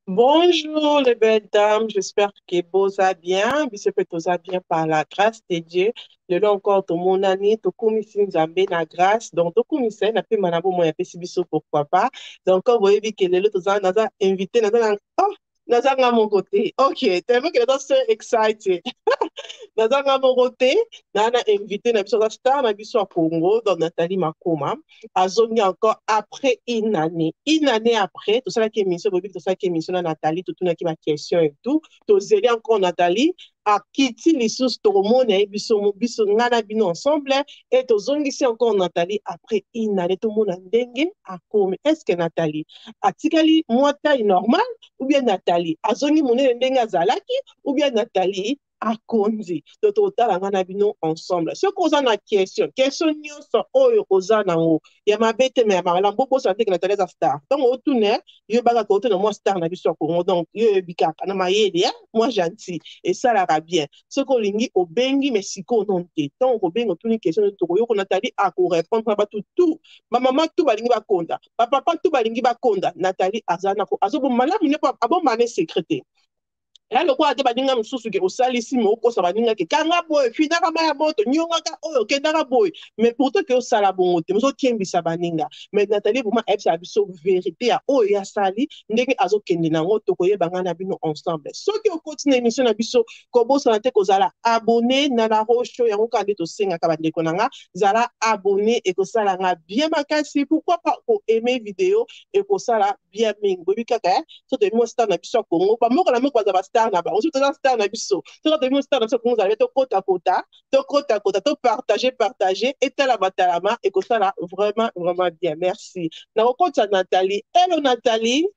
Bonjour les belles dames, j'espère que vous allez bien, que vous allez bien par la grâce de Dieu. De là encore, tout mon année, tout comme ici, nous avons la grâce. Donc, tout comme ici, on a fait manabo, moi, un biso, pourquoi pas. Donc, quand vous voyez que les autres, nous avons invité, nous avons à mon côté. Ok, tellement que nous sommes so excited. Nazanga Morote, Nana invité na biso star na biso à Congo, donc Nathalie Makoma. Azongi encore après une année. Une année après, tout ça qui émission, tout ça qui émission na Nathalie, tout le qui ma question et tout. Tout zéli encore Nathalie. A Kitty Lissous, tout le monde, biso, nana bino ensemble. Et tout zongi si encore Nathalie après une année, tout le monde a dengue à comme. Est-ce que Nathalie, a tikali moi taille normale ou bien Nathalie? Azongi mouné dengue azalaki ou bien Nathalie? Akonzi to totala nga na bino ensemble soki oza na question nyonso oyo oza nango ya mabe te me ya malamu bobosa ndenge na taleza star ntango otune yo bakaka otuna mwa star na biso ya kongo donc yo oyebi kaka na mayele ya mwa gentil esalaka bien soki olingi obengi me sikoyo non te ntango kobengi otuni question tokoyoka natali akorépondre na bato tu bamama tu balingi bakonda bapapa tu balingi bakonda natali aza nako azoboma malamu ne abomane secrete ya lokola te baninga mosusu ke osalisi me okosa baninga ke kanga boye finaka maya moto niongaka oyo okendaka boye mais pourtant ke osala bongo te mozotiembisa baninga mais Nathalie vraiment ayebisaka biso vérité ya oyo yasali ndenge azokende nango tokoyebanga na bino ensemble soki okoti na émission na biso kobosana te kozala abonné na la roche yango kaka nde tosengaka bandeko na nga zala abonné ekosalanga bien makasi pourquoi pas koaime video ekosala bien mingi boyebi kaka so toyebi star na biso ya kongo bamoko na moko bazala star na bango soki toza star na biso soki toyebi star na biso ya kongo ozala tokotakota topartage etala batalama ekosala vraiment bien merci nakokotisa Nathalie. Hello Nathalie.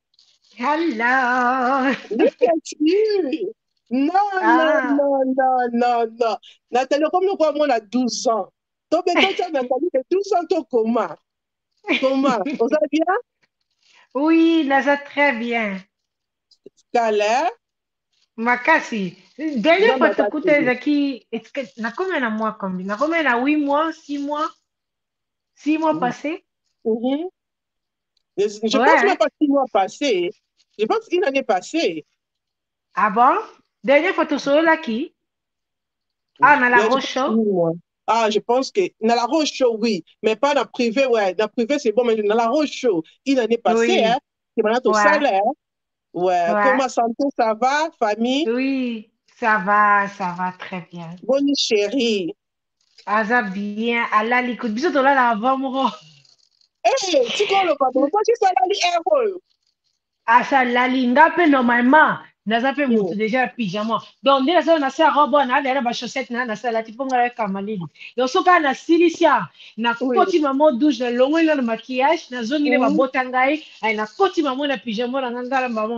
Hello. Look at you. Non, non, Ah, non, non, non, non. Nathalie, comme nous croyons, on a 12 ans. Donc, Nathalie, de 12 ans, toi, comment? Comment? On va bien? oui, ça très bien. Calais? Makasi. Dernière Non, fois, tu Nathalie. écoutes Zaki, est-ce que, na combien de mois combien? Na combien de 8 mois, 6 mois, 6 mois passés? Mhm. Je Ouais, pense hein? même pas 6 mois passés. Je pense une année passée. Ah bon? Dernière fois, tu seras là qui? Ah, dans la Je pense Roche. 6 mois. Ah, je pense que dans la Roche Show, oui, mais pas dans le privé, ouais. Dans le privé, c'est bon, mais dans la Roche Show, une année passée, hein, Oui, c'est maintenant au ouais, salaire. Ouais, ouais. comment santé, ça va, famille? Oui, ça va très bien. Bonne chérie. Ah, ça bien. Allah, l'écoute. Bisous, là, là, avant, moi. Eh, tu connais le pardon, toi, tu sais la héros. Asa lalinga mpe normalement naza mpe motu déjà ya pyjama donc nde nasala nase ya robe wana alala bachaussette na nasalati mpo ngai yaka malili donc soki kaka nasilisi ya Oui. nakoti mamo douche nalongoli na maquillage nazongi nde Mm. babota ngai ay nakoti mamo na pyjama na ngai ngala mamo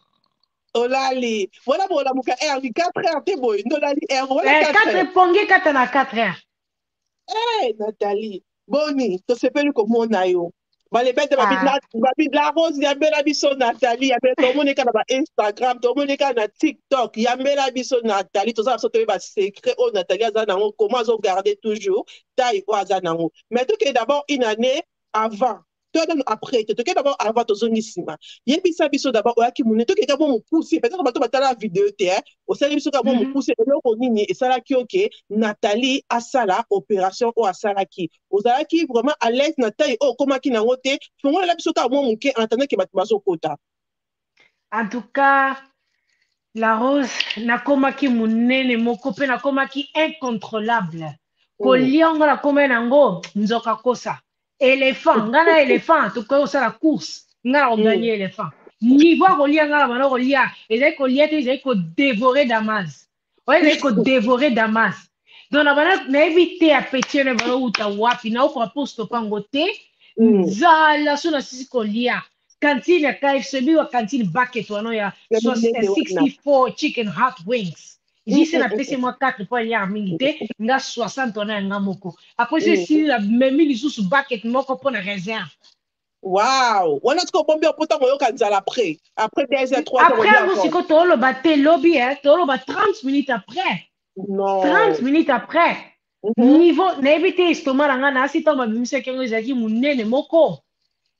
Olali. Voilà, bon, la mouka air, 4 heures, t'es beau. Nolali air, voilà 4 heures. 4 ponge kata na 4 heures Eh, Nathalie. Boni, to sepeli komona yo. Balebete ah babi la rose yambela biso Nathalie, yambela tomoneka na ba Instagram, tomoneka na TikTok, yambela biso Nathalie, toza biso toyeba secret o Nathalie aza nango, comment azo garder toujours taille o aza nango. Mais tout que d'abord une année avant. Toi, après, tu d'abord avant tozongi sima. Yebisa biso d'abord oyaki mune, to keka mo mopusi, peut-être bato batala vidéo te, osali biso ka mo mhm. mopusi, eloko nini esalaki oke Nathalie asala opération o asalaki. Ozalaki vraiment à l'aise na taille o komaki nango te, fongolela biso ka mwa moke en attendant ke bato bazokota. En tout cas la rose nakomaki monene moko mpe nakomaki incontrôlable Mm. kolia ngo nakomai nango nzoka kosa éléphant nga na éléphant tokoki kosala course nga na koganye Mm. éléphant niveau ya kolia nga na bana kolia ezali kolia te ezali kodévore damas oyo ezali kodévore damas donc na bana nayebi te ya petit na bana outa wapi naokoka mpo stopa yango te Mm. nzala so nasisi kolia kantine ya KFC bi wa kantine bucket wana ya Ya minene wana. 64 chicken hot wings Mm, jisi mm, napesi mm, mwa 4 mpo alia mingi te nga 60 wana yanga moko apres so mm. esili na memi lisusu bucket moko mpo na réserve Wow! Wana tuko bombi opota moyoka nzala après. Après 2 heures, 3 heures, on après dit yango encore. siko tooloba te lobi tooloba 30 minutes après 30 Non. minutes après Mhm. niveau nayebi te estoma na nga na asi ntango babimisaki yango ezalaki monene moko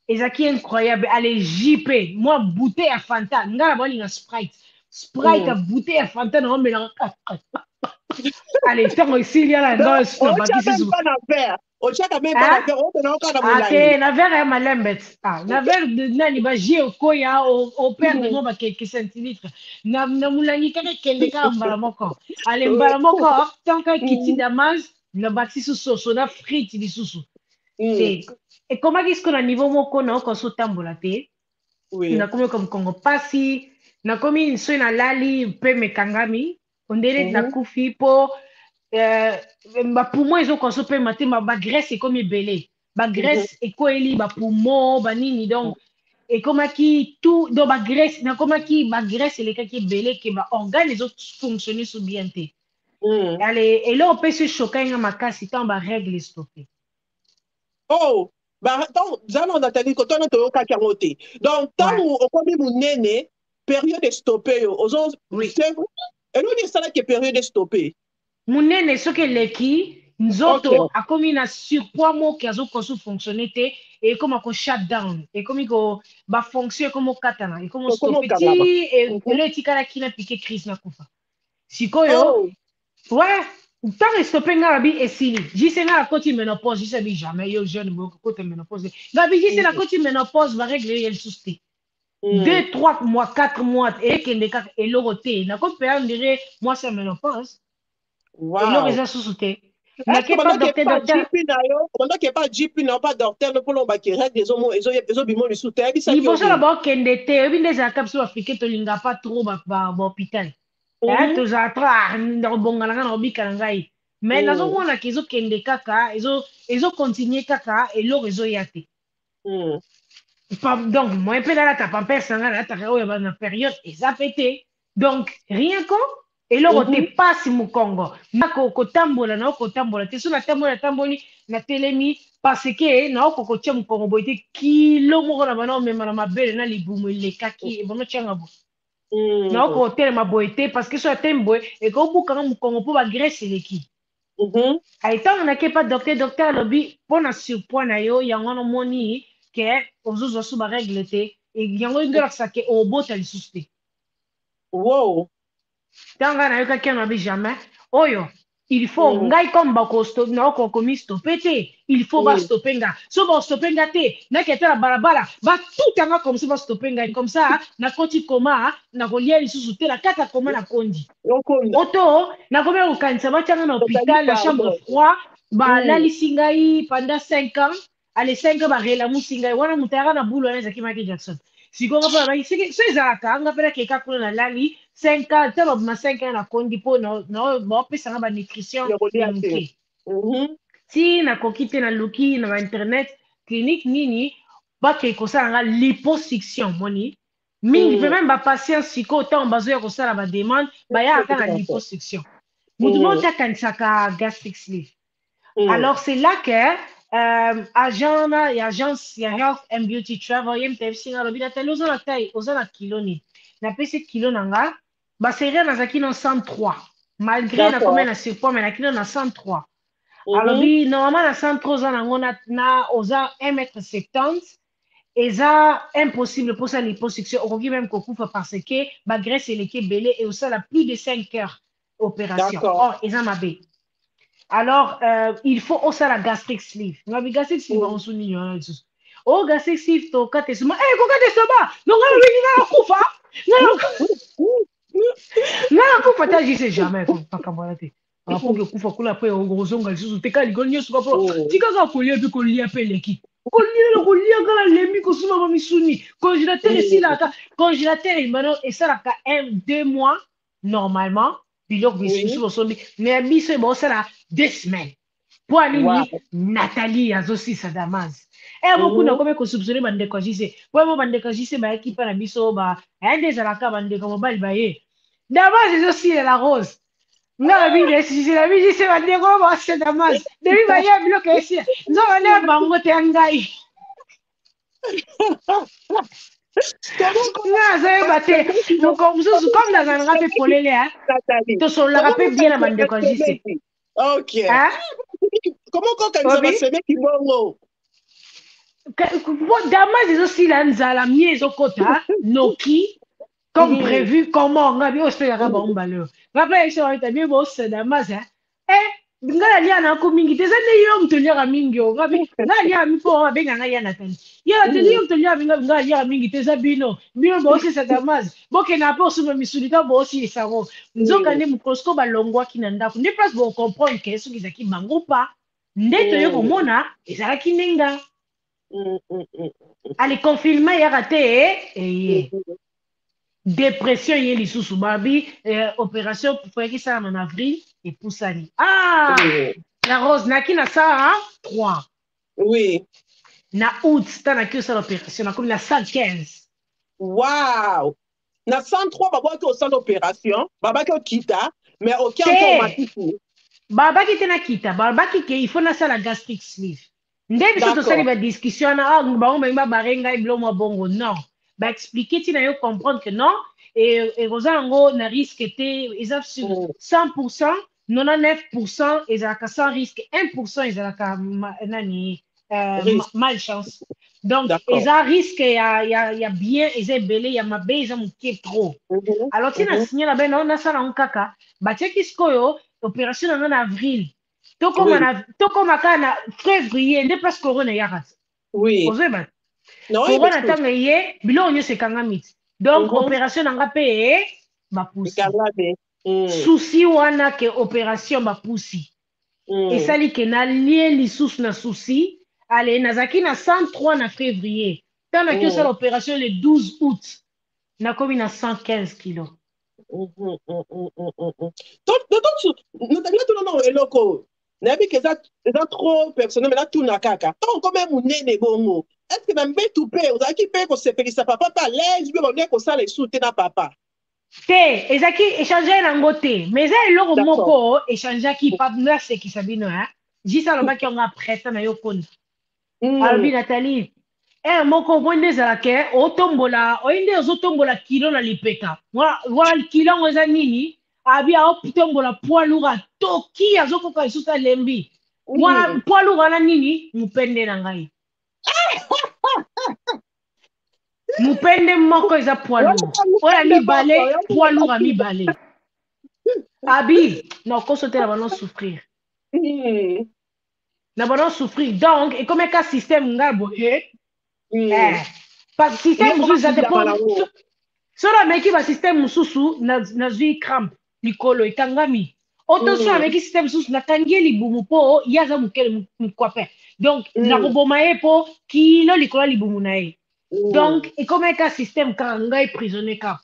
ezaki incroyable. Allez, JP, moi, bouteille à Fanta, nga la une Sprite. Sprite à bouteille à Fanta, non, mais là, allez, tant ici, il y a là, Donc, dans on le tient bac, même pas d'affaire. On tient même pas hein? d'affaire. On est encore dans mon Ah, langue. te, na verre ya malembet. Ah, na verre de nani ba jie okoya au père de moi ba quelques centilitres. Na mulangi kaka kende ka mbala moko. Ale mbala moko, tant ka kiti damas, na bati su soso na frite di susu. Te. Et comment est-ce qu'on a niveau moko na ko so tambola te? Na Oui. komi comme Congo pasi, na komi so na lali pe mekangami. Ondele na kufi po bapoumon ezokosa mpe matema bagrese ekomi ebele bagrese ekweli bapoumon banini donc ekomaki tout donc bagrese nakomaki bagrese elekaki ebele ke baorgane ezofonctionne so bien te ale eloko mpe so choka nga makasi ntango baregle stoppe Oh, bah, donc, zano natali ko tono to ka kyangote. Donc, ouais. tango okomi munene, période stoppée yo. Ozo, Oui. elo ni sala ke période stoppée. Munene soki eleki nzoto akomi na surpoids moki azokosa fonctionne te ekoma ko shut down ekomi ko bafonction ekomi okatana ekomi ostoppe ti elo etikalaki na pike crise na kufa sikoyo ouais ntango estoppe nga babi esili jise nga nakoti ménopause jise bi jamais yo jeune bokokota ménopause babi jise nakoti ménopause baregle ye lisusu te 2 3 mois 4 mois ekende kaka eloko te nakopea ndire mwasi ya ménopause eloko eza susu te nake pas docteur ondaki epa GP na pa docteur no mpona obaki règle ezobima lisusu te yebisaki liboso na bakokende te oyebi nde ezalaka biso baafrikain tolinga pa tro bahôpital tozala tra nakobongana nga na kobika na ngai mais nazomonaka ezokende kaka ezokontinue kaka eloko ezoya te donc moyen mpe nalata pampers na ngai nalataka oyo na période eza pe te donc rien ko eloko te pasi mokongo nakotambola naokotambola te so natamboli natelemi parce que naokokotia mokongo boye te kilo moko na bana omema na mabele na libumu elekaki ebanotianga bo naokotelema boye te parce que so atemi boye ekobukanga mokongo mpo bagrese eleki ntango nake pa docteur alobi mpona surpoids na yo yango wana omoni ke ozozwa so baregle te yango nde olakisa ke obota lisusu te ntango ngai nayokaki yango abi jamais oyo il faut ngai comme naokokomi stoppe te il faut bastoppe nga so bastoppe nga te nakete na balabala batutanga comme so bastoppe ngai comme ça nakoti koma nakolia lisusu te na kati ya koma nakondi oto nakomi kokanisa batianga na hôpital na chambre froid balalisi ngai pendant 5 ans ale 5 ans barelamusi ngai wana moto ayaka na bulu wana ezalaki Michael Jackson sikoyo mpo nabai so ezalaka nga mpe nakeka kuna na lali 5 ans te babima 5 ans nakondi mpo baopesanga banutrition ya moke ti nakoki te naluki na bainternet clinique nini bakei kosala nga liposuction moni mingi mpe meme bapatient sikoyo ntango bazoya kosala bademande bayaka na liposuction motu moko ti akanisaka gastric sleeve alors c'est là que agence ya health and beauty travel ye mtebisi nga alobi natali oza na tai oza na kilo nini napesi kilo na nga baserie nazalaki na 103 malgré nakomi na surpoids mais nakilo na 103 alobi normalement na 103 oza nango oza 1m70 eza impossible mposa liposuction okoki même kokufa parce que bagrese eleki ebele e osala plus de 5 heures opération or eza mabe alors il faut osala gastric sleeve ngabi gastric sleeve bangosu nini wana lisusu o gastric sleeve tokate suma kokate soba nonga nabiki nga nakufa nga nakufa ta jise jamais makambo wana te apoke okufa kuna mpe ozonga lisusu te kaka likolo nyonso kapo tikaka kolia mpe kolia mpe eleki kolia kaka lembi kosuma bamisuni congélateur esilaka congélateur ebano esalaka 1-2 mois normalement biloko bisusu bosombi mais biso ebosala 2 semaines mpo anini Nathalie azosisa Damas beaucoup nakomi kosoupçonne bandeko ya jise po bandeko ya jise bayaki mpa na biso aya nde ezalaka bandeko mobali baye Damas ezosilela rose nga babidesisila bijise bandeko base Damas debi baya biloko esi nzoko nde bango te ya ngai nga azoyeba te moko mosusu comme nazalanga mpe polele tosololaka mpe bien na bandeko ya jise comment kokanisa basemeki bongo Damas ezosila nzala mie ezokota noki comme prévu comment ngabi osepelaka bango leo ngapa esoita bien bose Damas nga lia na ko mingi teza ne yo mto lia mingi o ngabi nga lia mi po benga nga ya natani ya te yo mto lia minga nga lia mingi teza bino bose sa Damas boke na po suma misulika bosi esango nzoka nde mukrosko balongwaki na ndako nde place bo comprendre que soki zaki bango pa nde to yo komona ezalaki nenga ali confinement ya raté dépression ye lisusu babi opération foyaki ça en avril et poussani la rose naki na ça 3 oui na août tanaki osala opération nakomi na 115 wow na 103 babaki osala opération babaki okita mais aucun matiki babaki te nakita babaki ke il faut nasala gastric sleeve nde biso tosali badiscussion na bango bangi babare ngai bilo mwa bongo non baexplike ntina yo comprendre que non ekoza yango na risque te eza sur 100% 99% ezalaka sans risque 1% ezalaka nani malchance donc eza risque ya bien eza ebele ya mabe eza moke trop alors ntina signe na beno nasala yango kaka batiaki sikoyo opération nango na avril tokoma kaka na février nde place corona eyaka ozoyeba corona ntango eye biloko nyonso ekangami ti donc opération nanga mpe bapusi susi wana ke opération bapusi esali ke nalie lisusu na susi ale nazalaki na 103 na février ntango naki osala opération le 12 août nakomi na 115 kilos eloko nayebi ke eza trop personnel mais natuna kaka ntango kome monene bongo estce na mbetu mpe ozalaki mpe kosepelisa papa mpe alaise mpe bandeki kosala esu te na papa te ezalaki échange nango te mais eza eloko moko échangeaki nasekisa bino jisi alobaki yango aprete na yo konda alobi Nathalie moko omoi nde ezalaka otombola oyi nde ozotombola kilo na lipeka wana kilo yango eza nini abi aotombola poids lourd atoki azokoka lisusu alembi wana poids lourd wana nini mopende na ngai mopende moko eza poids lourd oyo ya mibale poids lourd ya mibale abi na okoso te na bano souffrir na bano souffrir donc ekomeka système ngai boye parce que système mosusu eza te po soki ameki basystème mosusu nazwi crampe likolo ekangami otoso ameki système mosusu nakangi ye libumu mpo ye aza mokele mokwape donc nakoboma ye mpo kilo likolo ya libumu na ye donc ekomeka système kaka ngai prisonnier kaka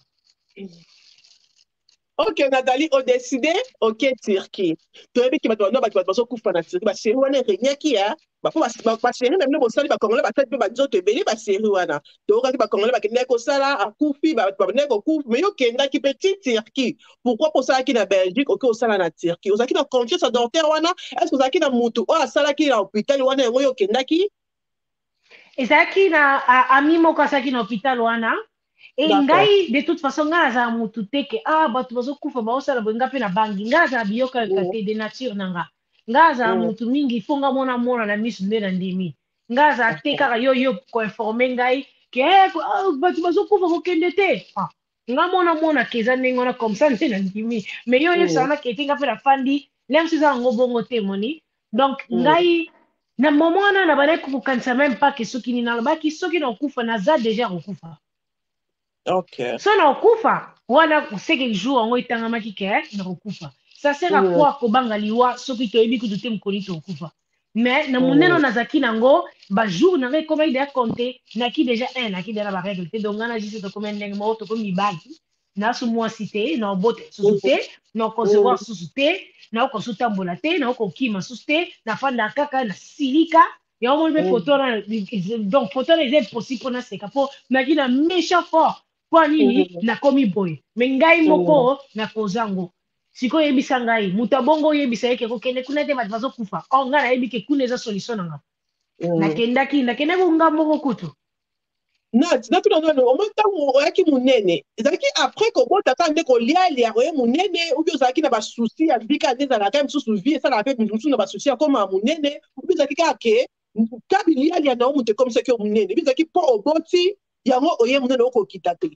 ok Nathalie odeside oke Turquie toyebi ke bato bazokufa na Turquie basérie wana erenyaki basérie na bino bosali bakongole basali mpe banzoto ebele basérie wana toyokaki bakongole bakendaki kosala akufi babandeki kokufa mais yokendaki mpe ti Turquie pourquoi mpo osalaki na Belgique oke osala na Turquie ozalaki na confiance ya docteur wana estce ozalaki na mutu oyo asalaki na hôpital wana yango yokendaki ezalaki na ami moko asalaki na hôpital wana ngai de toute façon ngai nazala mutu te ke bato bazokufa baosala boye nga mpe na bangi ngai azala biyoka te de nature na nga ngai azala mutu mingi ifo nga mona na miso nde na ndimi ngai azala te kaka yo koinforme ngai ke bato bazokufa kokende te nga mona ke eza ndenge wana comme ça nde na ndimi mais yo oyebisa wana ke te nga mpe na fandi lemso eza yango bongo te moni donc ngai na momo wana na bandeki kokanisa même pas ke soki nini nalobaki soki na okufa naza deja kokufa so na okufa wana seke jour yango etangamaki ke na kokufa ça sert à quoi kobanga liwa soki toyebi kutu te mokoli tokokufa mais na monene nazaki nango bajour nanga ekomaki deya compte naki deja naki deya na barègle te donc nga na jisi tokomi ndenge moko tokomi mibali naso mwasi te na obota susu te na okoncevoir susu te na okosutambola te na okokima susu te nafanda kaka na silika yango moni mpe photo wana donc photo wana eza impossible mpona seka mpo naki na méchant fort mpo nini nakomi boye me ngai moko nakozango sikoyo oyebisa ngai moto abongo oyebisa ye ke kokende kuna te bato bazokufa ngai nayebi ke kuna eza solution na nga nakendaki nga moko kutu natuna omoi ntango oyaki monene ezalaki après kobotaka nde kolialia oye monene ubi ozalaki na basusi ya bika nde ezalaka mosusu vie esalaka mpe mosusu na basusi ya koma monene ubi ezalaki kaka ke kabili ya na omuntu comme ça que munene bizaki po oboti yango oye munene okokita te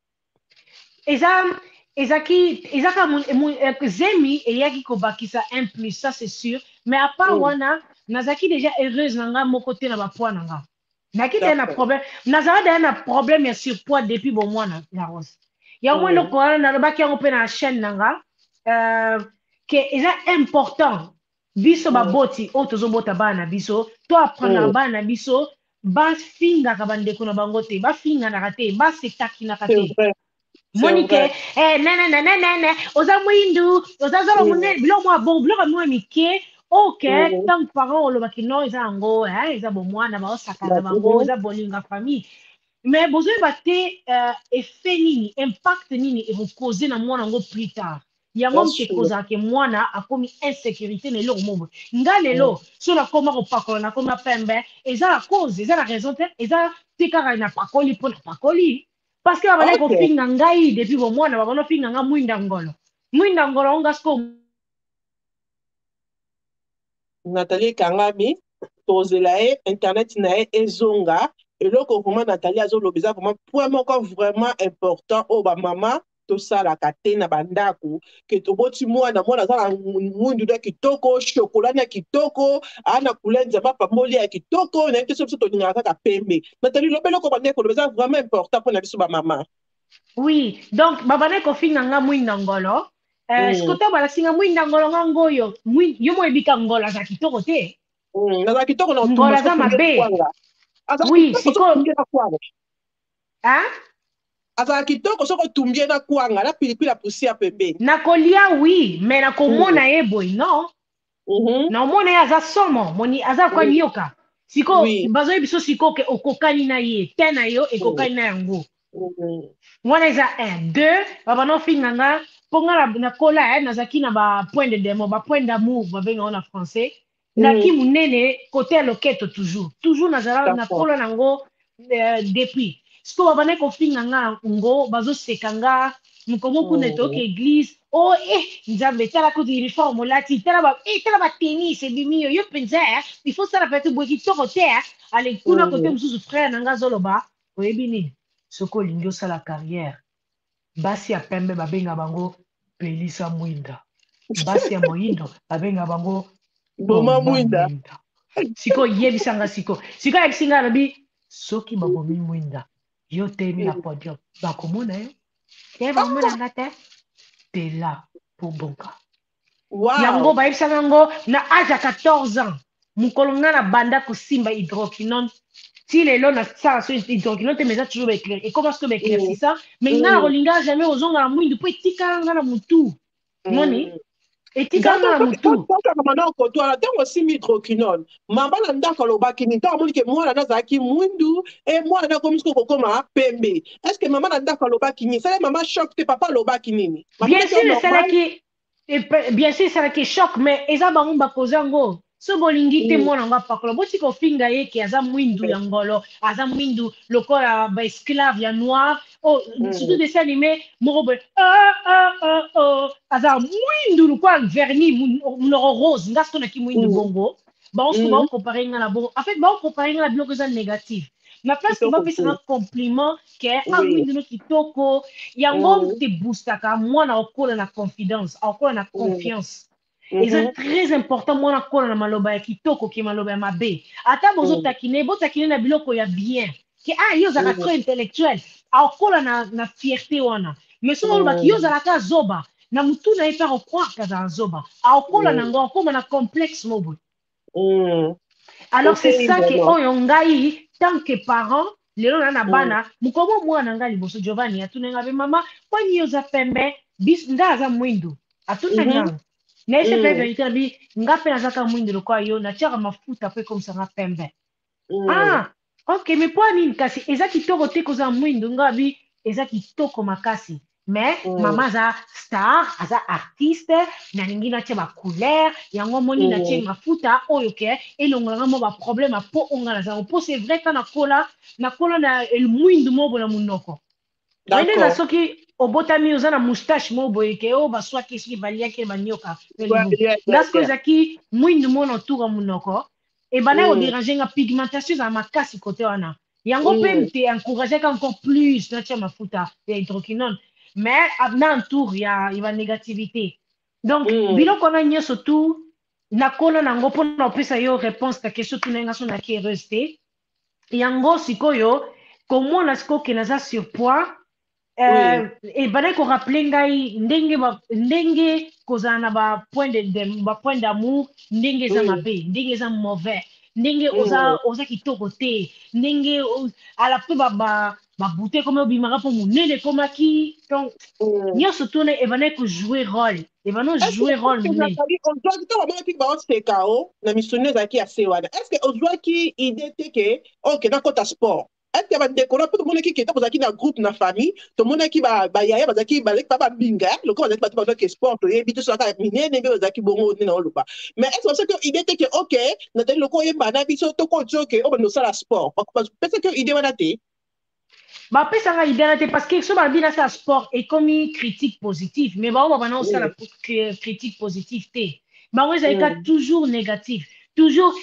ezaka zemi eyaki kobakisa 1+, ça c'est sûr, mais à part wana nazaki déjà heureuse na nga moko te na bapoids na nga naki te na problème nazala déjà na problème ya surpoids depuis bomwana ya rose yango eloko wana nalobaki yango mpe na chaîne na nga ke eza important biso baboti oyo tozobota bana na biso to apprendre bana na biso bafingaka bandeko na bango te bafinganaka te basetakinaka te monike nanananana oza mwindu oza zolo monene biloko mwa bon biloko mwa mike ok tant parent olobaki no eza yango eza bomwana baosakana bango eza bolinga famille mais bozoyeba te effet nini impact nini ekokose na mwana yango plus tard yango mke ekozala ke mwana akomi insécurité na eloko mobo nga lelo so nakoma kopakola nakomi pembe eza la cause eza la raison te eza te kaka na pakoli mpo na pakoli parce que babanda kofinga ngai depuis bomwana babanda ofinga nga mwinda ngolo onga siko Nathalie Kangami tozela ye internet na ye ezonga eloko vraiment Nathalie azolobeza vraiment point moko vraiment important o ba mama tosalaka te na bandako ke toboti mwana azala mwindu na kitoko chokolat na kitoko ana kulenza bapamboli ya kitoko na yeke biso tolingaka kaka pembe Nathalie lobelo ko bandeko kolobeza vraiment important mpona biso bamama oui donc babanda kofinga nga mwinda ngolo sikoto balasinga mwinda ngolo nga ngoyo yo mo ebika ngolo aza kitoko te aza kitoko na ngolo aza mabe oui siko azala kitoko soko tumbie na kwanga na pilipili ya pusi ya pembeni nakolia oui mais nakomona ye boy non naomona ye aza somo moni aza kwa nyoka siko bazoyi biso siko ke okokani na ye te na yo ekokani na yango wana eza 1 2 babana ofinga nga mpo nga nakola nazaki na bapoint de demo bapoint d'amour babenga na français naki munene kote ya loketo toujours nazala nakola nango depuis siko babanda kofinga nga ngo bazoseka nga mokongo kuna etoyoka église nzambe tala kuti uniforme olati tala batenis ebimi yo mpenza il faut sala pete boye kitoko te ale kuna kote mosusu frère na nga azoloba oyebi nini soki olingi osala carrière basi ya pembe babenga bango pelisa mwinda basi ya moyindo babenga bango boma mwinda siko yebisanga siko yebisinga alobi soki babomi mwinda yo temi na podium bakomona yo te bakomonanga te tela po bonka yango bayebisanga yango na age ya 14 ans mokolo nga na banda kosimba hydroquinone ti lelo nasala so hydroquinone te mais eza toujours ekoma siko baéclaircisa mais nga na kolinga jamais ozonga na mwindu mpo etikala nga na mutu moni etikala na mutu manoko twala ntango osimbi hydroquinone mamba na ndako alobaki nini ntango amoni ke mwana nazalaki mwindu mwana nakomi siko kokoma pembe est ce que mama na ndako alobaki nini sala mama choc te papa alobaki nini bien sûr esalaki choc mais eza bango bakoza yango so bolingi te mwana yango apakola botika ofinga ye ke aza mwindu ya ngolo aza mwindu lokola baesclave ya noir surtout dessin animé moko boye aza mwindu lokola verni monoko rose nga sitonaki mwindu bongo baosuku baokompare nga na bongo en fait baokompare nga na biloko eza négative na place ke bapesanga compliment ke mwindu no kitoko yango te boostaka mwana akola na confidence akola na confiance eza très important mwana akola na maloba ya kitoko ke maloba ya mabe ata bozotakine botakine na biloko ya bien ke yo ozalaka trop intellectuel akola na fierté wana mais soki olobaki yo ozalaka zoba na mutu na ye mpe akokroire azala zoba akola nango akoma na complexe moboye alors c'est ça ke oyo ngai tant que parent lelo na bana mokomo mwana ngai liboso Giovanni atunenga be mama kwani yo za pembe nga aza mwindu atunenga na ese pe verité bi nga pe nazaka mwindu lokola yo natiaka mafuta po ekomisanga pembe ok mais po nini kasi eza kitoko te koza mwindu nga bi eza kitoko makasi mais mama aza star aza artiste nalingi natia bacouleur yango moni natie mafuta oyo ke elongolanga mo baproblème po onga nazango po c'est vrai ta nakola na mwindu mobo na monoko oyende na soki obotami oza na moustache mo boye ke baswaki soki baliaki banyoka nga siko ezaki mwindu mo na otuka monoko et bana au déranger nga pigmentation za makasi côté wana yango pe te encourager encore plus na tia mafuta ya hydroquinone mais na entour ya va négativité donc biloko na nyonso tout nakona nango mpona opesa yo réponse ta question tunenga so naki heureuse te yango sikoyo komona sikoyo ke naza surpoids ebandaki korappele ngai ndenge kozala na bapoint d'amour ndenge eza mabe ndenge eza mauvais ndenge oza kitoko te ndenge ala mpe babute ekoma obimaka mpo monene ekomaki donc nyonso tuna ebandaki kojouer rôle ebandaki ojouer rôle monene ozwaki baoseka o na misuni ezalaki ya se wana est ce que ozwaki idée te ke oke nakota sport est ce que bandeko na mpo tomonaki ke ntango ozalaki na groupe na famille tomonaki bayaya bazalaki pa bambinga lokola bazalaki bato bazwaki sport toyebi to soka minene mpe bazalaki bongo nde na oloba mais est ce que basaki idée te ke ok natali loko oyemba na biso tokojo ke obanda osala sport pesaki idée wana te bapesanga idée wana te parce que so balobi nasala sport ekomi critique positive mais bango babana osala critique positive te bango ezalika toujours négatif toujours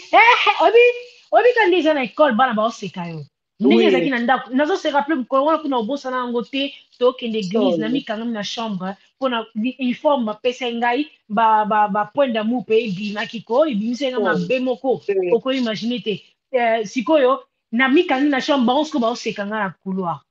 oyebi ka nde eza na ekole bana baoseka yo ndenge ezalaki na ndako nazoseka mpe mokolo wana kuna obosana yango te tokende église na mikangami na chambre mpona uniforme bapesa ngai bapoint d'amour mpe ebimaki ko ebimisi nga mabe moko okoimagine te sikoyo na mikangi na chambre bango sikoyo baoseka nga na couloir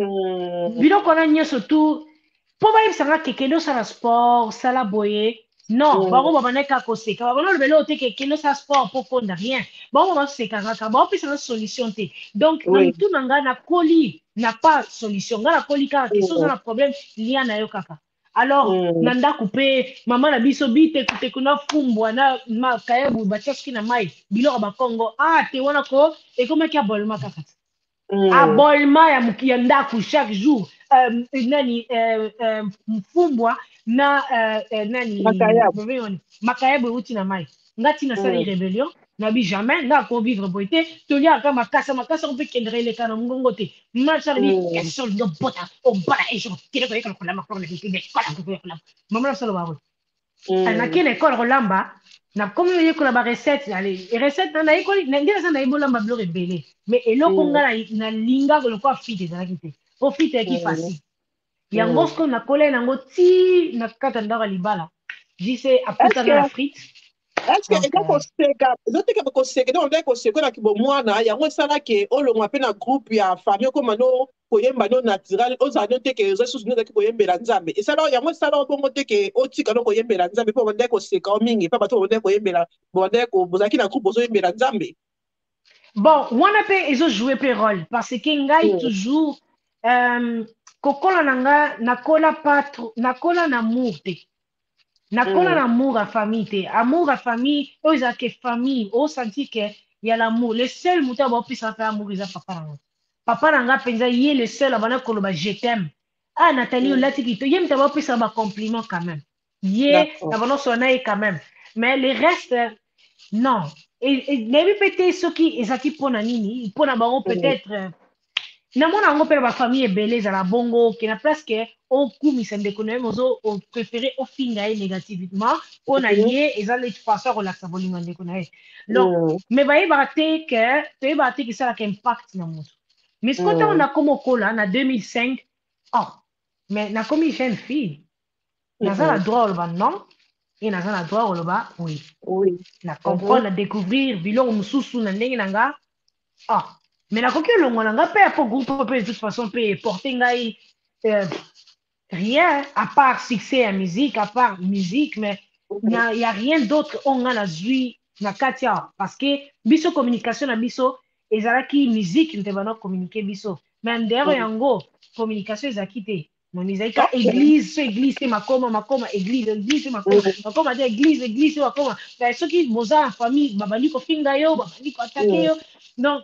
biloko wana nyonso tu mpo bayebisanga kekende osala sport sala boye non bango babandaki kaka koseka babanda olobele oyo te kekende osala sport mpo konda rien bango baoseka kaka baopesanga solution te donc na motu na ngai nakoli na pas solution ngai nakoli kaka ke so oza na problème lia na yo kaka alors na ndako mpe mama na biso bitekuteku na fumbwa na makayebu batia soki na mai biloko bakongo te wana ko ekomaki abolema kaka te abolema ya ndako chaque jour nani mfumbwa na nani makayebu euti na mai nga ntina asali rébellion nabi jamais nga akovivre boye te toliaka makasa mpe kendere eleka na mongongo te masalabi esol nobota obala ejour kile koyekala kolamba mama nasala baro nakende ekole kolamba nakomi oyekola barecette recette nayekoli nde naza nayebolamba biloko ebele mais eloko nga nalingaka lokola fite ezalaki te po fite eyaki facile yango siko nakola nango ti na kati ya ndako ya libala jise aputanga na frite est-ce que eza koseka ezoteka koseka donc ndenge koseka na kibomwana yango esalaki olongwa mpe na groupe ya famille okoma no koyemba no naturel ozala no teke eza susu no ezalaki koyembela nzambe esala yango esala bongo teke otika no koyembela nzambe mpo bandeki koseka o mingi mpe bato bandeki koyembela bozalaki na groupe bozoyembela nzambe bon wana mpe ezojoue mpe rôle parce que ngai toujours kokola na nga nakola na amour te nakola na amour à famille te amour à famille oyo ezalaka famille osentir ke ya l'amour le seul moto baopesa mpe amour eza papa na nga mpenza ye le seul abanda koloba je t'aime Nathalie olati kito ye moto baopesa bacompliment quand même ye abanda osola na ye quand même mais le reste non nayebi mpe te soki ezalaki mpona nini mpona bango peut-être namona yango mpe na bafamille ebele ezala bongo ke na place ke okumisa ndeko na ye mozo opréféré ofinga ye négativement mpona ye eza neti façon ya kolakisa bolingo ya ndeko na ye donc mais bayebaka te ke esalaka impact na moto mais siko ntango nakoma okola na 2005 mais nakomi jeune fille naza na droit oloba non et naza na droit oloba oui na comprendre na découvrir biloko mosusu na ndenge na nga mais nakoki olongwa na nga mpe po groupe mpe de toute façon mpe porte ngai rien à part succès ya musique à part musique mais y a rien d'autre oyo nga nazwi na kati awa parce que biso communication na biso ezalaki musique nte bana communiquer biso mais ndero yango communication ezalaki te moni ezalaki ka église so église te makoma église te makoma te église te makoma mais soki boza na famille babandi kofinga yo babandi koatake yo donc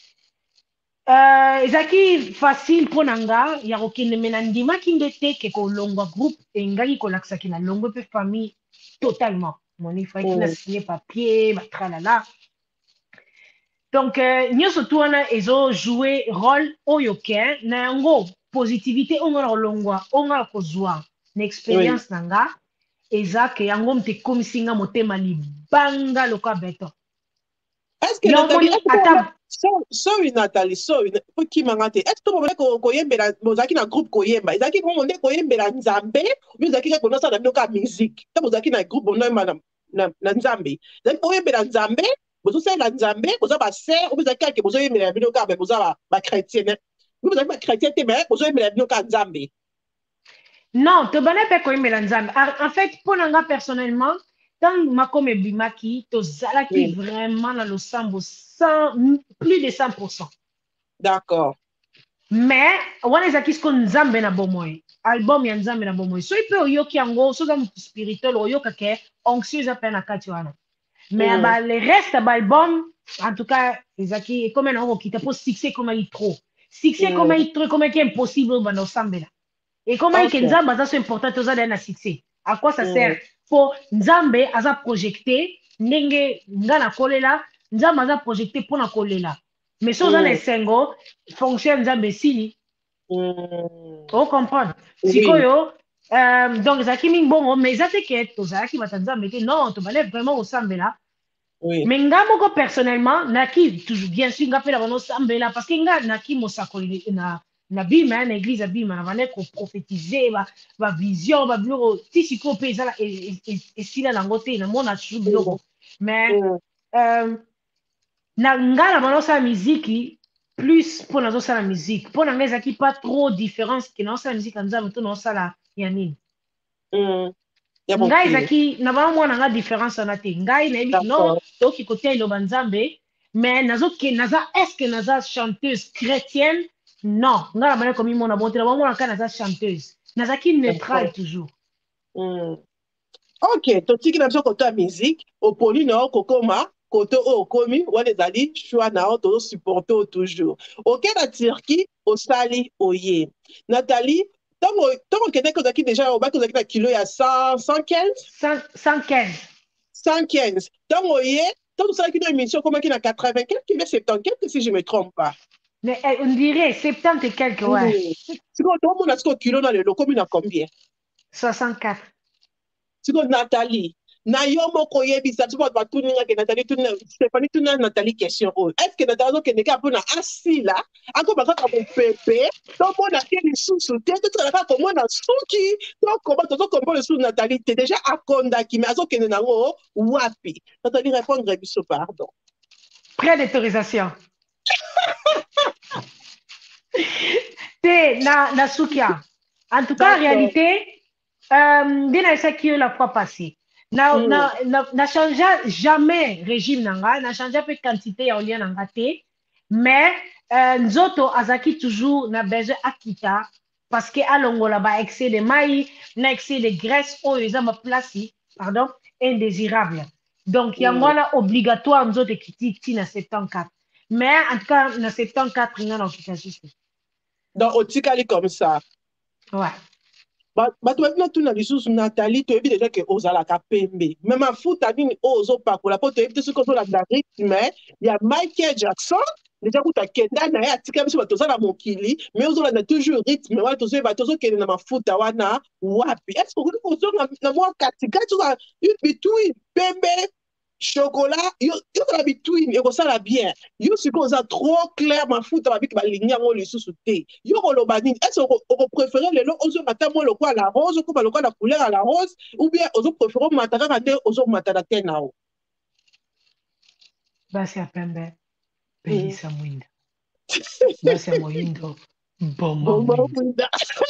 ezalaki facile mpo na nga ya kokende me na ndimaki nde te ke kolongwa groupe engaki kolakisaki na longwe mpe famille totalement moni faki na signe papier batralala donc nyonso tu wana ezojoue rôle oyo ke na yango positivité oyo nga na kolongwa oyo nga na kozwa na expérience na nga eza ke yango mte ekomisi nga motema libanga lokola beton Est-ce que Nathalie, sorry Nathalie, sorry, qui m'a raté. Est-ce que vous voulez koyembela bozaki na groupe koyemba? Ezaki ko monde koyembela nzambe, ou ezaki ko konosa na binoka musique. Ta bozaki na groupe bonoyemba na nzambe. Ezaki koyembela nzambe, bozosala nzambe, boza ba sœur, ou ezaki ke bozoyembela binoka ba boza ba chrétien. Vous ezaki ba chrétien te mais bozoyembela binoka nzambe. Non, te bana pe koyembela nzambe. En fait, pour nga personnellement, tant Makome Bimaki, to zalaki vraiment dans le sambo, plus de 100%. D'accord. Mais, wana ezaki sko nzambe na bomoy. Album ya nzambe na bomoy. So ipe oyoki yango, so za mutu spirituel, oyoka ke, anxieux ape na kati wana. Mais bah, le reste de l'album, en tout cas, ezaki, comme un homme qui t'a pas succès comme il trop. Succès comme il trop, comme il est impossible, bah, no sambe là. Et comment il y a nzambe, c'est important, tout ça, d'un succès. À quoi ça sert? Pour nzambe, aza projecté, nenge, nga na kolela, nzambe aza projecté pour na kolela. Mais si on a les single, fonctionne nzambe sili. On comprend. Si koyo, donc, zaki ming bongo, mais ça c'est que, to zaki bata nzambe, non, to balè vraiment au sambe là. Mais nga moko personnellement, naki, toujours, bien sûr, nga pe la bano sambe là, parce que nga naki mosakoli na bima na église ya bima na bana ko prophétiser ba vision ba biloko ti siko pe ezala esila nango te na mona toujours biloko mais na ngala bana osala miziki plus mpo nazosala musique mpo na nga ezalaki pas trop différence ke naosala musique ya nzambe to naosala ya nini ngai ezalaki na bana mwana nga différence wana te ngai nayebi non toki kotia iloba nzambe mais naza est-ce que naza chanteuse chrétienne. Non, nga la bana komi mona bonte la mona kana za chanteuse. Nazaki neutral toujours. OK, totiki na biso koto ya musique, oponi na okokoma, koto okomi, wana ezali choix na o to supporter toujours. OK na Turquie, osali oye. Nathalie, tango kende ko zaki déjà o ba ko zaki na kilo ya 115? 115. Tango oye, tango osali ki na émission koma ki na 80 quelques 70 quelques si je me trompe pas. Mais on dirait 70 et quelques, ouais. C'est quoi, tout le monde a ce kilo dans le lot, combien à combien? 64. C'est quoi, Nathalie? Nayomo koyebisa, tu vois, Nathalie, Stéphanie, tu n'as Nathalie question. Est-ce que Nathalie, qui n'est pas assis là, encore pas comme bébé, donc on a fait les sous-soutiens, tout ça, comme on a sous-qui, donc comment le sous Nathalie, t'es déjà à Kondaki, mais à ce que nous avons, wapi. Nathalie répond, pardon. Prêt d'autorisation. Te na Soukia. En tout cas, en réalité, bien ça qui la fois passée. Na changé jamais régime nanga, na changé peu quantité ya olien nanga te, mais nzoto azaki toujours na besoin akita parce que alongola ba excès de maïs, na excès de graisse o eza ma place, pardon, indésirable. Donc yangwana obligatoire nzoto kiti na 74. Mais en tout cas, na 74 nga na okita juste. Donc, au Tikali comme ça. Ouais. Tu as tout na Nathalie, tu as vu déjà que Ozalaka pembe. Même à foot, tu as vu Ozo Pakola, tu as vu ce qu'on a dans le rythme. Il y a Michael Jackson, déjà que tu as Kenda, tu as Tika, tu as Mokili, mais Ozo a toujours rythme. Tu as Ozo qui est dans ma foot, wana wapi. Est-ce que Ozo na moi Katika, tu as une between pembe. Chocolat, yo la between et ça la bien. Yo c'est comme ça trop clair ma foot avec ma ligne en le sous-souté. Yo le banine, est-ce qu'on préfère le lot aux matin moi le quoi la rose comme le quoi la couleur à la rose ou bien aux préférons matara raté aux matara tenao. Basi apembe. Peli sa mwinda. Basi mohindo. Bomba mwinda.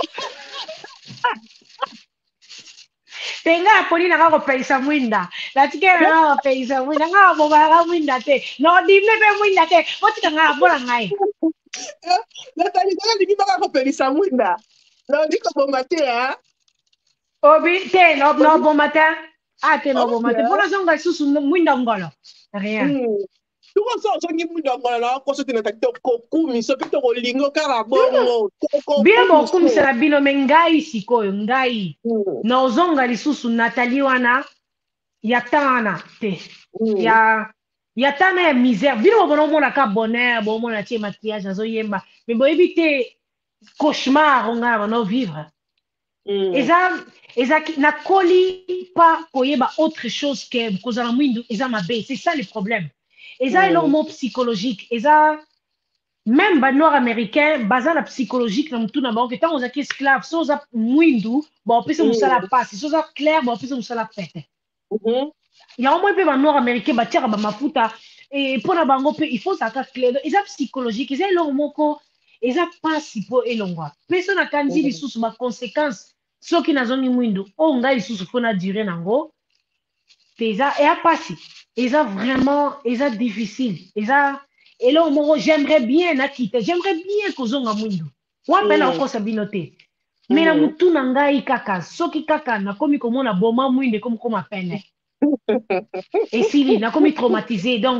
Tenga poli na ko pesa mwinda. Latike na ko pesa mwinda nga bo ba mwinda te. No dimne pe mwinda te. Oti nga bola ngai. Nathalie na lingi ba ko pesa mwinda. No di ko bomba te ha. Obi te no bomba te. Ah te no bomba te. Bona zonga susu mwinda ngolo. Rien. Tu vois ça, on dit mwinda ngolo na ko sote na takto kokumi so pito ko lingo kara bongo. Bien bon comme c'est la bino mengai sikoyo ngai. Na ozonga lisusu Nathalie wana yatana te. Ya tana ya misère. Bino bono mona ka bonheur, bon mona tie maquillage azo yemba. Mais bon éviter cauchemar on va no vivre. Eza na koli pas koyeba autre chose que kozala mwindu eza mabe. C'est ça le problème. Et ça, est mot psychologique. Et ça, même les noirs américains, basé la psychologique, dans tout d'abord, que tant on a esclaves, si on a mouindou, bon, on peut se moussa la passe. Si on a clair, bon, on peut se moussa la pète. Il y a au moins peu de noirs américains, bah, tiens, bah, mafuta. Et pour la bango, il faut ça clair. Et ça, psychologique. Et ça, leur mot, et ça, pas si pour elongwa. Personne n'a qu'à dire, les sous, ma conséquence, ceux qui n'ont pas mouindou, on a les sous, faut na durer, nango. Et ça, et à passer. Et ça, vraiment, et ça, difficile. Et ça, et là, j'aimerais bien na quitter. J'aimerais bien que zonga mwindo. Wapela oko sabinote. Mais na mutu na ngai kaka, soki kaka na komi komona boma mwinde comme comme pene. Et sili na komi traumatisé donc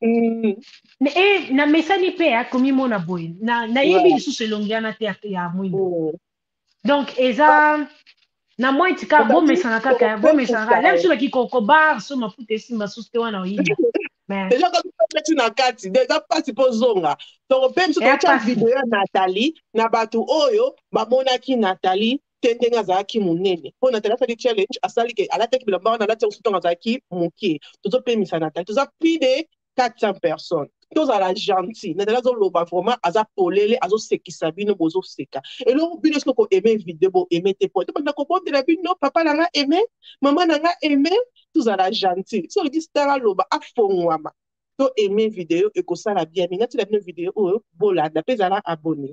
et na mesani pe a komi mona boy. Na yebi lisu selongiana te ya mwindo. Donc eza na moi tika bo mesana kaka, bo mesana. Lem sur ki koko bar so mafute simba suste wana oyinda. Déjà, comme tu n'as qu'à déjà pas si pour zonga. Donc, même si tu as vidéo Nathalie, Nabatu Oyo, Mamona ki Nathalie, Tendenga Zaki Munene. Pour Nathalie, ça dit challenge, à Sali, à la tête de la barre, à la tête de Zaki Mouki. Tout ça, permis à Nathalie. Tout ça, plus de 400 personnes. Tous à la gentille. Nathalie, ça loba vraiment, à ça polele, à ça seki sabino, bozo seka. Et là, on peut dire que vous aimez vidéo, aimez tes potes. Tu peux comprendre de la vie, non, papa n'a aimé, maman n'a aimé. Tous à la gentille. Si on dit stara loba a fongwama. To aimer vidéo et que ça la bien. Mais tu la vidéo oh bola d'après la abonné.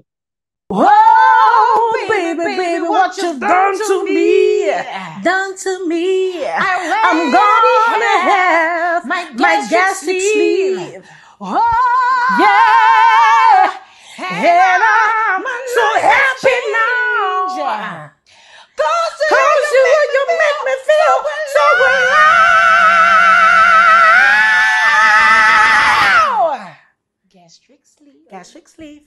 Oh baby, baby, what you done to me? Done to me. I'm gonna have my gastric sleeve. Oh yeah, and I'm so happy now. Cause you make me feel so alive. Gastric sleeve. Gastric sleeve.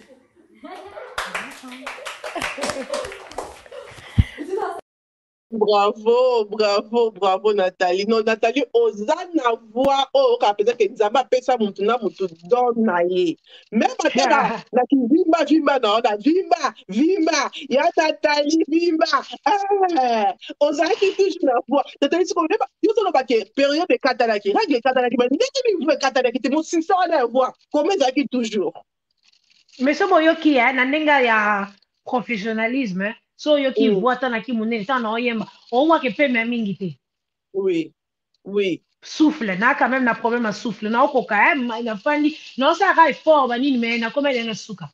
Bravo, bravo, bravo Nathalie. Non, Nathalie, osa na voix, oh, peut-être que Nzamba fait ça, mon donne naïe. Même à la vimba, vimba, non, la vimba, vimba, ya Nathalie, vimba. Osa qui touche la voix. Nathalie, c'est comme il y a une période de katalaki. Là, les katalaki, mais n'est-ce pas katalaki, c'est mon 600 à la voix. Comment ça qui toujours? Mais ce moyo qui est, n'enga ya professionnalisme, so yo qui voit tant qui monnaie, tant na oyemba, on voit que peut même ingité. Oui, oui. Souffle, n'a quand même un problème à souffle, n'a aucun cas, il a fallu, non ça va fort, banine, mais n'a comme elle est souka.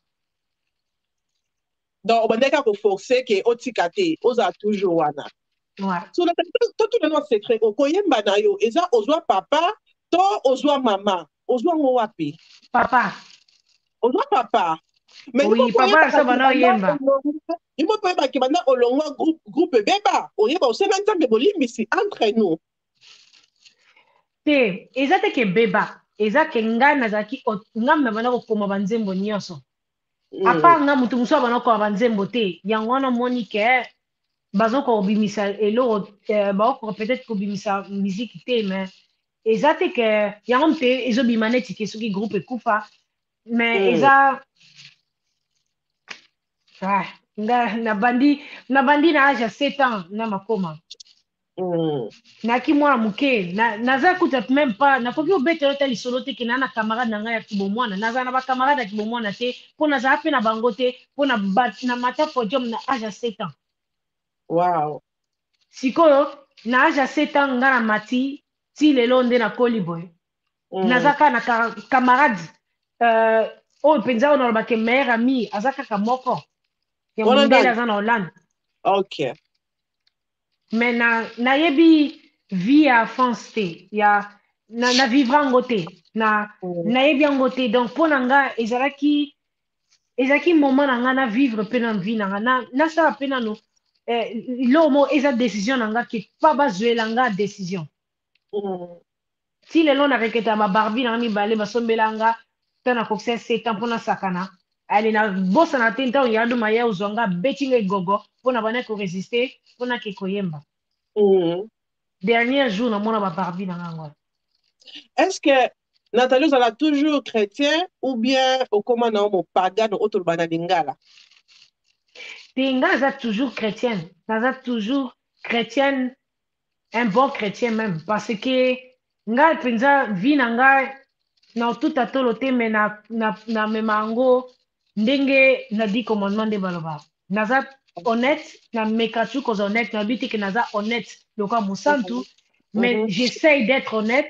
Donc, on a qu'à forcer que otikate, osa toujours wana. Ouais. So, tout le monde secret, au koyemba na yo, eza ozwa papa, to ozwa mama, ozwa wapi. Papa. Ozwa papa. Mais oui, papa, ça va na yemba. Il faut pas que maintenant au long groupe beba, on y va au semaine de bolimbisi entre nous. Te, ezate ke beba, ezake nga nazaki nga mbana ko koma banzembo nyoso. Apa nga mutu muso bana ko banzembo te, yango wana moni ke bazoko obimisa elo ba ko peut-être ko bimisa musique te mais ezate ke yango mte ezo bimaneti ke soki groupe kufa mais eza nga na bandi na âge 7 ans na makoma. Naki mwana muke naza kuta même pas na koki obete lota lisolo te ke na camarade na ngai ya kibomwana naza na ba camarade ya kibomwana te po naza pe na bango te po na mata podium na âge 7 ans. Wow. Sikoyo na âge 7 ans nga na mati ti lelo nde na koliboy. Nazaka na camarade o penza ona ba ke meilleur ami azaka ka moko. Ya mundela za na Hollande. OK. Mais na yebi vie à France te ya na vivre en côté na yebi en côté donc pour nanga ezalaki moment na vivre pe na vie na ça pe na no lomo eza décision nanga ki pa bazuela nga décision si le long na reketa ba Barbie na mi balé ba sombelanga tana ko 7 ans pona sakana ali na bossa na tenta ya do maya uzonga betting gogo pona bana ko résister pona ke koyemba. Dernier jour, on a Barbie dans l'angle. Est-ce que Nathalie, vous êtes toujours chrétien ou bien au commandant au pagan ou autre banadingala? Tinga, vous êtes toujours chrétienne. Vous êtes toujours chrétienne, un bon chrétien même. Parce que, nga penza, vie nanga, na tout à tolo te mais na memango ndenge na di commandement de baloba naza honnête na mekatu koza honnête na biti que naza honnête loka musantu mais j'essaye d'être honnête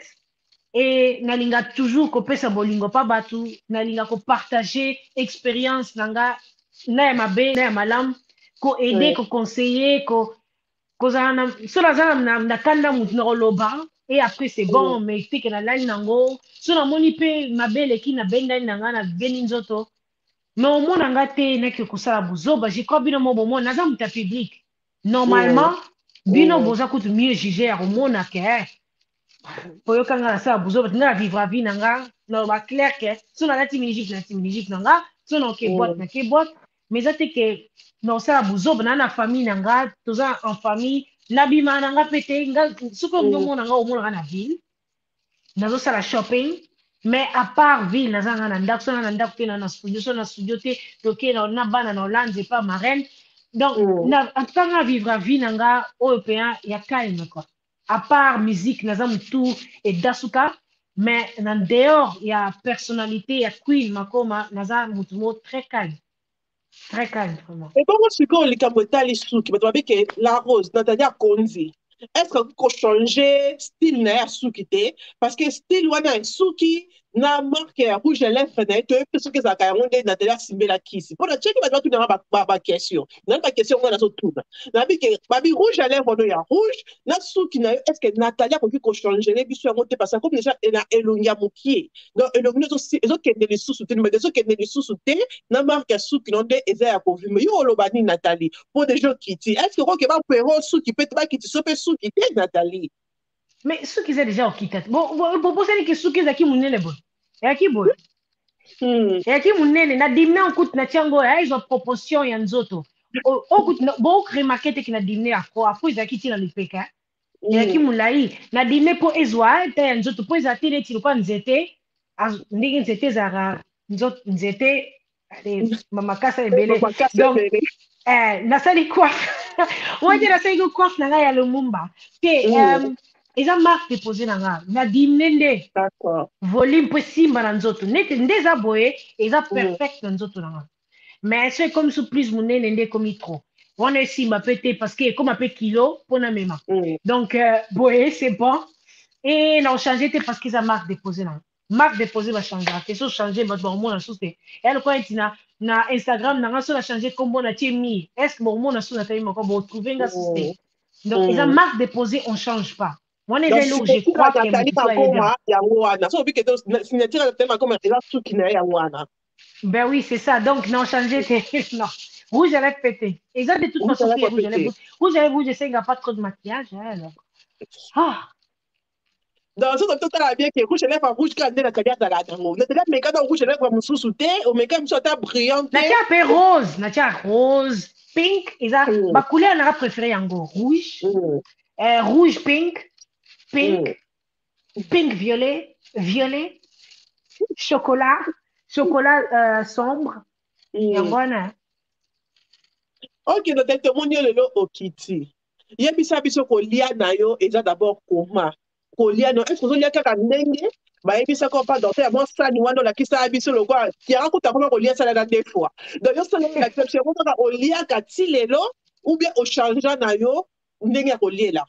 et nalinga toujours kopesa bolingo pa batu nalinga ko partager expérience nanga na ya mabe na ya malamu ko aider ko conseiller ko kozana so na kanda mutu na koloba et après c'est bon mais te ke na lali nango so na moni pe mabele ki na bendani nanga na beni nzoto mais omona nga te naki kosala buzoba je crois bino mo bomo naza muta public normalement bino boza kutu mieux juger ya komona ke poyoka nga nasala buzoba tinga na vivre vie nanga na ba clair ke so na lati minijik nanga so na ke boîte na ke boîte mais eza te ke na osala buzoba na famille nanga toza en famille nabima nanga pe te nga soki omona nga omonaka na ville nazosala shopping mais à part ville nazanga na ndako so na ndako te na studio so na studio te toke na bana na Hollande pas marraine donc en tout cas nga vivre vie nanga oyo pe ya calme quoi à part musique naza mutu et dasuka mais en dehors il y a personnalité il y a queen makoma naza mutu mo très calme vraiment. Et comment est-ce qu'on les camotali souki mais tu que la rose Natalia Konzi est-ce qu'on changer style na souki te parce que style wana souki na marque rouge à lèvres na to parce que ça ka onde Natalia Simbela kisi pour la check ba tout na ba question na ba question wana so tout na bi que babi rouge à lèvres no ya rouge na souki na est-ce que Natalia ko changer les biso ngote parce que comme déjà elle a elongia mokie donc elongia so ezo kende les sous te mais ezo kende les sous te na marque souki nonde eza ya ko vime yo lobani Nathalie pour des gens qui dit est-ce que ko ke ba pero souki peut pas qui so pe souki te Nathalie mais souki c'est déjà okita bon proposer que souki zaki munene bon yaki bon yaki munene na dimne okut na tiango ya izo proportion ya nzoto okut bo remarquer te na dimne ako afu zaki tina lipeka yaki mulai na dimne po ezwa te ya nzoto po ezati le tilo kwa nzete ndenge nzete zara nzoto nzete mama kasa ebele donc nasali quoi moi je nasali quoi na ya lumumba te eza marque déposé nanga na dimne nde d'accord volume po simba na nzoto nete nde eza boye eza perfect na nzoto nanga mais c'est comme sous plus munene nde comme trop on est simba peut-être parce que comme un peu kilo pour na mema donc boye c'est bon et non changer parce que ça marque déposé nanga marque déposé va changer que so changer ba bon mona souté elle quoi itina na Instagram nanga so la changer comme bon na mi est-ce que bon mona sous na taille moko bo trouver nga souté donc ils ont marque déposé on change pas moi les élo je crois que ben oui c'est ça donc non changer non rouge à lèvres pété ils ont de toute façon rouge à lèvres rouge je sais qu'il n'y a pas trop de maquillage alors dans ce temps là bien que rouge à lèvres rouge quand la carrière de la dango le mais quand rouge à lèvres musu souté au mais comme ça ta brillante natia rose pink ils ont ma couleur n'a préféré yango rouge rouge pink violet chocolat sombre yango wana ok donc te moni lelo okiti yebisa biso kolia na yo eza d'abord koma kolia no est-ce que ozolia kaka ndenge bayebisa ko pa docteur mo sani wana olakisa biso lokwa tiara kuta koma kolia sala na 2 fois donc yo sala la exception kaka olia kati lelo ou bien o changer na yo ndenge ya koliela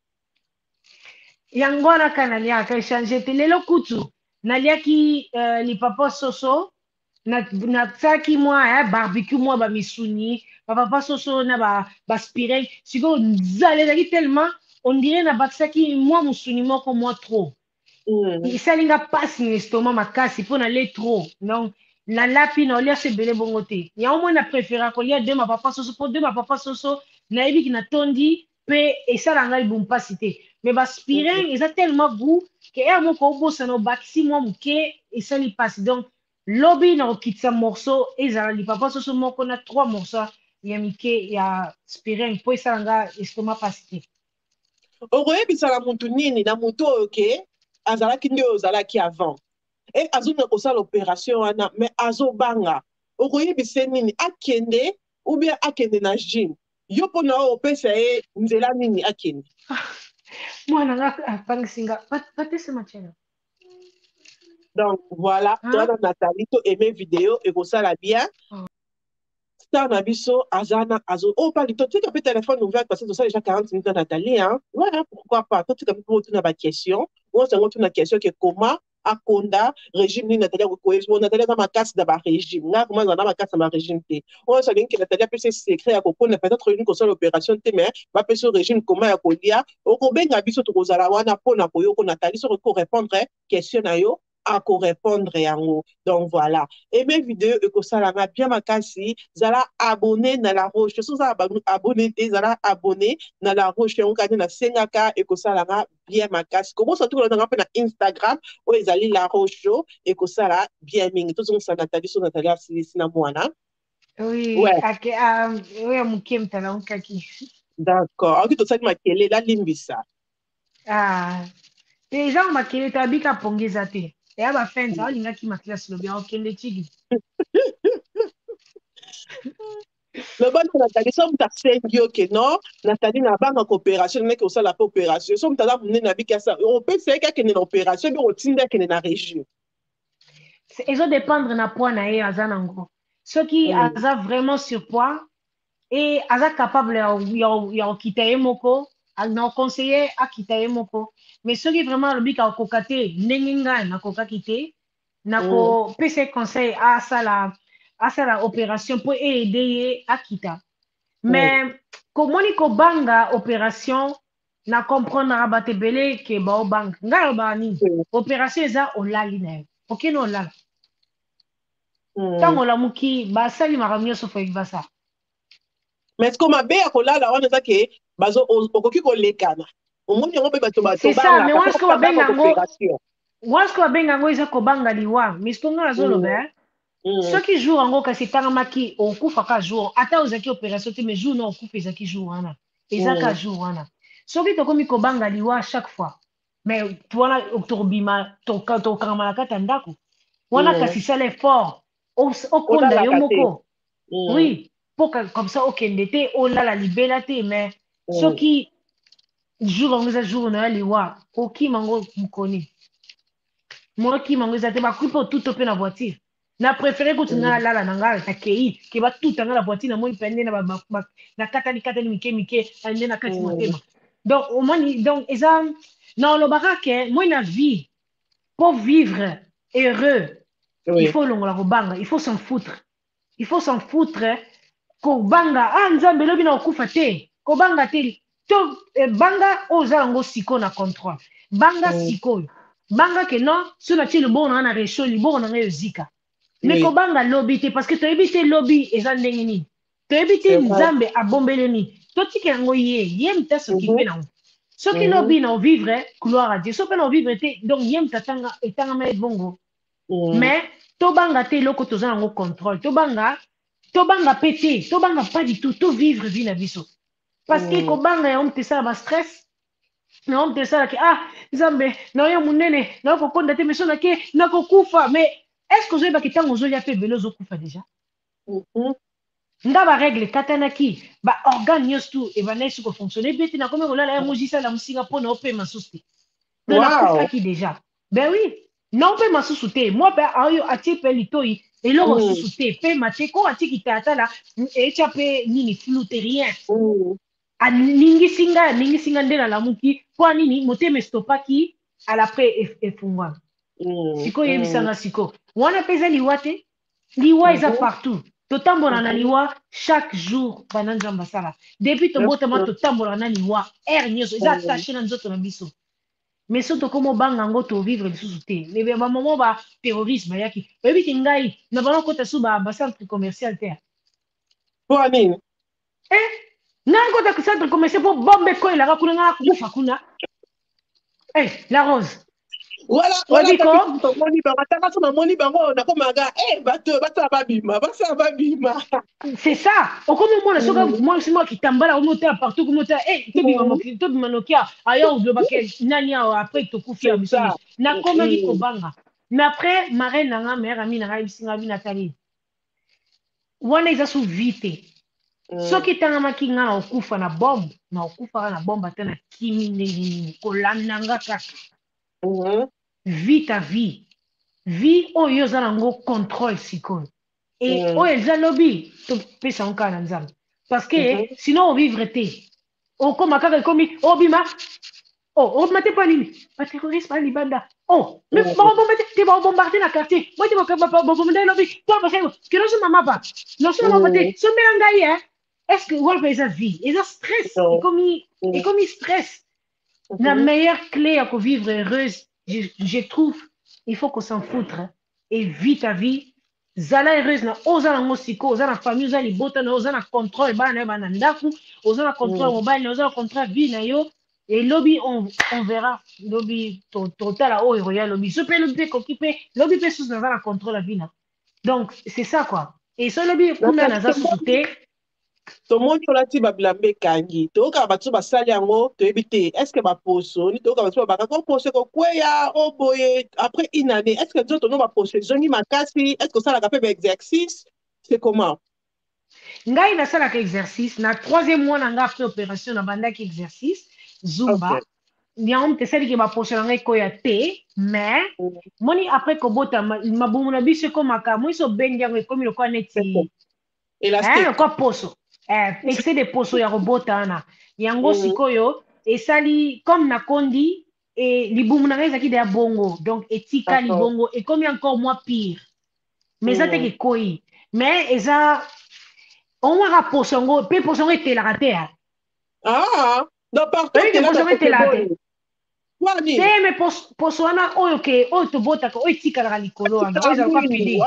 yango wana kanaliaka echange te lelo kutu naliaki lipapa soso natsaki mwa barbecue mwa bamisuni bapapa soso na baspirel sikoyo nzala ezalaki tellement on dirait nabakisaki mwa musuni moko mwa trop esalinga mpasi na estomac makasi mpo nalie trop donc nalapi na olia so ebele bongo te yango moi na préféra kolia de mapapa soso mpo de mapapa soso nayebiki natondi mpe esala ngai bompasi te mais baspirel eza tellement goût ke ere moko obosana obakisi mwa moke esali mpasi donc lobi na okitisa morceau ezala lipapa soso moko na 3 morceaux ya mike ya spirel mpo esala nga estomac mpasi te okoyebisala mutu nini na mutu oyo ke azalaki nde oyo ozalaki avant e azonga kosala opération wana mais azobanga okoyebise nini akende ou bien akende na gym yo mpona oyo opesa ye nzela nini akende mwana nga apangisinga patese machela Donc, voilà, toi, Nathalie, tu aimé vidéo et ça la bien. Ça, na biso, azana, azo. Oh, pas du tout. Tu sais qu'un téléphone ouvert parce que ça déjà 40 minutes à Nathalie, hein. Ouais, hein, pourquoi pas. Toi, tu sais qu'on tu n'as question. Moi, c'est une question qui est comment, à Konda, régime ni Nathalie, ou Nathalie dans ma casse d'abord régime. Là, comment dans ma casse dans ma régime T. On sait que Nathalie peut se secret à Coco, n'a peut-être une console opération T, mais va peut se régime comment à Kolia. Au Koben, à biso, tu kozala, wana, pona, koyo, Nathalie, sur répondre, question à yo, à répondre, yango. Donc, voilà. Et mes vidéos, et que ça, là, bien ma casse, zala abonné na la roche so za abonné te zala abonné na la roche on kani na sengaka et que ça la bien makasi comme ça tout le monde na Instagram ou ezali la roche et que ça la bien mingi tout ça Nathalie so Nathalie sina mwana Oui, ouais oui, mukim tala unkaki. d'accord ok to ça makele la limbisa Les gens makele tabika pongeza te. Ya ba fence alinga ki makila lobi okende chigi. le bon Nathalie so muta sengi ok non Nathalie na banga coopération mais que ça la opération so muta la mune na bika ça on peut c'est que ne opération mais on tinda que na région Ils ont dépendre na poids na ye azanango. Ceux qui aza vraiment surpoids et aza capable ya quitter moko, na conseiller à quitter moko. Mais ceux qui vraiment le bika kokate nenginga na kokakite na ko pese conseil à ça la opération pour aider à quitter. Mais comment ni ko banga opération na comprendre rabate belé ke ba bang ngalo ba ni opération eza olali na OK no olala tango la muki ba sali makamio so fo ibasa. Mais est-ce que ma bé a kolala wana za ke bazo okoki kolekana omoni yango pe bato C'est ça, mais parce que once ko benga ngo eza ko banga liwa mistonga azolo ba ceux qui jouent en gros kasi tanga maki okufa ka jour ata ozaki opération te mais jour non okufa ezaki jour wana ezaka jour wana soki tokomi ko banga liwa chaque fois mais wana tobima to kama kata ndako wana kasi sala fort okonda yo moko oui pour que comme ça okende te olala libela te mais soki jour yango eza jour na ya liwa okima ngo mokoni moi okima ngo eza te bakupi mpo tuto mpe na voiture na préféré kuti nga lala na nga nakei ke batuta nga na voiture na moni pende na katani mike mike ande na kati motema donc omoni donc eza na olobaka ke moi na vie pour vivre heureux il faut longola kobanga il faut s'en foutre kobanga nzambe elobi na okufa te kobanga te to banga oyo oza yango sikoyo na contrôle banga sikoyo banga ke non so natie libongo na nga na resho libongo na nga ezika me kobanga lobi te parce que toyebi te lobi eza ndenge nini toyebi te nzambe abombeli nini totika yango ye mta soki mpe nango soki lobi na ovivre gloire à Dieu so mpe na ovivre te donc ye mta etangama ebongo mais tobanga te eloko toza yango contrôle tobanga mpe te tobanga pas du tout tovivre vie na biso parce que kobanga yango mte esala bastress yango mte esalaki nzambe naoyo monene naokokonda te meso nake nakokufa mais est-ce que ozoyebaki ntango ozolia mpe ebele ozokufa déjà nga baregle katanaki baorgane nyonso tu ebandaki soki kofonctionne epe te nakomi kolala ya mojisala mosinga mpona opema susu te donc nakufaki déjà ben oui naopema susu te mwa mpe oyo atie mpe litoi eloko susu te pema te ko atiki te atala etya mpe nini flou te rien aningisinga nde nalamuki mpo anini motema estopaki ala mpe efungwama sikoyo yebisanga sikoyo wana mpe eza liwa te liwa eza partout totambola na liwa chaque jour bana nzambe asala depuis tobotama totambola na liwa aire nyonso eza attaché na nzoto na biso mais so tokoma obanga yango tovivre lisusu te bamoma baterroriste bayaki oyebi te ngai na bana kota su bacentre commercial te mpo nini ngai kota centre commercial mpo bombe ekoyelaka kuna ngai akufa kuna la rose tomoni bango atanga so namoni bango nakomaka bato basala babima c'est ça okomi omona soki mwasi moko kitambala omi otala partout komi otala tobima nokia ayo olobake nani awa après tokufi ya biso nakomaki kobanga mais après marraine nanga mère ami nanga yebisinga bi natali wana eza so vi te soki etangamaki nga na okufa na bombe na okufaka na bombe ata na kimi ndenge nini kolanda nga kaka vie ta vie vie oyo za nango contrôle sikoyo et oyo eza lobi topesa ngo kaka na nzambe parce que sinon ovivre te okoma kaka ekomi obima obima te mpo nini baterroriste bana libanda mais babombarde na quartier moi te babombarde lobi ke nosoma mapa nosoma mapa te sombela ngai est-ce que wana mpe eza vie eza stress ekomi stress la meilleure clé à vivre heureuse je trouve il faut qu'on s'en foutre et vite ta vie zala heureuse na oza nango siko oza na famille oza libota na oza na contrôle bana bana ndaku oza na contrôle mobile na oza na contrôle vie na yo et lobby on verra lobby total oyo royal lobby so pe lobby koki pe lobby pe sous na la contrôle la vie na donc c'est ça quoi et so lobby kuna na za souté tomoni olati babilamba ekangi toyokaka bato basali yango toyebi te estce baposo ni toyoka bato babakaka oposo ekokweya oboye après une année estce nzoto no baposo ezongi makasi estce osalaka mpe baexercice c'est comment ngai nasalaka exercice na 3e mois na ngai après opération na bandaki exercice zumba yango mpe esaliki baposo na ngai koya te mais moni après kobota mabumu na biso ekomaka moi so obengi yango ekomi lokola neti lokola poso excès de poso ya kobota wana yango sikoyo esali comme nakondi libumu na ngai ezalaki deya bongo donc etikali bongo ekomi encore moins pire mais eza teke ekoyi mais eza omwaka poso yango mpe poso yango etelaka te poso yango etelaka te te me poso wana oyo ke oyo tobotaka oyo etikalaka likolo wana oyo ezalaka pide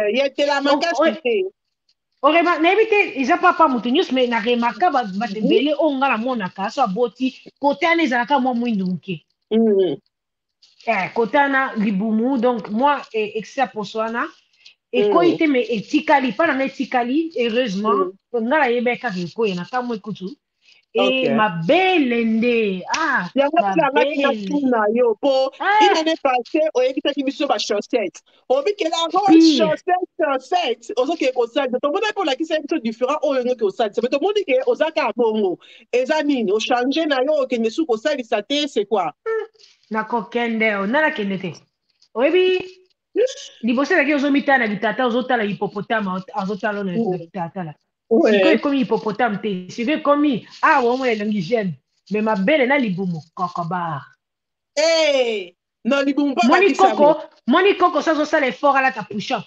nayebi te eza papa moto nyonso me na remaka bato ebele oyo nga namonaka so aboti kote wana ezalaka mwa mwindu moke kote wana libumu donc moi excès ya poso wana ekoyi te me etikali mpa nanga etikali heureusement nga nayeba kaka ekoyi na kamwa ekutu mabele nde yangotilangakina yo mpo inane passé oyebisaki biso bachaussette obikela chaussette ozokee kosalisa tomoni mpe olakisa biso différent oyo ongoki osalisa me tomoni ke ozaka bongo eza nini ochange na yo okende suki kosalisa te c'est quoi nakokende onalakende te oyebi liboso ezalaki ozomitala na bitata ozotala hipopotame azotala na bitatala sikoyo ekomi hippopotame te sikoyo ekomi awa omona elongi jeune me mabele na libumu kokobar na libumu moni koko so azosala effort alata push-up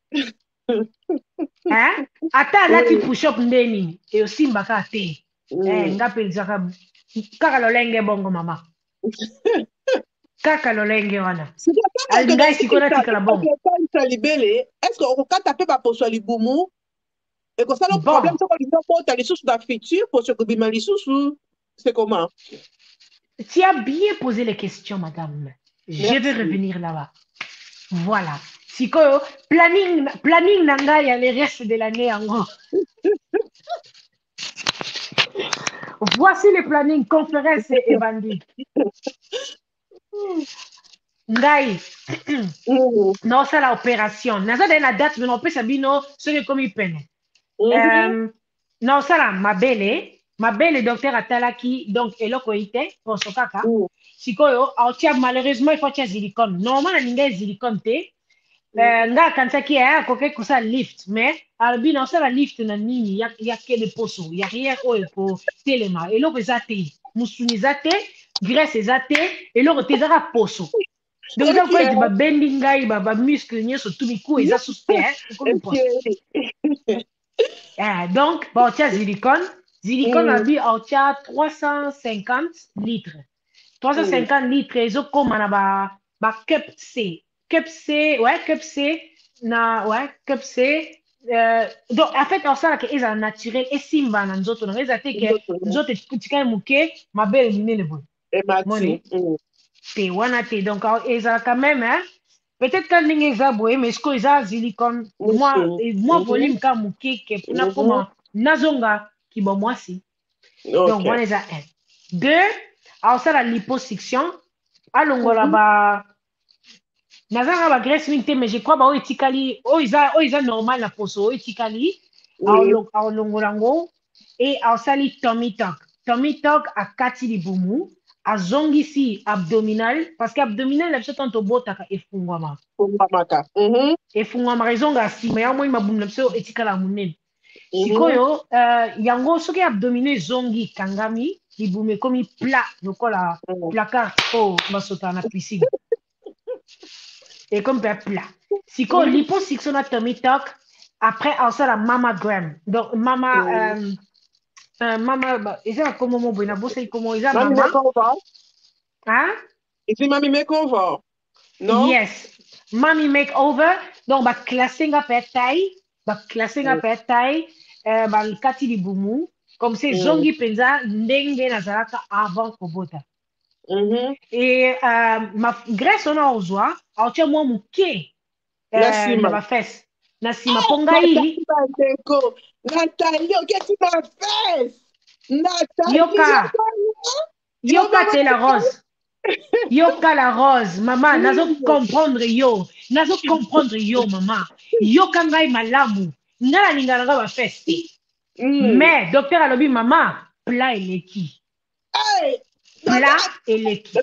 ata alati push-up nde nini eyosimbaka te nga mpe ezaka kaka lolenge bongo mama kaka lolenge wana ngai sikoyo natikala bongo libele estce okokata mpe baposo ya libumu ekosala problème soko lingi okota lisusu na futur poso ekobima lisusu c'est comment tu as bien posé les questions madame je vais revenir là-bas voilà sikoyo planning na ngai ya le reste de l'année yango voici le planning conférence ebandi ngai naosala opération naza daye na date me naopesa bino soki ekomi pene naosala mabele docteur atalaki donc eloko eyi te poso kaka sikoyo aotia malheureusement ifo atia silicone normalement nalinga silicone te nga akanisaki akoki kosala lift mais alobi naosala lift na nini ya kende poso ya rien oyo kotelema eloko eza te musuni eza te graisse eza te eloko te ezaka poso donc eza koyeti babendi ngai bamuscle nyonso tu miku eza susu te ekomi poso donc baotia silicone abi aotia 350 litres 350 litres ezokoma na ba cup C cup C donc en fait osalaka ezala naturel esimba na nzoto nanga eza te ke nzoto tikali moke mabele minene boye te wana te donc ezalaka même peut-être ka ndenge eza boye mais sikoyo eza silicone moi volume ka moke ke mpona koma nazonga kibo mwasi donc wana eza 1 2 aosala liposuction alongola nazanga bagraisse mingi te mais je crois baoyo etikali oyo eza normal na poso oyo etikali aolongola yango e aosali tommy talk akati libumu azongisi abdominal parce que abdominal na biso tanto botaka efungwama Mamaka. efungwama ezonga nsima ya moi mabumu na biso etikala monene sikoyo yango soki abdominal ezongi kangami libumu ekomi plat lokola placard oyo basotaka na piscine ekomi mpe plat sikoyo liposuction na tummy tuck après osala mamagram donc mama mama eza na komo mo boye na boseli komo eza mama hein ici mami makeover non yes mami makeover donc baklasse nga mpe taille baklasse nga mpe taille bakati libumu comme ça ezongi mpenza ndenge nazalaka avant kobota et graisse wana ozwa aotia mwa moke na bafese na nsima mpo ngai yoka te la rose yoka la rose mama nazo comprendre yo mama yoka ngai malamu nga nalingana nga bafese te mais docteur alobi mama plat eleki plat eleki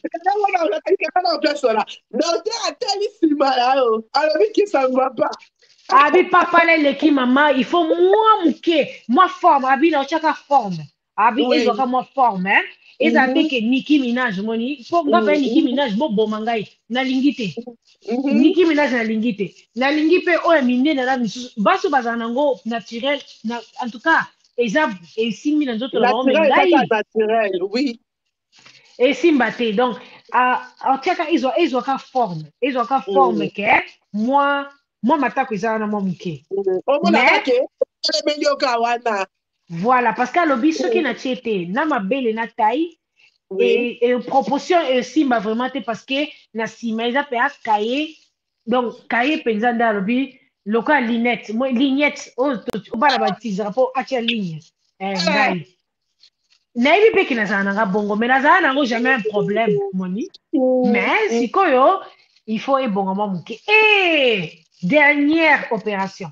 abi papa la eleki mama il faut moi moke moi forme abi na otiaka forme abi ezwaka moi forme eza te ke Nicki Minaj moni fo nga mpe Nicki Minaj boboma ngai nalingi te Nicki Minaj nalingi te nalingi mpe oyo minene na misusu baso bazala nango naturel en tout cas eza esimbi na nzoto na bango me ngai esimba te donc otiaka ezwaka forme ke moi matako eza wana mwa moke voilà parce que alobi soki natie te na mabele na taille et proportion esimba vraiment te parce que na nsima eza mpe akaye donc kaye mpenza nde alobi lokola lignette oyo bana batizaka mpo atia ligne ngai nayebi mpe ke nazala nanga bongo mais nazala nango jamais un problème moni mais sikoyo il faut ebonga mwa moke dernière opération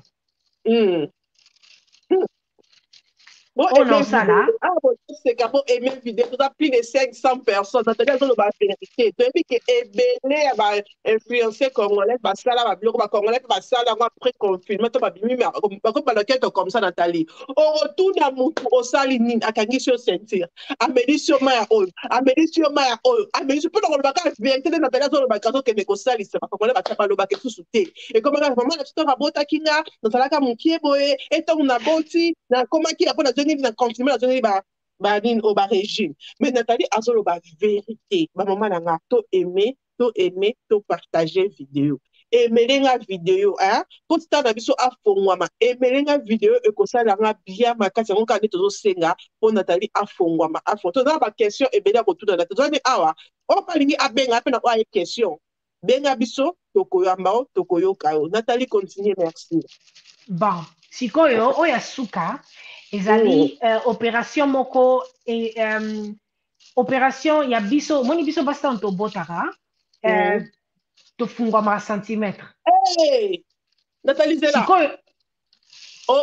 on en ça là c'est quand aimer vidéo ça plus de 500 personnes ça te dit que la vérité tu dis que ebele ba influencer congolais parce que là ba blog ba congolais ba ça là après confinement to ba bimi mais ba loquette comme ça Nathalie au retour na mutu au sali nini akangi sur sentir amedi sur ma oil amedi sur peut dans le bac vérité de Nathalie sur le bac que me ko sali c'est pas congolais ba tapa le bac tout souté et comme vraiment la petite rabota kinga dans la ka mukie boye et on a boti na comment qui après na continuer na zoni ba nini au ba régime mais Nathalie azolo ba vérité ba maman na to aimer to partager vidéo emelenga vidéo hein pour ta na biso afongwama emelenga vidéo e ko sala nga bien makasi ngo ka neto zo senga pour Nathalie afongwama to na ba question ebele ko tuda na to ni awa o palingi abenga pe na kwa question benga biso tokoyamba tokoyoka Nathalie continue merci bon sikoyo oya suka ezali opération moko opération ya biso moni biso basta on tobotaka tofungwa ma centimètre Nathalie Zela sikoyo oh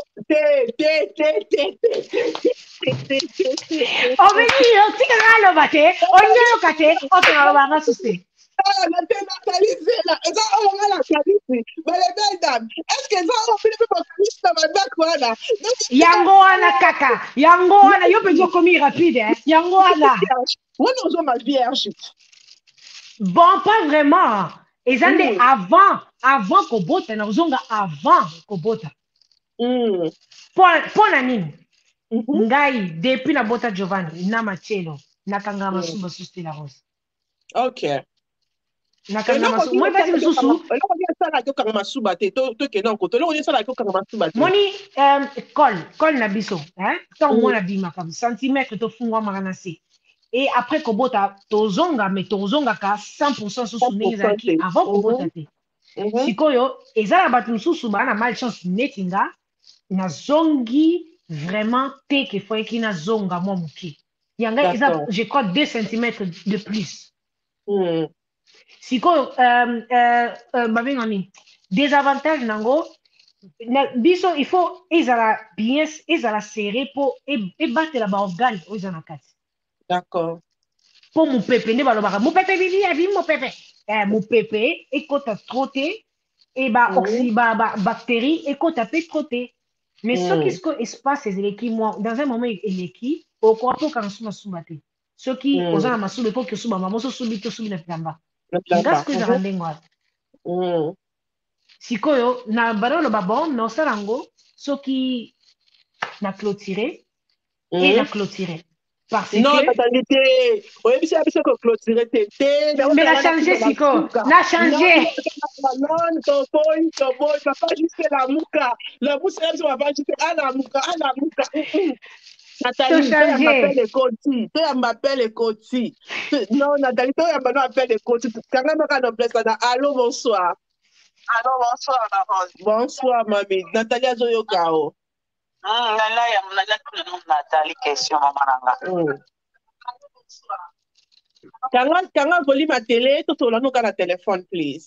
oveni otika ngaloba te onyeloka te otongaloba nga susi Nathalie Zela eza oyo la kalisi bale bedam est-ce que ça on peut pas kalisi na badak wana yango wana kaka yango wana yo penzo komi rapide yango wana wana ozo ma vierge bon pas vraiment ezande avant kobota na ozonga avant kobota pona nini ngai depuis na bota Giovanni na Machelo nakanga masuba suste la rose okay nakanga masuba moi basi mususu moni col na biso tant moi na bima comme centimètre to fungwa makana se et après kobota tozonga mais tozonga ka 100% susu ndenge ezalaki avant kobota te sikoyo ezala bato mususu bana malchance neti nga nazongi vraiment te ke foyeki nazonga mwa moke yanga eza je crois 2 cm de plus sikoyo babenga nini désavantage nango biso il faut ezala bien ezala serré po ebatela baorgane oyo eza na kati d'accord pour mon pépé, ne balobara. Mon pépé, vivi, mon pépé. Mon pépé, et quand t'as trotté, et bactéries, et quand t'as fait trotté. Mais ce qui se passe, c'est que moi, dans un moment, il est qui, au quoi pour qu'on soit soubaté. Ce qui, aux gens, ma soube, pour que souba, maman, soubi, tout soubi, na plamba. Ngas que ça rende moi. Sikoyo, na barolo babon, no sarango, ce qui n'a clôturé, et n'a clôturé. Parce non, que. natalité. Oui, mais c'est que clôturer tété. Mais la changé, Siko. N'a changé. Non, ton boy, papa, juste la mouka. La mousse, elle va juste la mouka. Nathalie, toi, elle m'appelle les Koti. Toi, elle m'appelle les Koti. Non, Nathalie, toi, elle m'appelle les Koti. Quand même, on a place, allô, bonsoir. Allô, bonsoir, Maman. Bonsoir, mamie. Nathalie Azoyokao. Nathalie, question, maman. Quand on volume ma télé, tout le monde a un téléphone, please.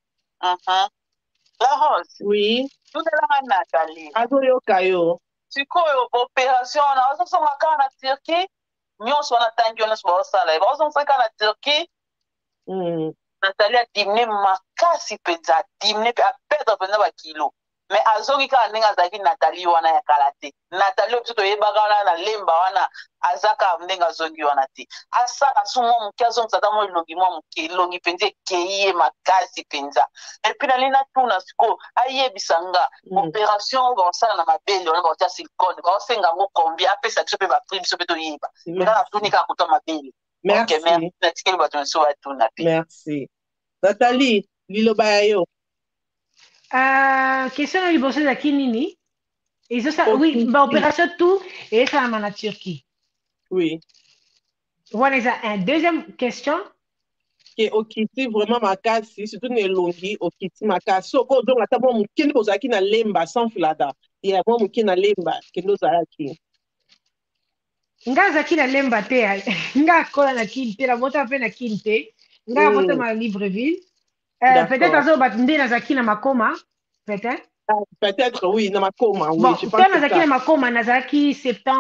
La Rose. Oui. Tout est là, Nathalie. Azoyokao. Tu connais l'opération, on a fait en Turquie. Nous, on a attendu, on a fait ça. On a fait en Turquie. Nathalie a diminué ma casse, a diminué, a perdre 20 kilos. Mais azongi ka ninga zaki Nathalie wana ya kalate. Nathalie obito yebaka wana na lemba wana azaka mnenga zongi wana ti. Asa asumo mkiazo msata mo longi mo mkelongi penze keye makasi penza. Et puis nalina tuna siko aye bisanga opération ba sala na mabele wana ba tia silicone ba senga ngo combien apesa kiso pe ba prix biso pe to yeba. Ngana tunika kuto mabele. Merci. Okay, merci. Merci. Nathalie, liloba yo. Question à liboso za kinini. Et ça, oui, bah, opération tout, et ça en la Turquie. Oui. Voilà, une deuxième question. Que okiti vraiment makasi, surtout ne longi, okiti makasi. So, ko donc, ata mo mukini bozaki na lemba, sans filada. Il y a mo mukini na lemba, kendo zalaki. Nga zaki na lemba te, nga kola na kinte, la bota pe na kinte, nga bota ma Libreville. Peut-être azo batinde na zaki na makoma, peut-être. Peut-être, oui, na makoma, oui. Bon, Je pense na zaki na makoma, na zaki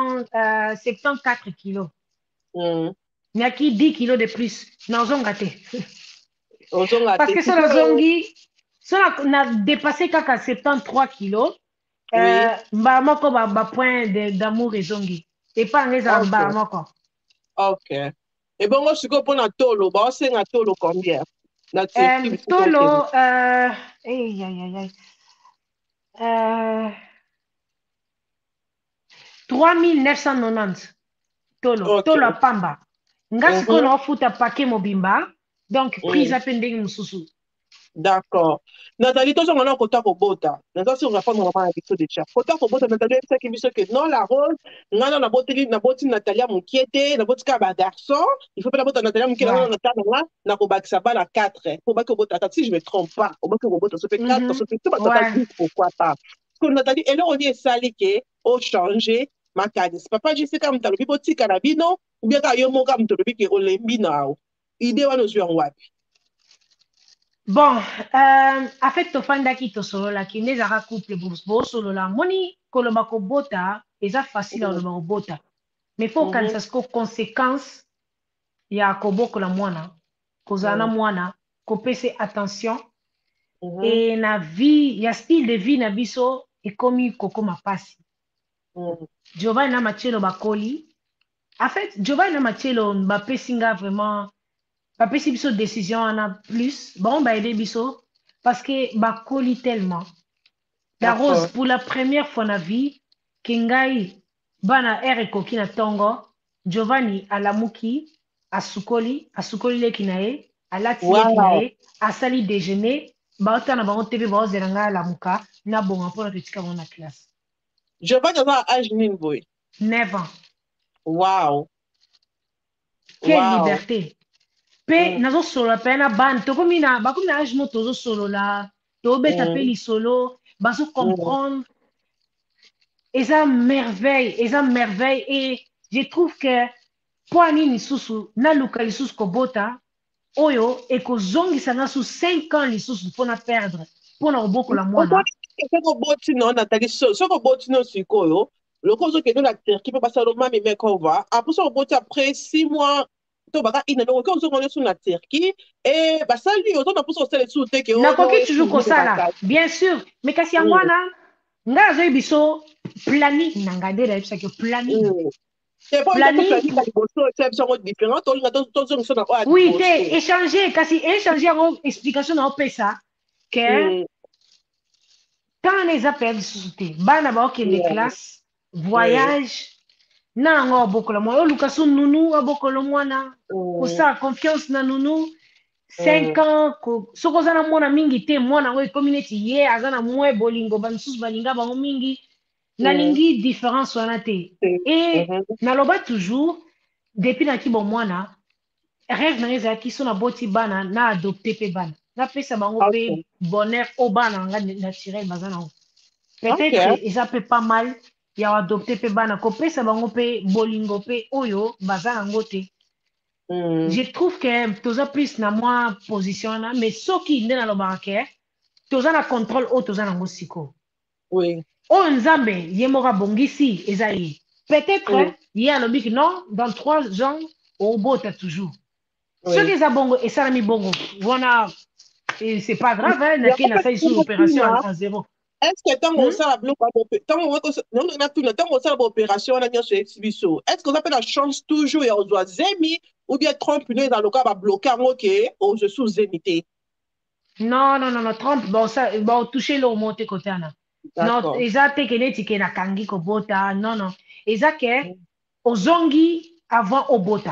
74 kilos. Nyaki 10 kilos de plus. Na ozonga te. Parce que sur la zongi, on a dépassé kaka 73 kilos. Bah, moko ba point d'amour et zongi. Et pas en les amba moko. Ok. Et bon, moi, je suis pour na tolo. Bah, c'est na tolo combien? Tolo, 3990. Tolo. Tolo a pamba. Nga siko na ofuta pake mobimba. Donc, prise à pending mususu. D'accord. Nathalie, toi, on a un quota pour bota. Nathalie, si on va prendre vraiment la question de chat. Quota pour bota, Nathalie, c'est qui dit que non, la rose, on a la botte Nathalie, mon qui était, la botte garçon. Il faut pas la botte Nathalie, mon qui est là, na ko bakisa ba la 4. Faut pas que bota, si je me trompe pas, au moins que bota, ça fait 4, ça fait tout, pourquoi pas. Parce que Nathalie, elle on est sali que, au changer, ma cadi. C'est pas juste comme t'as le biboti carabino, ou bien t'as yo mo comme t'as le bibi qui olembina. Idée, on nous en wapi. Bon, en fait, to fanda ki to solo la ki neza ka couple bo solo la moni koloba ko bota eza facile à koloba ko bota. Mais faut quand ça se conséquence ya ko boko la mwana kozana mwana ko pese attention et na vie ya style de vie na biso e komi koko mapasi. Giovanni na machelo bakoli. En fait, Giovanni na machelo ba pesinga vraiment pas possible décision en a plus bon bah aider biso parce que bah colis tellement la rose pour la première fois na vie kingai bana ereko kina tongo Giovanni alamuki asukoli le kinae alati kinae asali déjeuner ba otana ba TV ba ozeranga la muka na bonga pour la critique na classe. Giovanni a âge nin boy 9 ans. Wow. Quelle liberté. Pe nazo solo pe na ban to komi na âge mo tozo solo la to beta pe li solo baso comprendre eza merveille et je trouve que poani ni susu na luka li susu kobota oyo e ko zongisa na su 5 ans li susu pona perdre pona oboko la mwana ko boti no na tagi so ko boti no sikoyo le kozo ke no la Turquie pe passer le mami mekova après ça boti après 6 mois to baka ina no ko zo ngone suna Turquie et ba sali ozo na poso sele sous te ke na koki toujours kosala bien sûr mais kasi yango wana nga azoyi biso planning na nga nde nayebisa ke planning oui te échanger kasi échanger yango explication na opesa ke tant eza mpe ya lisusu te bana baokende classe voyage na yango abokola mwana oluka so nunu abokola mwana kosala confiance na nunu 5 ans soki oza na mwana mingi te mwana yango ekomi neti ye aza na mwa bolingo bamisusu balinga bango mingi nalingi différence wana te e naloba toujours depuis naki bomwana rêve nanga ezalaki so naboti bana na adopte mpe bana napesa bango mpe bonheur o bana nanga naturel baza nango peut-être eza mpe pas mal ya adopte mpe bana kopesa bango mpe bolingo mpe oyo baza nango te je trouve que toza plus na mwa position wana mais soki nde nalobaka ke toza na contrôle oyo toza nango sikoyo oyo nzambe ye moko abongisi eza ye peut-être ye alobiki non dans 3 ans obota toujours soki eza bongo esalami bongo wana c'est pas grave nake nasali sur opération à zéro est-ce que ntango osala biloko ntango osala baopération wana nyonso eyebisi biso est-ce que oza mpe na chance toujours ya kozwa zemi ou bien trompe no ezaloka babloke yango ke ojesu zemi te non trompe baotouche eloko moko te kote wana non eza te ke neti ke nakangi kobota non eza ke ozongi avant obota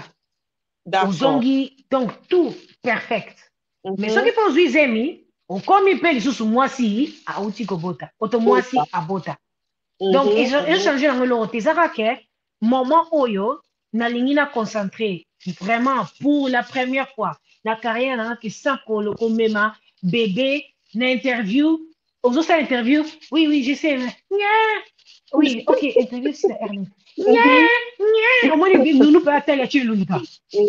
ozongi donc tout perfect mais soki mpe ozwi zemi okomi mpe lisusu mwasi auti kobota oto mwasi abota donc echange yango eloko te eza kaka moment oyo nalingi na concentré vraiment pour la première fois na carrière nanga ke sans komema bébé na interview ozosala interview oui je sais oui ok interview si na Erling omoni nunu mpe atali atie luluka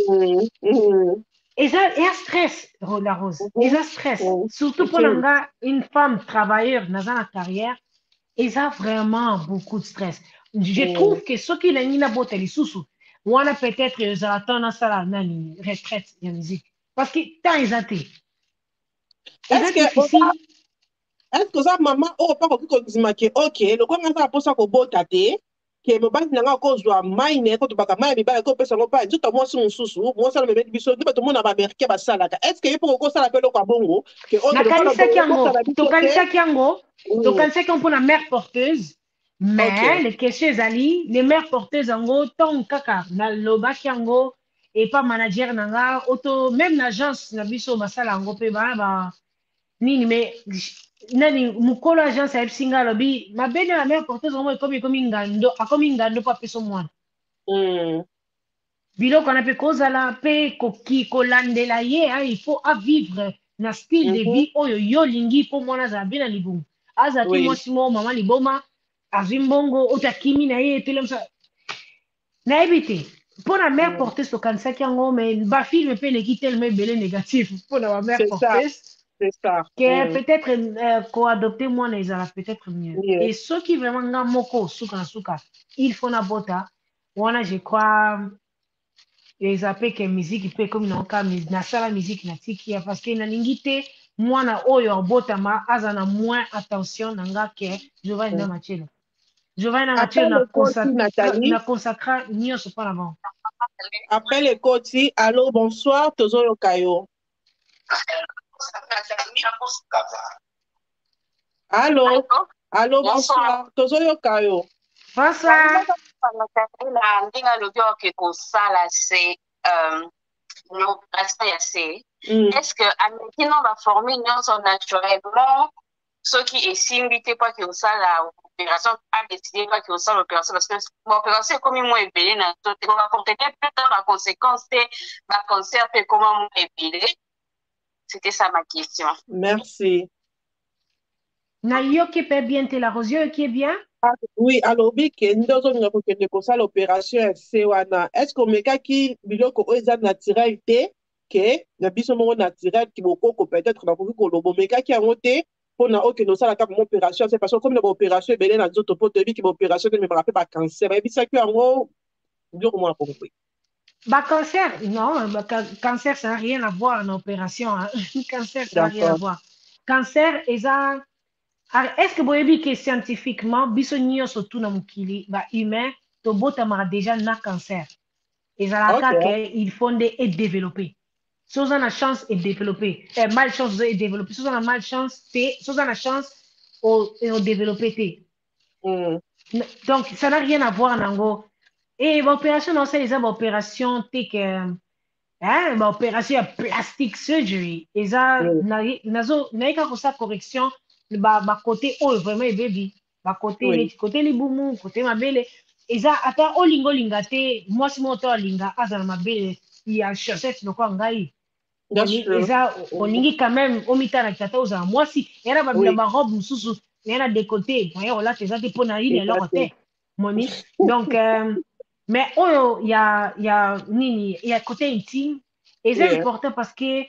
eza stress la rose eza stress surtout mpona nga une femme travailleur naza na carrière eza vraiment beaucoup de stress je trouve que soki elangi nabota lisusu wana peut-être ezala temps nasala nani retraite ya musique parce que temps eza te eza difficile est-ce que oza mama oyo mpa koki kondima ke ok lokonga aza na mposa kobota te ke mobali nanga akozwa mai na ye kotobaka mai ya mibali kopesa yango mpa nzoto mwasi mosusu mwasi ana memeli biso nde bato mona baaméricain basalaka est ce ke ye mpo kokosala mpe eloko ya bongo tokanisaki yango mpona mare porteuse mais le question ezali les mare porteuse yango ntongo kaka nalobaki yango epa manager nanga oto même na agence na biso basala yango mpe bana nini mais nani mukolo agence ayebisi nga alobi mabene ya mare porteuse yango akomi ngando mpo apeso mwana biloko wana mpe kozala mpe kolandela ye il faut avivre na style de vie oyo yo olingi mpo mwana azala bien na libumu azalaki mwasi moko mama liboma azwi mbongo oto akimi na ye etelemisa nayebi te mpo na mare porteuse tokanisaki yango mais bafilme mpe eleki telema ebele négatif mpo na bamare porteuse que peut-être koadopte mwana ezala peut-être mieux et soki vraiment nga moko suka na suka il faut na bota wana je crois eza mpe ke miziki mpe ekomi naoka nasala miziki na tiki ya parce que nalingi te mwana oyo abotama aza na moins attention na nga ke Giovanni na Machelo na consacra nyonso mpona bango appel ekoti allo bonsoir tozoyoka yo allo bonsoir tozoyoka yo bonsoir ndinga lobi oke kosala se l'opération ya se est-ce que ameki no baforme nyonso naturellement soki esimbi te mpaki osala opération adécide mpaki osala opération parce que baopération ekomi mo ebele na to te bacontenir peut-être baconséquence te bacancer mpe ekoma mo ebele. C'était ça ma question. Merci. Nayo qui peut bien te la rosio qui est bien? Oui, alors oui, que nous avons fait l'opération Sewana. Est-ce qu'on me dit biloko oza naturel te que na biso mo naturel qui beaucoup peut-être na ko ko lobo meka ki angote pour na ok no sala ka mo opération c'est parce que comme l'opération belé na zoto poto bi ki opération me rappelle pas cancer et bisa ki ango biloko mo compris. Bah, cancer, non, bah, cancer, ça n'a rien à voir en opération. Hein. Cancer, ça n'a rien à D'accord. voir. Cancer, est-ce que vous avez que scientifiquement, bisogno surtout dans mukili, bah, humain, to botama déjà na cancer. Et ça Ok. il faut et développer. Si on a la chance et développer, malchance et développer. Si on a malchance, si on a la chance, on développer. Mm. Donc, ça n'a rien à voir, Nango. Et l'opération, non, c'est les opérations, que hein, opération plastic surgery. Et ça, Mm. n'a pas sa correction, côté, oh, vraiment, baby. Oui, Côté les boumou, côté ma belle. Et ça, attends, oh, lingate, moi, si mon tour linga, azana ma belle, il y a chaussette, le quoi, ngai. bien Et sûr. ça, on Mm. lingi quand même, au mitana, avec tata, moi, si, il y a Oui, ma robe, sous, il y a des côtés, voyons, là, c'est ça, des ponailles, il y a leur exactement. côté. Moni. Donc, mais oh, il y a côté intime. Et c'est Yeah. important parce que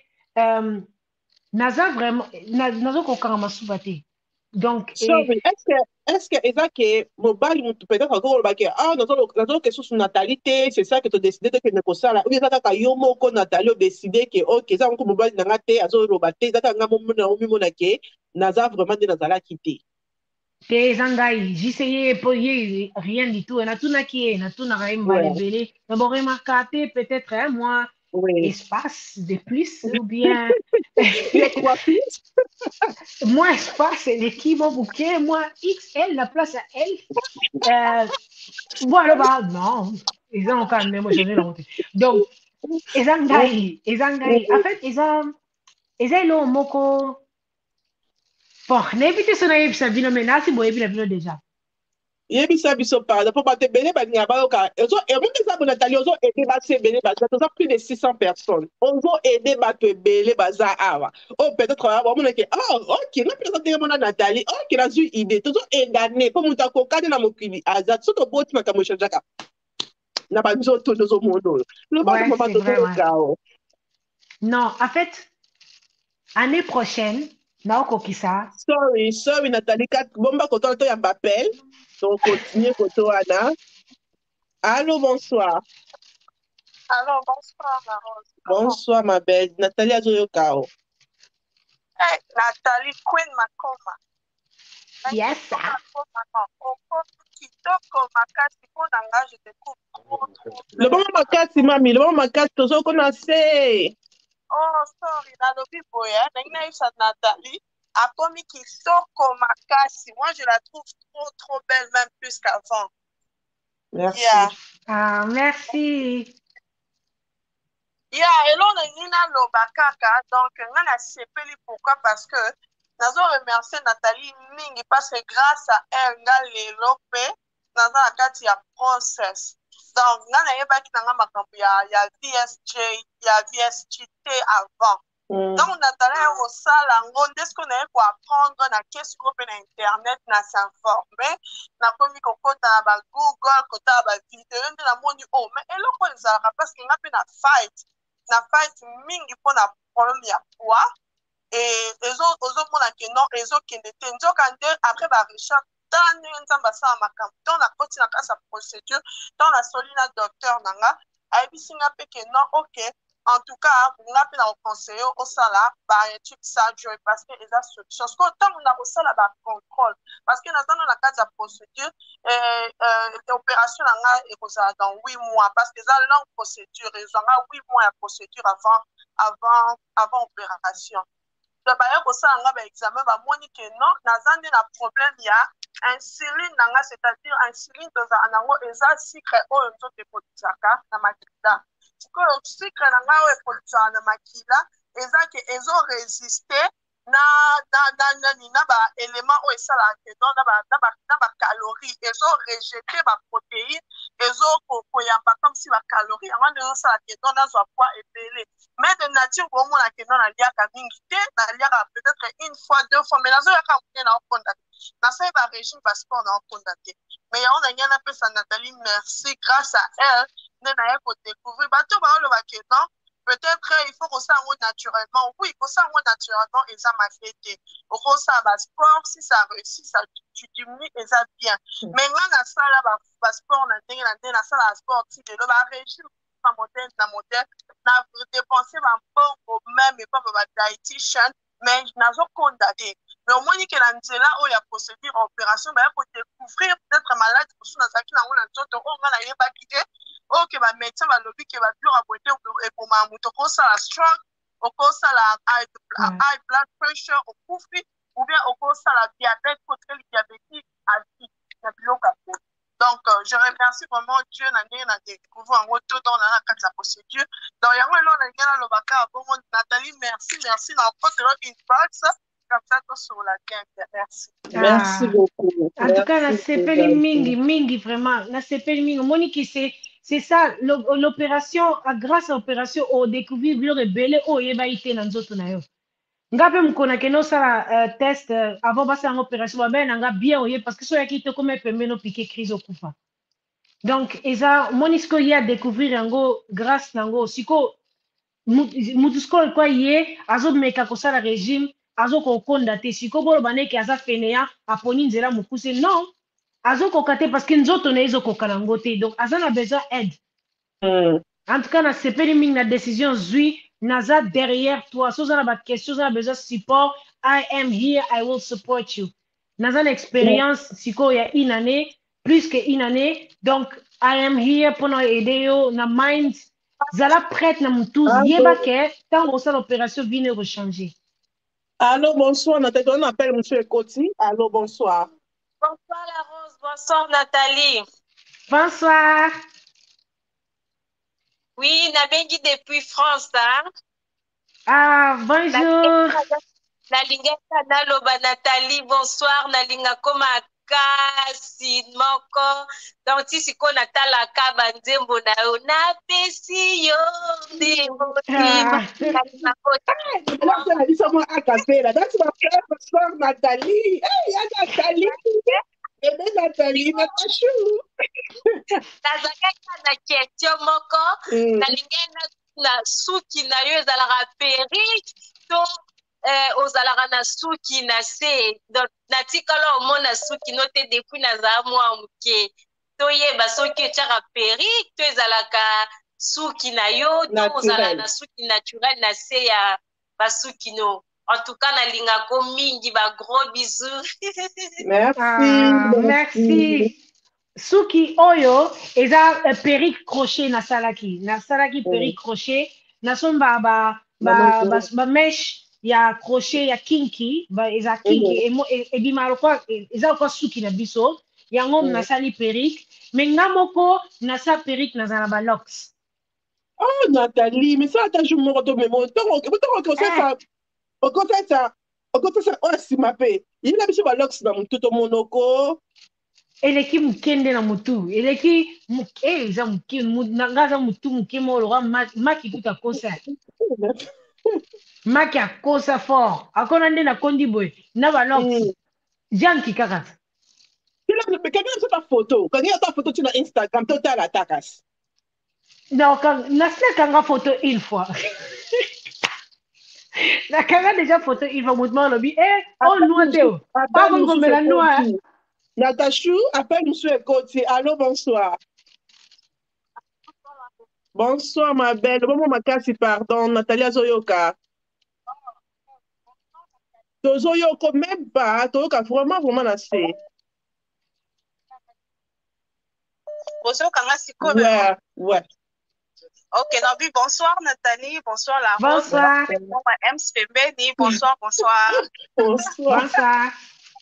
naza vraiment, nazo kokanga subate. Donc, Sorry, est-ce que Isaac mobile peut-être encore le ah dans que sous natalité c'est ça que tu décidé de que ne ça là ou bien ça yo moko Nathalie décidé que OK ça encore mobile na te azo robate ça nga mo na o mimo na ke naza vraiment de nazala quitter. te zangai, j'essayais pour rien du tout. Na tout na qui est, na tout na raimba Ouais, lebele. Mais bon, remarqué peut-être un mois oui. espace de plus ou bien Il y a quoi plus? moins espace, l'équipe au bouquet, moins XL, la place à L. Voilà, bah, non. Ils ont quand même émotionné la route. Donc, Ezangai. En fait, Ezai moko. Bon, n'évitez son aïe, sa vie, mais là, si vous avez vu déjà. Yebisa biso par exemple, pour te béné, et même ça, Nathalie, on a aidé plus de 600 personnes. On a aidé Bato Bélé Baza Awa. Oh, peut-être, ok, la présenté mon Nathalie, ok, la su idée, tout ça est gagné, pour mon taco, quand on a mon kili, azat, surtout pour tu m'as camoché jaka. N'a pas besoin de tout le monde. Le bas de Ouais, maman, c'est tout vrai, le ouais. gars. Non, en fait, année prochaine, Naoko Kisa. Sorry, Nathalie, bomba, quand on a un appel, donc continuez, koto, Anna. Allô, bonsoir. Alors, bonsoir, Rose. Comment? Bonsoir, ma belle. Nathalie Azoyokao. Hey, Nathalie Queen Makoma. Yes, Queen Makoma, non. Oko kitoko makasi mpo na nga, je te trouve trop, trop Le bon belle. makasi, mami. Le bon makasi, tozo konase. Oh, sorry, nalobi boye, ndenge nayebisa Nathalie, akomi kitoko makasi. Moi, je la trouve trop, trop belle, même plus qu'avant. Merci. Yeah. ah, merci. Yeah, elona nina loba kaka, donc nga nasepeli pourquoi parce que nazo remercier Nathalie mingi parce que grâce à elle nga lelo pe naza na kati ya process. Donc nga nayebaki nanga makambo ya VSJ, ya VSGT avant. Donc Nathalie akosala yango nde soki naye koapprendre na ke sikoyo mpe na internet na s'informe nakomi kokota na bagoogle kotala bavideo nde namoni o mais eloko oyo ezalaka parce que nga mpe na fight mingi mpona problème ya poids ozomona ke non ezokende te nzoka nde après barecherche tala ndenge nzambe asala makambo ntango nakoti na kati ya procédure ntango nasoli na docteur na nga ayebisi nga mpe ke non ok en tout cas nga mpe na koconseille osala baétude surgery parce que eza solution sikoyo ntango na kosala bacontrôle parce que naza na kati ya procédure opération na nga ekozala dans 8 mois parce que eza longue procédure ezwanga 8 mois ya procédure avant opération baye kosala nga baexamen bamoni ke non naza nde na problème ya insuline na nga c'est-à-dire insuline tozala nango eza sucre oyo nzoto eproduisaka na makila sikoyo sucre na nga oyo eproduisaka na makila eza ke ezoresiste na baélément oyo esalaka ke non na bacalorie ezorejete baprotéine ezokoyamba kamsi bacalorie yango nde ezosala ke non nazwa poids ebele mais de nature komona ke non naliaka mingi te naliaka peut-être une fois deux fois mais nazoyaka moke na okonda te nasali barégime passeport na okonda te mais yango na ngai napesa Nathalie merci grâce à elle nde naye kodécouvrir bato baoloba ke non peut-être il faut kosala yango naturellement oui kosala yango naturellement eza mabe te okosala basport si ça réussit ça tu diminues eza bien mais nga nasala basport na ndenge nasala sport ti lelo barégime ma montagne na montagne na dépenser ma mbongo même pas ba diététicien mais nazo condamné mais au moins que na nzela o ya procédure opération ba ko découvrir peut-être malade pour na zaki na ngona nzoto o ngana yeba kite o ke ba médecin ba lobi ke ba bio raboter e pour ma muto ko sa stroke o ko sa la high blood pressure au kufi ou bien au ko sa la diabète contre le diabétique à vie na biloka. Donc, je remercie vraiment Dieu n'a découvert en retour dans la procédure. Donc, il y a Nathalie, merci. Dans votre inbox, comme ça, sur la game. Merci. Merci beaucoup. En tout cas, mingi, vraiment. Monique, c'est ça, l'opération, grâce à l'opération, on découvre le rebelle, oh, il y a été dans d'autres naïfs. Ngape mkona keno sala test avant basi en opération ba nga bien oye parce que so yakite comme pembe no piquer crise okufa. Donc eza monisco ya découvrir yango grâce nango siko mutusko kwa ye azo meka ko sala régime azo ko konda te siko bolo baneke aza fenea aponi nzela mukuse non azo ko kate parce que nzoto na ezo ko kanango te donc aza na besoin aide. En tout cas na sepeli ming na décision zui Naza derrière toi. Si vous avez des questions, vous avez besoin de support. I am here. I will support you. Naza l'expérience, si il y a une année, plus qu'une année. Donc, I am here pour nous aider. Na mind, zala prête na moutouz. Yeba ke, tant que l'opération vient rechanger. Allô, bonsoir. Nathalie, on appelle M. Koti. Allô, bonsoir. Bonsoir la Rose. Bonsoir Nathalie. Bonsoir. Oui, Nabengi depuis France, hein? Ah, bonjour. Nalinga Kanaloba Nathalie, bonsoir. Nalinga Koma Kasi Moko. Donc, si c'est qu'on a la Kabanzembo na yo, na pesi yo, ndembo tima. That's my favorite song, Nathalie. Hey, Nathalie. Et Nathalie, Natachou. Nazakaka na question moko, nalinga na suki na yo ezalaka perrique to ozalaka na suki na se. Donc natikala omona suki no te depuis nazala mwa moke toyeba soki otiaka perrique to ezalaka suki na yo to ozalaka na suki naturel na se ya basuki no. En tout cas, nalinga ko mingi ba gros bisous. Merci. Suki oyo eza perrique crochet na salaki perrique crochet na somba ba mesh ya crochet ya kinky ba eza kinky e bimalo kwa eza kwa suki na biso yango na sali perrique mais ngamoko na sa perrique na zana ba locks. Oh Nathalie, mais ça ta joue mon mais mon ça oh si ma paix il a biso ba locks na mututo monoko eleki mukende na mutu eleki eza muki ngaza mutu muki molo maki tuta kosa maki akosa fort akona nde na kondi boy na ba locks janki kaka quelqu'un a photo quand il y a ta photo sur Instagram total attaques non na kanga photo une fois na kanga déjà photo une fois mutu lobi oh noa teo pas bon comme la noa. Natachou, appelle M. Koti. Allô, bonsoir. Bonsoir, ma belle. Bon, ma casse, pardon. Nathalie Azoyoka. Tozoyoko, même pas. Tozoyoka, vraiment, assez. Ouais. Ok, donc bonsoir Nathalie, bonsoir la Rose. Bonsoir. Bonsoir. Bonsoir.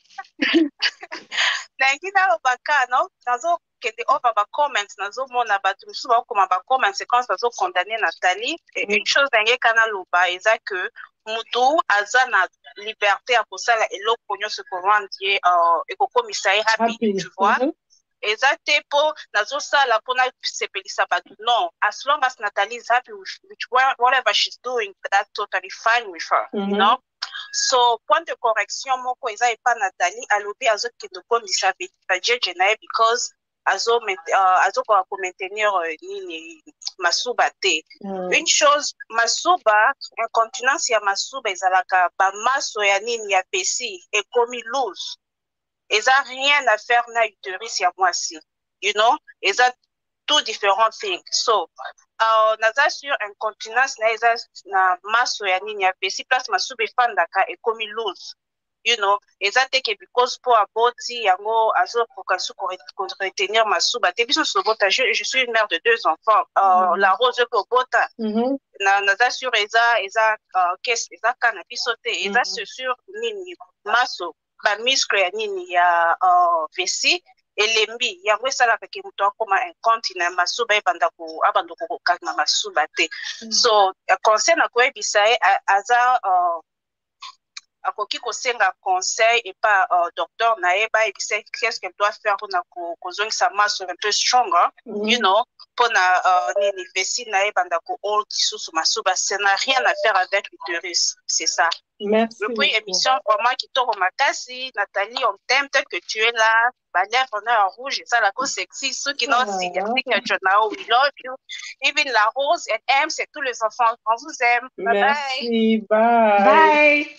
Nangina obaka no nazo kete over ba comments nazo mona batu musu ba koma ba comments séquence nazo condamner Nathalie et une chose nangé kana loba eza que mutu aza na liberté à kosala eloko nyonso ko rendre eko komisai happy tu vois eza te po nazo sala pona sepelisa batu non as long as Nathalie is happy with whatever she's doing that's totally fine with her you know. So, point de correction, moko eza epa Nathalie, alobi azo kendo kondisa budget na ye because azo ko maintenir nini masuba te. Une chose, masuba, incontinence ya masuba ezalaka ba maso ya nini ya pesi ekomi loose. Eza rien à faire na utérus ya mwasi. You know, eza two different things. So, naza sur incontinence na eza na maso ya nini ya pesi place masuba efandaka ekomi loose. You know, eza teke because po aboti yango azokoka su retenir masuba. Te biso sobota, je suis une mère de 2 enfants. La rose ko bota. Naza sur eza qu'est-ce eza kana biso te eza sur nini maso ba muscle ya nini ya vessie elembi yango esalaka ke moto akoma incontinent masuba ebanda abanda kokokanga masuba te. So conseil na koyebisa ye aza akoki kosenga conseil et pas docteur na ye bayebisa qu'est-ce qu'elle doit faire na kozongisa maso un peu stronger, you know, pona nini vessie na ye banda ko hold lisusu masuba. Ça n'a rien à faire avec l'utérus, c'est ça. Merci. Depuis émission vraiment qui tombe makasi, Nathalie, on t'aime, peut-être que tu es là, bannière en rouge, et ça la cause sexy, ceux qui n'ont si we love you. Even la rose, elle aime, c'est tous les enfants, on vous aime. Bye Merci, bye. Bye.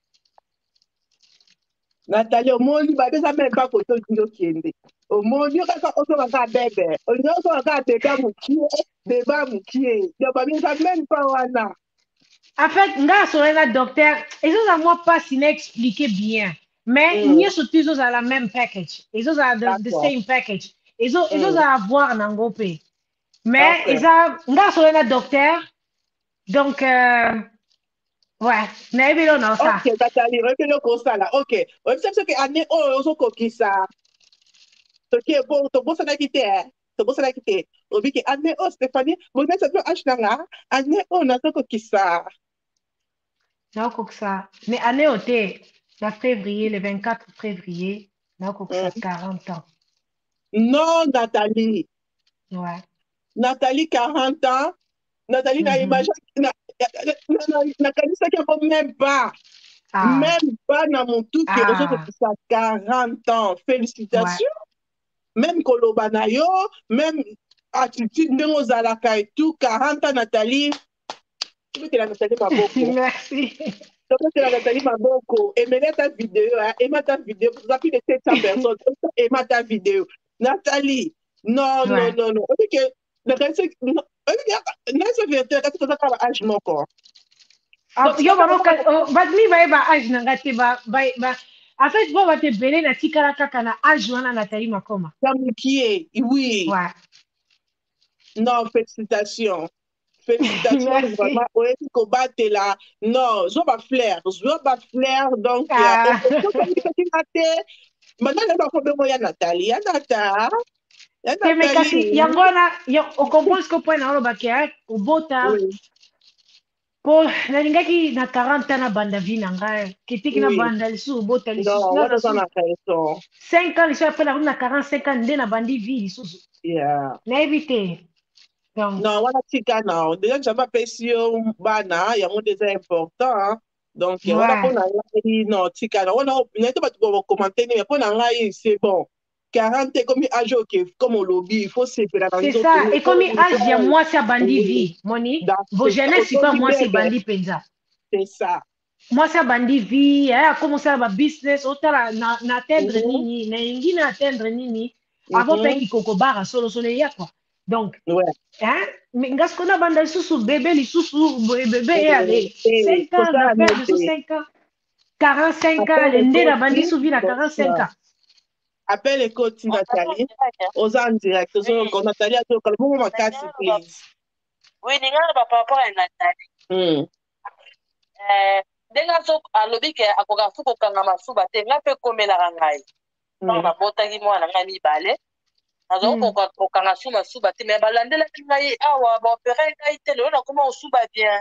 Nathalie, au monde, il va même pas côté de Kende. Au monde, il y a un bébé. On y a un bébé moukié. Il n'y a même pas wana. En fait, nga soyez docteur, ils ont à moi pas si expliqué bien. Mais ils sont tous à la même package. Ils ont à the same package. Ils ont à avoir n'angopé. Mais ils ont nga soyez docteur. Donc ouais, n'avez pas non ça. OK, Nathalie, revenons comme ça là. OK. On sait que année on coquille ça. OK, bon, to bossa na kité. To bossa na kité. Obi que année Stéphanie, mon ça peut acheter là. Année na to coquille ça. Non, comme ça. Mais année au thé, le février, le 24 février, non, comme ça, 40 ans. Non, Nathalie. Ouais. Nathalie, 40 ans. Nathalie, n'a imagine. Nathalie, ça qui même pas. Même pas dans mon tout qui est 40 ans. Félicitations. Ouais. Même Kolobanayo, même attitude de Mozalaka et tout, 40 ans, Nathalie. Merci. Donc, c'est la Nathalie Maboko. Aimez ta vidéo, hein. Aimez ta vidéo. Vous avez plus de 700 personnes. Aimez ta vidéo. Nathalie, non, non, non, non. Ok, en fait, vous avez belé na tikala kaka na ajwana Nathalie Makoma. Oui. Ouais. Non, félicitations. Félicitations, vraiment. Ouais, combattre là. Non, je vais pas flair. Donc, maintenant, je vais pas Nathalie. Mais kasi yangona on comprend ce que point na bakia au bota pour nalingaki na 40 ans na banda vie na ngai kitiki na banda lisu bota lisu na 5 ans lisu après na 45 ans nde na bandi vie lisu na éviter donc non wana tika na déjà que j'avais pesio bana ya mo déjà important donc wana pona ngai non tika na wana na to ba to commenter mais pona ngai c'est bon 40 comme âge comme on lobby il faut se faire c'est ça et comme âge ya moi c'est bandi vie moni vos jeunesse c'est pas moi c'est bandi penza c'est ça moi c'est bandi vie a commencé à business otala na atteindre nini na ingi na atteindre nini avant pe ki kokobara solo ya quoi donc hein mais ngasko na banda susu bébé bébé allez 5 ans na faire de 5 ans 45 ans le ndé na bandi sous vie na 45 ans. Appelle les côtes Nathalie. Aux en direct. Nathalie a tout le monde ma casse, please. Oui, les gars, par rapport à Nathalie. Denga so alobi ke akoka fuko kanga masuba te nga pe komela rangai. Donc na bota ki mwana nga mibale. Azo ko kanga suma suba te me balandela ngai awa ba opérer ngai te le na comment suba bien.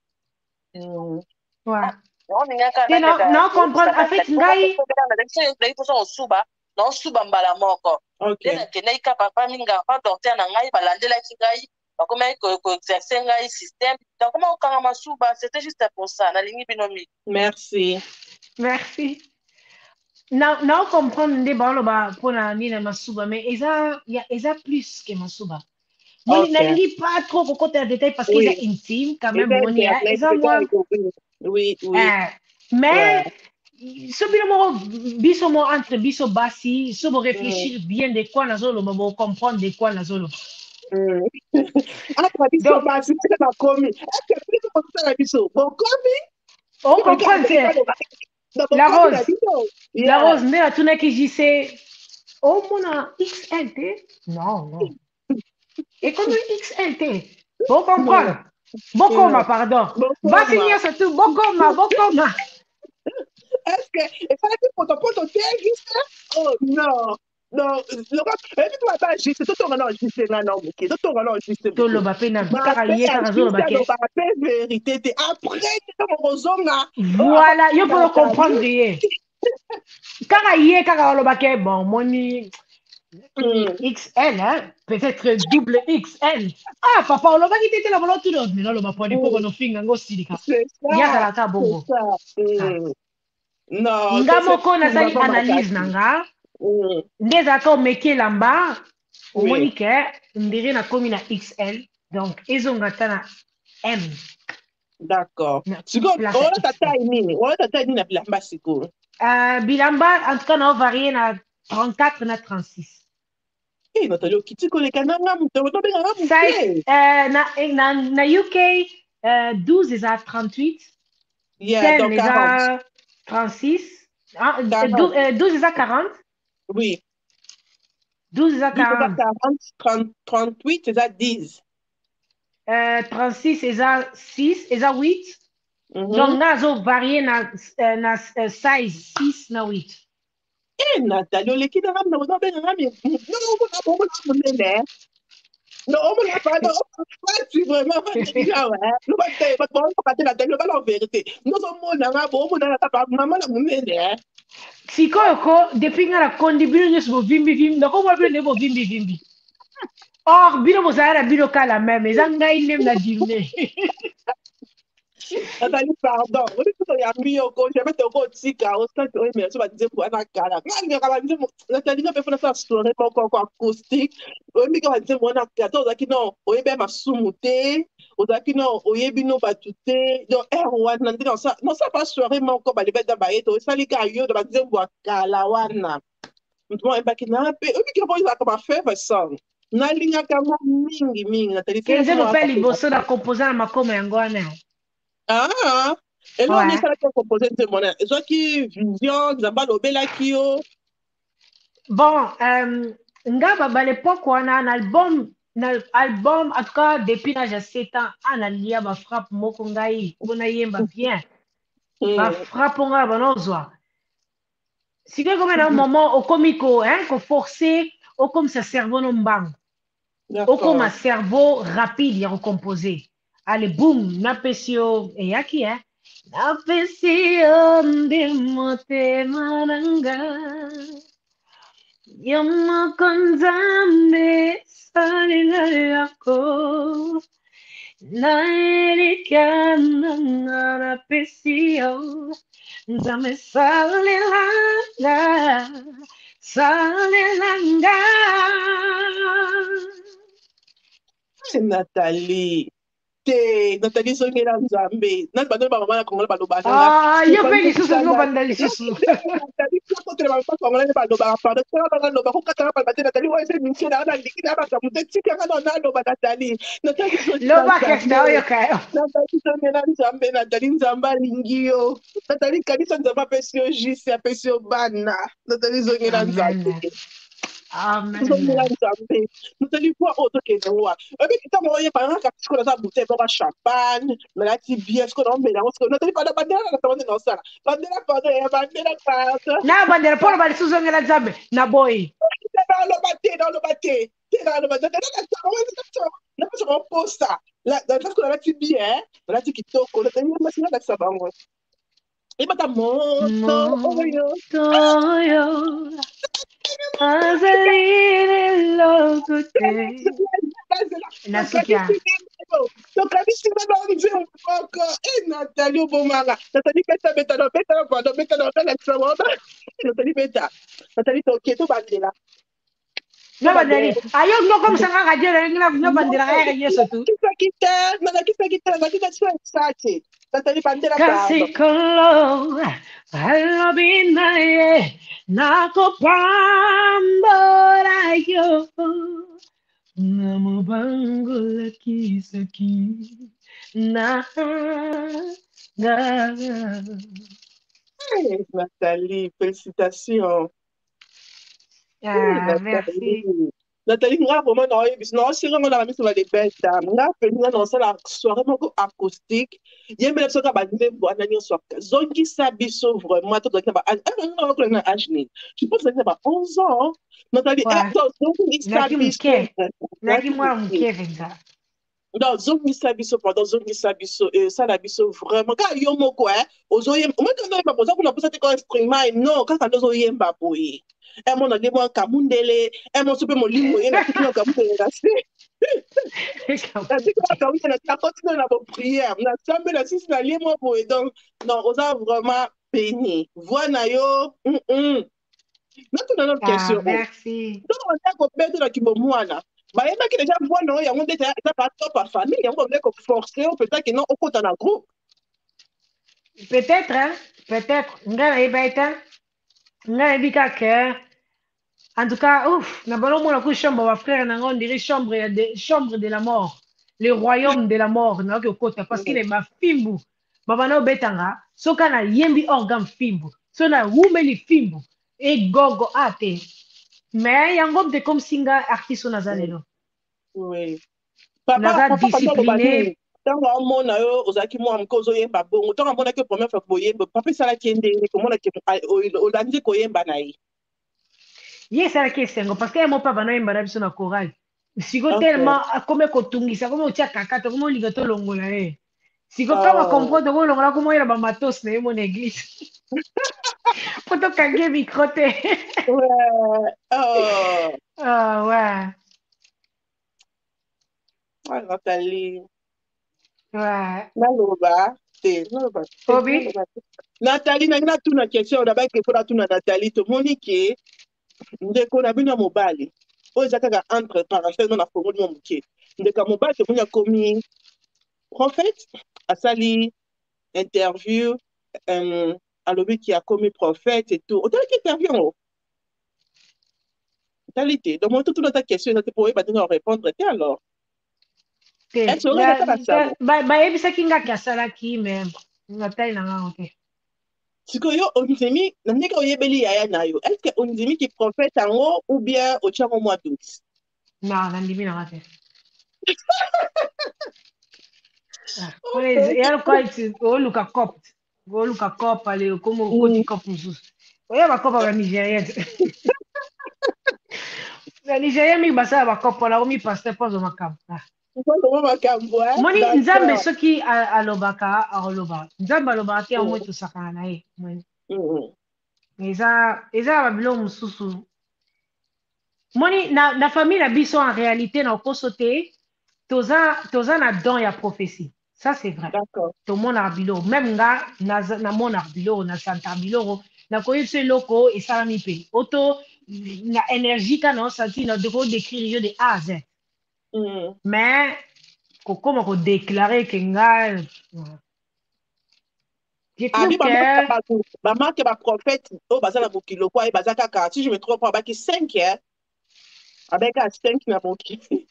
Ouais. Non, comprendre en fait ngai non suba mbala moko. Okay. Tena ika papa minga pa docteur na ngai balandela ngai ba comment ko exercer ngai système. Donc comment okanga masuba c'était juste pour ça na lingi binomi. Merci. Merci. Non comprendre nde ba ba pona ni na masuba mais eza plus que masuba. Moi na lingi pas trop ko côté détail parce que c'est intime quand même moni eza moi. Oui. Mais so biso mo entre biso basi so bo réfléchir bien de quoi na zolo bo comprendre de quoi na zolo Après, biso, Donc, bah, c'est ma commis. Est-ce que plus de ça la biso? Bon, commis? on comprend, c'est la rose. La rose, mais à tout n'est que j'y sais. Oh, mon XLT? Non, non. Et comme XLT? Bon comprendre. Bokoma, pardon. Va finir surtout. Bokoma, Bokoma. Est-ce que il fallait que pour ton juste? Oh non. Non, et puis toi, bah, juste, tout ton enregistré là, non, ok. Tout ton enregistré. Tout le bapé n'a pas yé karazo le baké. Vérité, après, tu es mon zona. Voilà, il faut le comprendre. Karaye kara le baké, bon, moni. XL, hein? Peut-être double XL. Ah, papa, on va quitter la volonté de l'autre. Mais là, on va prendre pour nos fingers, on silika. C'est ça. Il y a la ta bongo. Non, Ngamoko na sali analyse nanga. Ndeza ka meke lamba. Omonike, ndere na komi na XL. Donc, ezonga na M. D'accord. Sikoyo, on a taille nini? On a taille nini na bilamba sikoyo? Bilamba, en tout cas, on varie na 34 na 36. Eh, Nathalie, okiti koleka nanga mutu, otobenga nga mutu. Size, na UK, 12 est à 38. Yeah, 10 donc est 40. à 36. 12 est à 40. Oui. 12 est à 12 40. 38 c'est à 10. 36 est à 6, est à 8. Donc, nazo varié na size 6 na 8. Eh, Nathalie, oleki na nga mutu, otobenga nga mutu. Non, on munene. Non, on l'a pas, non, tu vraiment, nous va te la vérité. Nous sommes maman la munene. Sikoyo, depuis nga la kondi bino nyos bo vimbi, ndako mo bino bo vimbi. Or, bino mo sa bino kala même, ezanga inem na dimne. Nathalie, pardon. On dit que ya mis au compte, j'avais te go tika, au stade, oui, mais tu vas dire pour un kala. Nathalie, n'a pas fait ça soirée pour encore acoustique. Oui, mais quand on dit mon acteur, on dit non, on est bien sumuté, on dit non, on est bien battuté. Donc, R1, non, ça pas soirée, mais encore, bah, les bêtes d'abord, ça, les gars, yo, de la dire, bois, kala, wana. Bon, et bah, qui n'a pas, oui, qui va comment faire, ça. Nalinga kama mingi, Nathalie. Kenze no peli boso na composer na makoma yango wana. Ah, et là, on est là pour composer de monnaie. Et soit qui vision, Zamba Lobela Kyo. Bon, nga ba l'époque on a un album, en tout cas depuis l'âge de 7 ans, on a lié ba frappe moko ngai, on a yemba bien. Ba frappe nga ba nozwa. Si que comme un moment au comico, hein, qu'on forcer, au comme ça cerveau non bang. Au comme un cerveau rapide, il y a recomposé. Allez, boum, napesio, et yaki, hein? Napesio de mote mananga. Yama konzame salila yako. Naerika napesio. Nzame salilanga. Salilanga. Nathalie. Nathalie Songela Nzambe. Nat ba ba mama na Kongo ba loba. Ah, yo pe lisusu no banda lisusu. Nathalie ko te ba Kongo na ba loba pa. Ko ba loba ko ka ba Nathalie wa se minche na na likina ba ka mutu tika ka na loba Nathalie. Nathalie Songela. Loba ka sta yo ka. Nathalie Songela Nzambe, Nathalie Nzamba lingio. Nathalie kanisa Nzamba pesio jisi a pesio bana. Nathalie Songela Nzambe. Amen. Nathalie quoi autre que moi. Et puis quand moi par exemple quand on a bouteille pour champagne, mais là tu bien ce qu'on a mais là Nathalie pas de bandera la table dans ça. Bandera pas. Na bandera pour ba lisusu ngela Nzambe na boy. Dans le baté. Dans le baté. Là je repose ça. Là parce qu'on a tu bien, là tu qui toque, là tu me c'est là ça va moi. Et pas ta moto. Nasukia. Nathalie Obomanga. Nathalie beta Nathalie beta. Nathalie toketo bandela. No bandela. Ayo no comme ça radio no bandela radio surtout. Kita, Nathalie bandela. Kasi kolo, alobinaye, nako pambora yo. Namubangola kisaki. Na. Na. Nathalie, félicitations. Ah, merci. Nathalie. Nathalie, nga vraiment na oyebi na osira ngo na miso ba de belle dame. Nga penga na osala soirée moko acoustique. Yembela biso ka ba ndembo ana nyonso. Zongisa biso vraiment to doka ba nga ko na âge. Je pense que ba 11 ans. Nathalie, Ouais. zongisa Naki biso. muke. Naki mwa muke venza. Non, zongisa biso pendant zongisa biso sala biso vraiment ka yo moko ozoyemba moi quand on posa kuna posa te ko instrument non kaka ndozoyemba boye mon na demo kamundele mon sope molimo ye na tikino kamundele na se na tikino kamundele na continue na bo prière na sambe na sisi na liemo boye donc non oza vraiment béni voix na yo natuna notre Ah, question merci. donc on a ko beto na kibomwana bayebaki déjà voix na oyo yango nde eza pas top à famille yango babe ko forcer peut-être que non okota na groupe Peut-être, hein? Peut-être. Nga ebeta. Nga ebika que. En tout cas, ouf, na balo mona ku chambre wa frère na on dirait chambre de la mort. Le royaume de la mort na ko kota parce qu'il est ma fimbu. Baba na obetanga, soka na yembi organe fimbu. So na wumeli fimbu. E gogo ate. Mais yango de comme singa artiste nazalelo. oui Naza discipliné. ntango amona yo ozalaki mwa moke ozoyemba bongo ntango amonaki première fois koyemba papa esalaki ndenge komonaki olandi koyemba na ye Ye esalaki esengo parce que ye mo papa noyemba na biso na chorale siko tellement akome kotungisa kome otia kakata kome olinga tolongola ye siko kama comprendre tokolongola kome oyela bamatos na ye mo na église po tokange micro te ouais Nathalie ouais naloba te obi Nathalie nangi natuna question nabaki mpo natuna Nathalie tomoni ke ndeko na bino ya mobali oyo eza kaka entre parenthèse no na fongoli mwa moke ndeko ya mobali tomoni akomi prophète asali interview alobi ki akomi prophète et tout otalaki interview yango otali te donc moi totuna ta question eza te po oyeba ndenge ya répondre te alors est-ce oyo eza kaka sango bayebisaki ngaki asalaki me natali na ngango te sikoyo ondimi na ndenge oyebeli yaya na yo est-ce que ondimi ki prophète yango ou bien otiango mwa doute non nandimi nanga te yalokwa oluka copte oluka cope ale okoma okoti cope mosusu oya bacope ya banigérien te na nigérien mingi basala bacope mpona omi paster mpo azwa makambo moni nzambe soki alobaka aloba nzambe alobaka te yango tosakana na ye eza na babiloko mosusu moni na famille na biso en réalité na okoso te toza na don ya prophétie ça c'est vrai tomonaka biloko même nga namonaka biloko nasantaka biloko nakoyi biso eloko esalami mpe oto na énergie ka na osenti na deko décrire yo de A à Z mais kokoma kodéclare ke nga je trouve que bamarke baprophète oyo baza na mokili okwa ye baza kaka si je me trompe abaki 5 abeki a 5 na mokili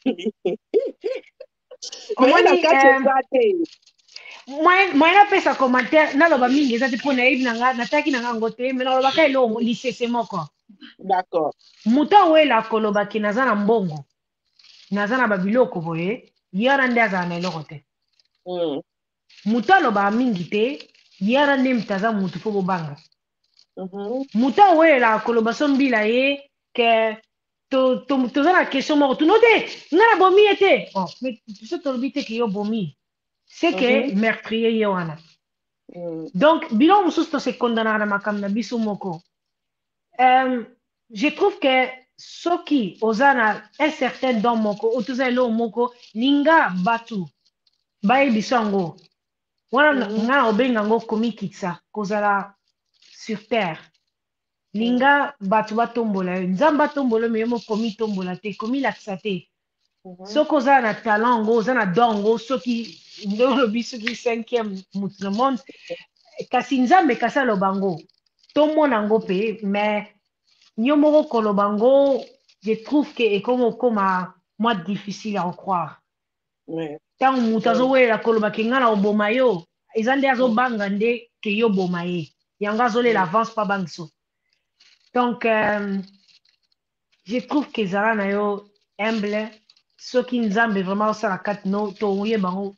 moyen apesa commentaire naloba mingi eza te mpo nayebi nanga nataki na ngango te me nalobaka eloko lisese moko d'accord moto awela kolobaki naza na mbongo naza na babiloko boye ye wana nde azala na eloko te moto alobaka mingi te ye wana nde moto aza motu mpo bobanga moto awelelaka koloba so mbila ye ke toza na question moko tuno te nga na bomi ye te mais biso tolobi te ke yo bomi c'est que meurtrier ye wana donc biloko mosusu tosekondanaka na makambo na biso moko je trouve que soki oza na un certain don moko oyo toza eloko moko linga bato bayebiso yango wana nga na obenga yango komikitisa kozala sur terre linga bato batombola yo nzambe atombola yo me yo mokomitombola te komilakisa te soki oza na talent yango oza na don yango soki nde olobi soki 5e motu na monde kasi nzambe kasi aloba yango tomona yango mpe mais yo moko koloba yango je trouve ke ekoma okoma moi difficile à en croire. Ouais. Tant mutazo we la koloba kengana oboma yo, ezande azo banga nde ke yo boma ye. Yanga zole l'avance pas bangso. Donc je trouve que Zara na yo humble, ceux qui nous aiment vraiment ça la carte no to ye bango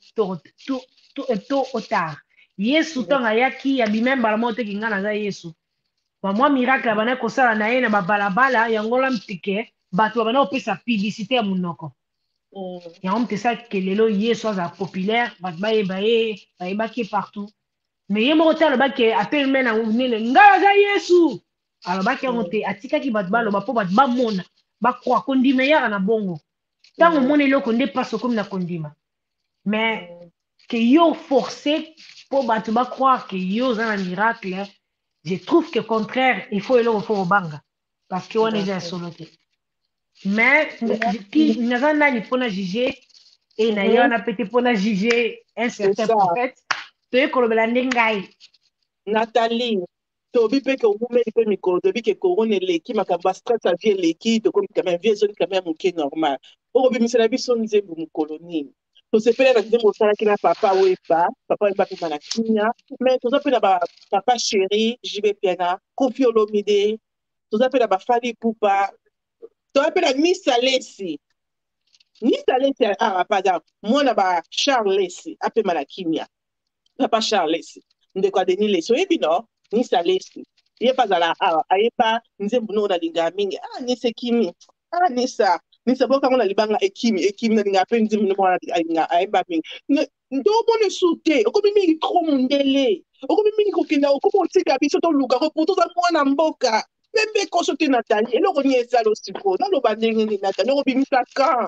to otard. Yesu tonga yaki ya bimemba la mote kingana za Yesu. Ba moi miracle bana ko sala na ye na balabala yangola mtike bato bana opesa publicité ya munoko. Ya on te sa que lelo Yesu aza populaire, bat baye baki partout. Mais ye mo tala ba ke appel mena unile ngala za Yesu. Alors ba ke on te atika ki bat balo ba po bat ba mona ba kwa kondima ya na bongo. Tant on mona loko nde passe comme na kondima. Mais que yo forcé pour bat ba croire que yo za un miracle. Je trouve que contraire, il faut aller au banga parce qu'on est déjà soloté. Mais qui n'a pas pour juger et n'a pas peut-être pour juger un certain prophète. Tu es comme la nengai. Nathalie, tobi pe que vous mettez pe micro, tobi que corona leki makamba stress a vie leki, to comme quand même vie zone quand même ok normal. Au bi misala bi son nzembu mu colonie. To se pele na nzembu sala kina papa wepa pe manakinya, mais to pe na ba papa chéri, jibe piana, Kofi Olomide, to pe na ba fali pupa, to pe na Missa Lesi. Missa Lesi pardon, moi na ba Charles Lesi, ape manakinya. Papa Charles ndeko Denis Leso ebi no Missa Lesi ye pas ala ayepa nzembu no na linga mingi nise kimi nisa boka ngona libanga ekimi na linga pe nzembu no na linga ayeba mingi ndo mone sute okomi mingi trop mundele okomi mingi kokenda okomo tika biso to luka ko poto za mwana mboka membe ko sote Nathalie eloko ni ezalo siko na lo bandenge ni Nathalie ko bimisa kan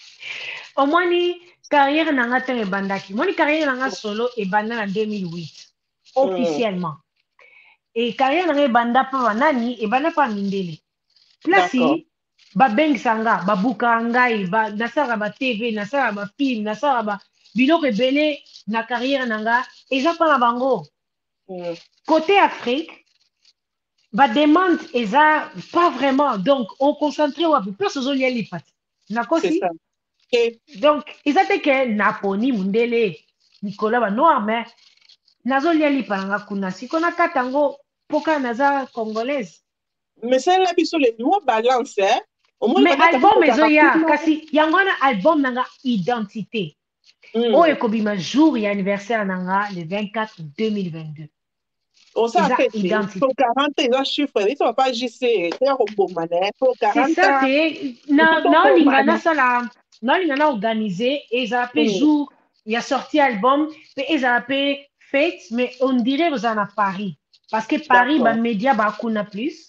omoni carrière nanga te ebandaki moni carrière nanga solo ebanda en 2008 officiellement et carrière nanga ebanda pa nani ebanda pa mindele place babengisanga babuka ngai nasala ba TV nasala ba film nasala ba biloko ebele na carrière nanga eza pa na bango côté Afrique ba demande eza pas vraiment donc on concentré wapi place ozolia lipati nakosi donc ils étaient que naponi mundele Nicolas ba noir mais nazolia lipanga kuna siko na katango poka naza congolaise mais c'est la biso le no balance mais album ezoya kasi yangona album nanga identité o ekobima jour ya anniversaire nanga le 24 2022 ça fait identité 40 eza chiffre ils sont pas JC c'est robomane pour 40 c'est ça c'est na lingana sala na lingana organiser et ça fait jour il y a sorti album et ça fait fête mais on dirait que ça à Paris parce que Paris ba média ba kuna plus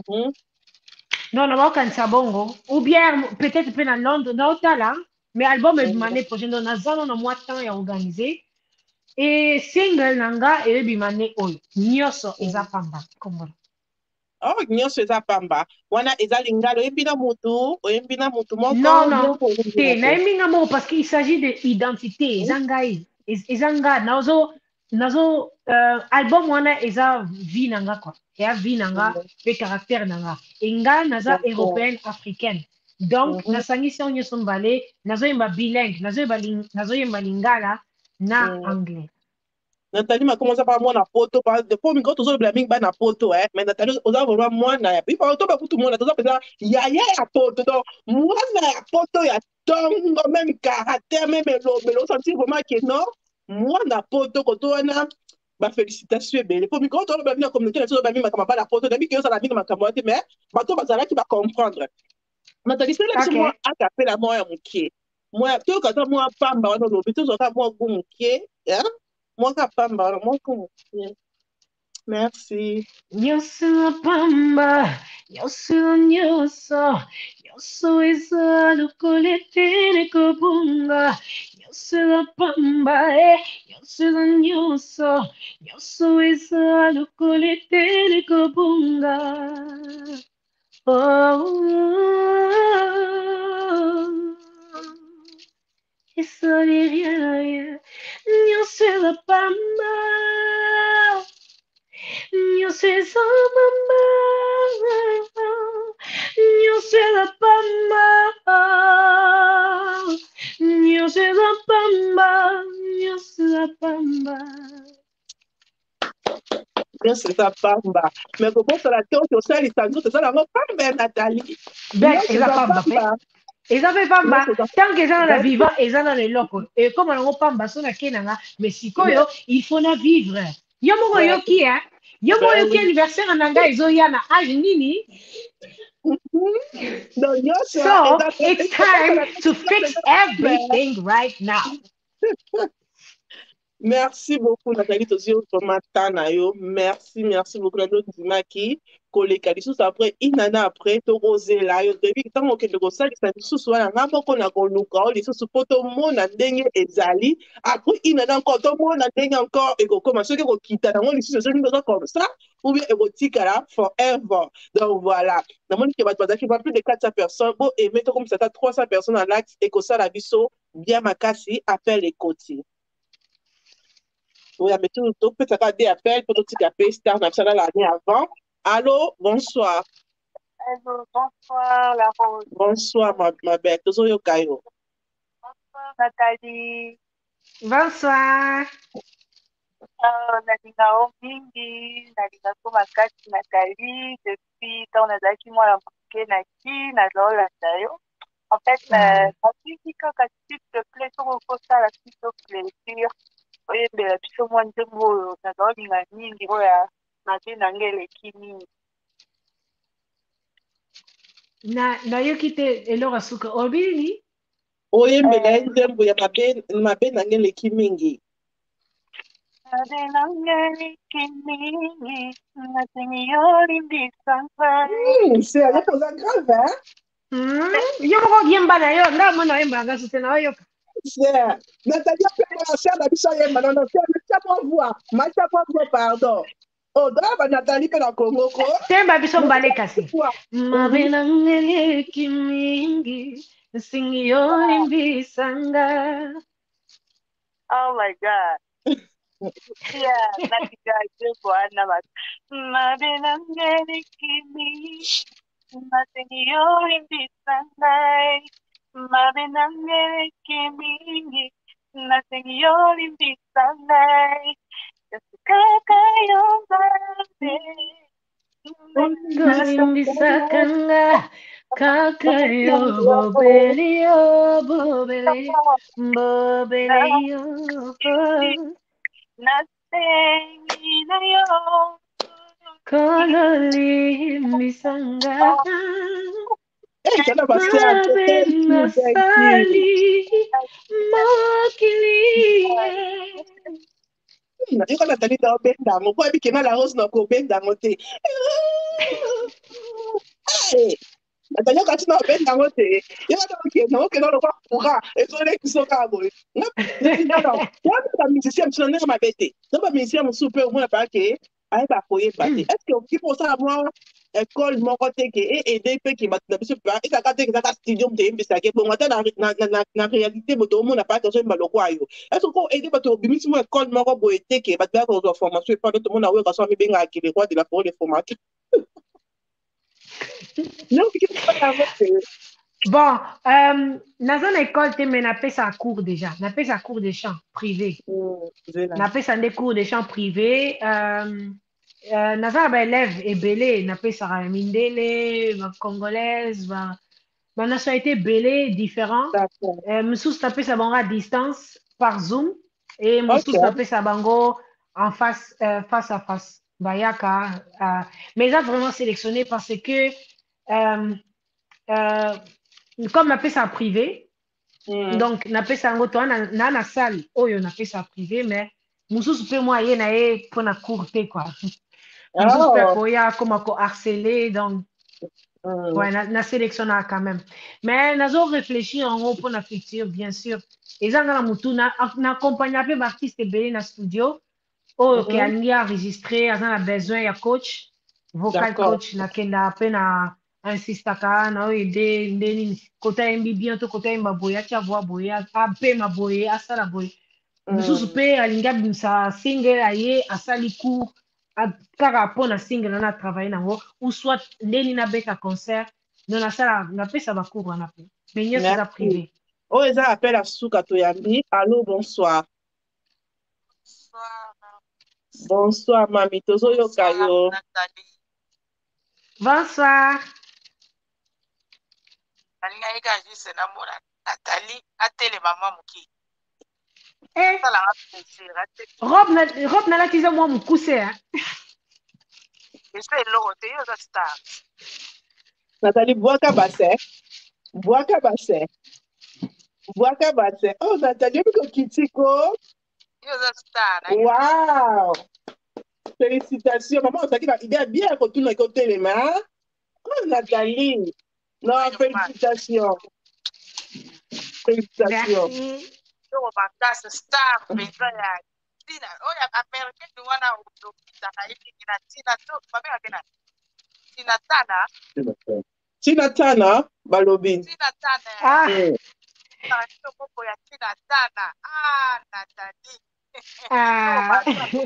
non non quand ça bongo ou bien peut-être peut dans Londres na otala mais album est mané prochaine dans zano na mois temps ya organiser et single nanga et bimane oyo nyoso eza pamba comme nyonso eza pamba wana eza lingalo oyembina mutu moko non te nayembinga moko parce qu'il s'agit de identité ezanga nazo album wana eza vie nanga quoi eya vie nanga pe caractère nanga enga naza européenne africaine donc nasangisi yango nyonso mbale nazoyemba bilingue nazoyemba lingala na anglais Nathalie m'a commencé par moi na poto parce que pour micro toujours le mingi ba na poto mais Nathalie oza vraiment moi na ya puis par tout le monde toza pesa ya poto donc moi na ya poto ya tongo même caractère même le sentir vraiment que non moi na poto koto wana ba félicitations ebele pour micro toujours la communauté toujours ba mingi makamba la poto na biki ça la mingi makamba mais bato bazala qui va comprendre Nathalie c'est là que moi attraper la moi ya mukie moi to kata moi pamba wana lobi to zoka moi go mukie hein moi pamba moi como merci Nyoso pamba nyoso eza lokolete kobunga nyoso pamba nyoso eza lokolete kobunga eso rien nyoso pamba nyoso eza mama nyoso eza pamba pamba. Nyonso eza pamba. Mais kobosala te oyo osalisa nzoto eza nango pamba, Nathalie. Ben, Nyonso eza eza pamba pe. pamba. Eza pe pamba. Nyonso eza Tant que eza na vivant, pamba. eza na leloko. Et comme nango pamba so na kenanga, mais sikoyo il faut na vivre. Yo moko yoki hein. Yo moko yoki anniversaire nanga ezoya na âge nini? So it's time to fix everything right now. Merci beaucoup, Nathalie Tozio, pour matana yo. Merci beaucoup. Notre dimaki, koleka lisusu après, inana après, to rosé là, yo debi tango ke de ça ça lisusu wana ngamba ko na koluka o lisusu poto mona ndenge ezali. Après inana encore to mona ndenge encore et ko commencer ko kita na lisusu so ndenge comme ça ou bien érotique là forever. Donc voilà. Na moni ke bat bazaki pas plus de 400 personnes, bon et mettons comme ça 300 personnes en l'axe et ko ça la biso bien makasi appelle les côtés. Oui, mais tout peut être des appels pour tout ce star national l'année avant. Allô, bonsoir. Allô, bonsoir, la Rose. Bonsoir, ma belle. Bonsoir, Nathalie. Bonsoir. Nalinga Omingi, Nalinga Komakati, Nathalie, depuis quand on a dit moi la bouquet Naki, Nazola Dayo. En fait, la musique, quand s'il te plaît, sur le poste, la s'il te plaît, oye mbela biso mwa nzembo oyo nazaolinga mingi oyo mabe nange eleki mingi nayoki te eloko suka obini oye mbela nzembo ya mabe nange eleki mingi mabe nange eleki mingi nasengi yo limbisanga c'est avec oza grave yo moko yemba na yo nda mona oyembaka so te na oyoka Nathalie a fait la chair d'habitude, maintenant, pardon. Oh, d'abord, Nathalie, peut la Congo. Temba biso mbale kasi. Mabena ngeleki mingi, singi yo limbisanga. Oh my God. Yeah, nakigaje bwana bak. Mabena ngeleki mingi, nasengi yo limbisanga. Mabena ngeleki mingi, nasengi yo limbisanga. Kaka yo mbabe. Limbisakanga, kaka yo bobeli yo, bobeli, bobeli yo. Nasengi na yo. Kono limbisanga. Mabe nasali mokili. Iko Nathalie na obendango po abi kena la rose na ko bendango te. Nathalie kati na obendango te. Yo na ke na lo kwa kura ezole kisoka boy. Na musicien msonne ma bete. Na ba musicien super au moins pas que ay ba koye bate. Est-ce que qui pour ça moi école moko te ke aider pe ki batna biso pa et ka te ka studio te mbisa ke bon mata na réalité moto mo na pas que so maloko ayo est-ce qu'on aider bato bimisi mo école moko boye te ke batna ko formation et pas tout le monde awe ka so mi benga ki le roi de la parole des formateurs non qui pas bon dans une école te mais na pesa cours déjà na pesa cours de chant privé na pesa des cours de chant privé naza ba élève ebele na pesa mindele ba congolaise ba nationalité belé différent msusu na pesa bango à distance par zoom et msusu na pesa bango en face face à face bayaka mais ça vraiment sélectionné parce que comme na pesa privé donc na pesa yango to na salle oyo na pesa privé mais mususu pe moi ye na ye pona cours te quoi mususu pe koya comme ko harceler donc ouais na sélectionné quand même mais nazo réfléchir en haut pour la future bien sûr et ça na mutu na accompagner pe artiste belé na studio oyo ke alingi enregistrer aza na besoin ya coach vocal coach na kenda pe na insistaka na oyo ede ndeni kota yembi bien to kota yemba boye atia voix boye apema boye asala boye mususu pe alingi abimisa single aye asali cours kaka mpona single na travailler nango ou soit ndeni nabeta concert non nasala napesa bacours wana pe mais nyonso eza privé oyo eza appel à suka toyambi allo bonsoir Bonsoir, Mami. Tozo Yokayo. Bonsoir. Eh, robe nalatiza mwa mukuse hein? Nathalie, Boaka Bassin. Boaka Bassin. Boaka Bassin. Oh, Nathalie, Kitiko. Wow. Félicitations. Maman, on t'a dit qu'il est bien quand tu n'as côté les mains. Oh, Nathalie. Non, félicitations. Félicitations. Merci. Tinatana, Balobi. Ah. Ah.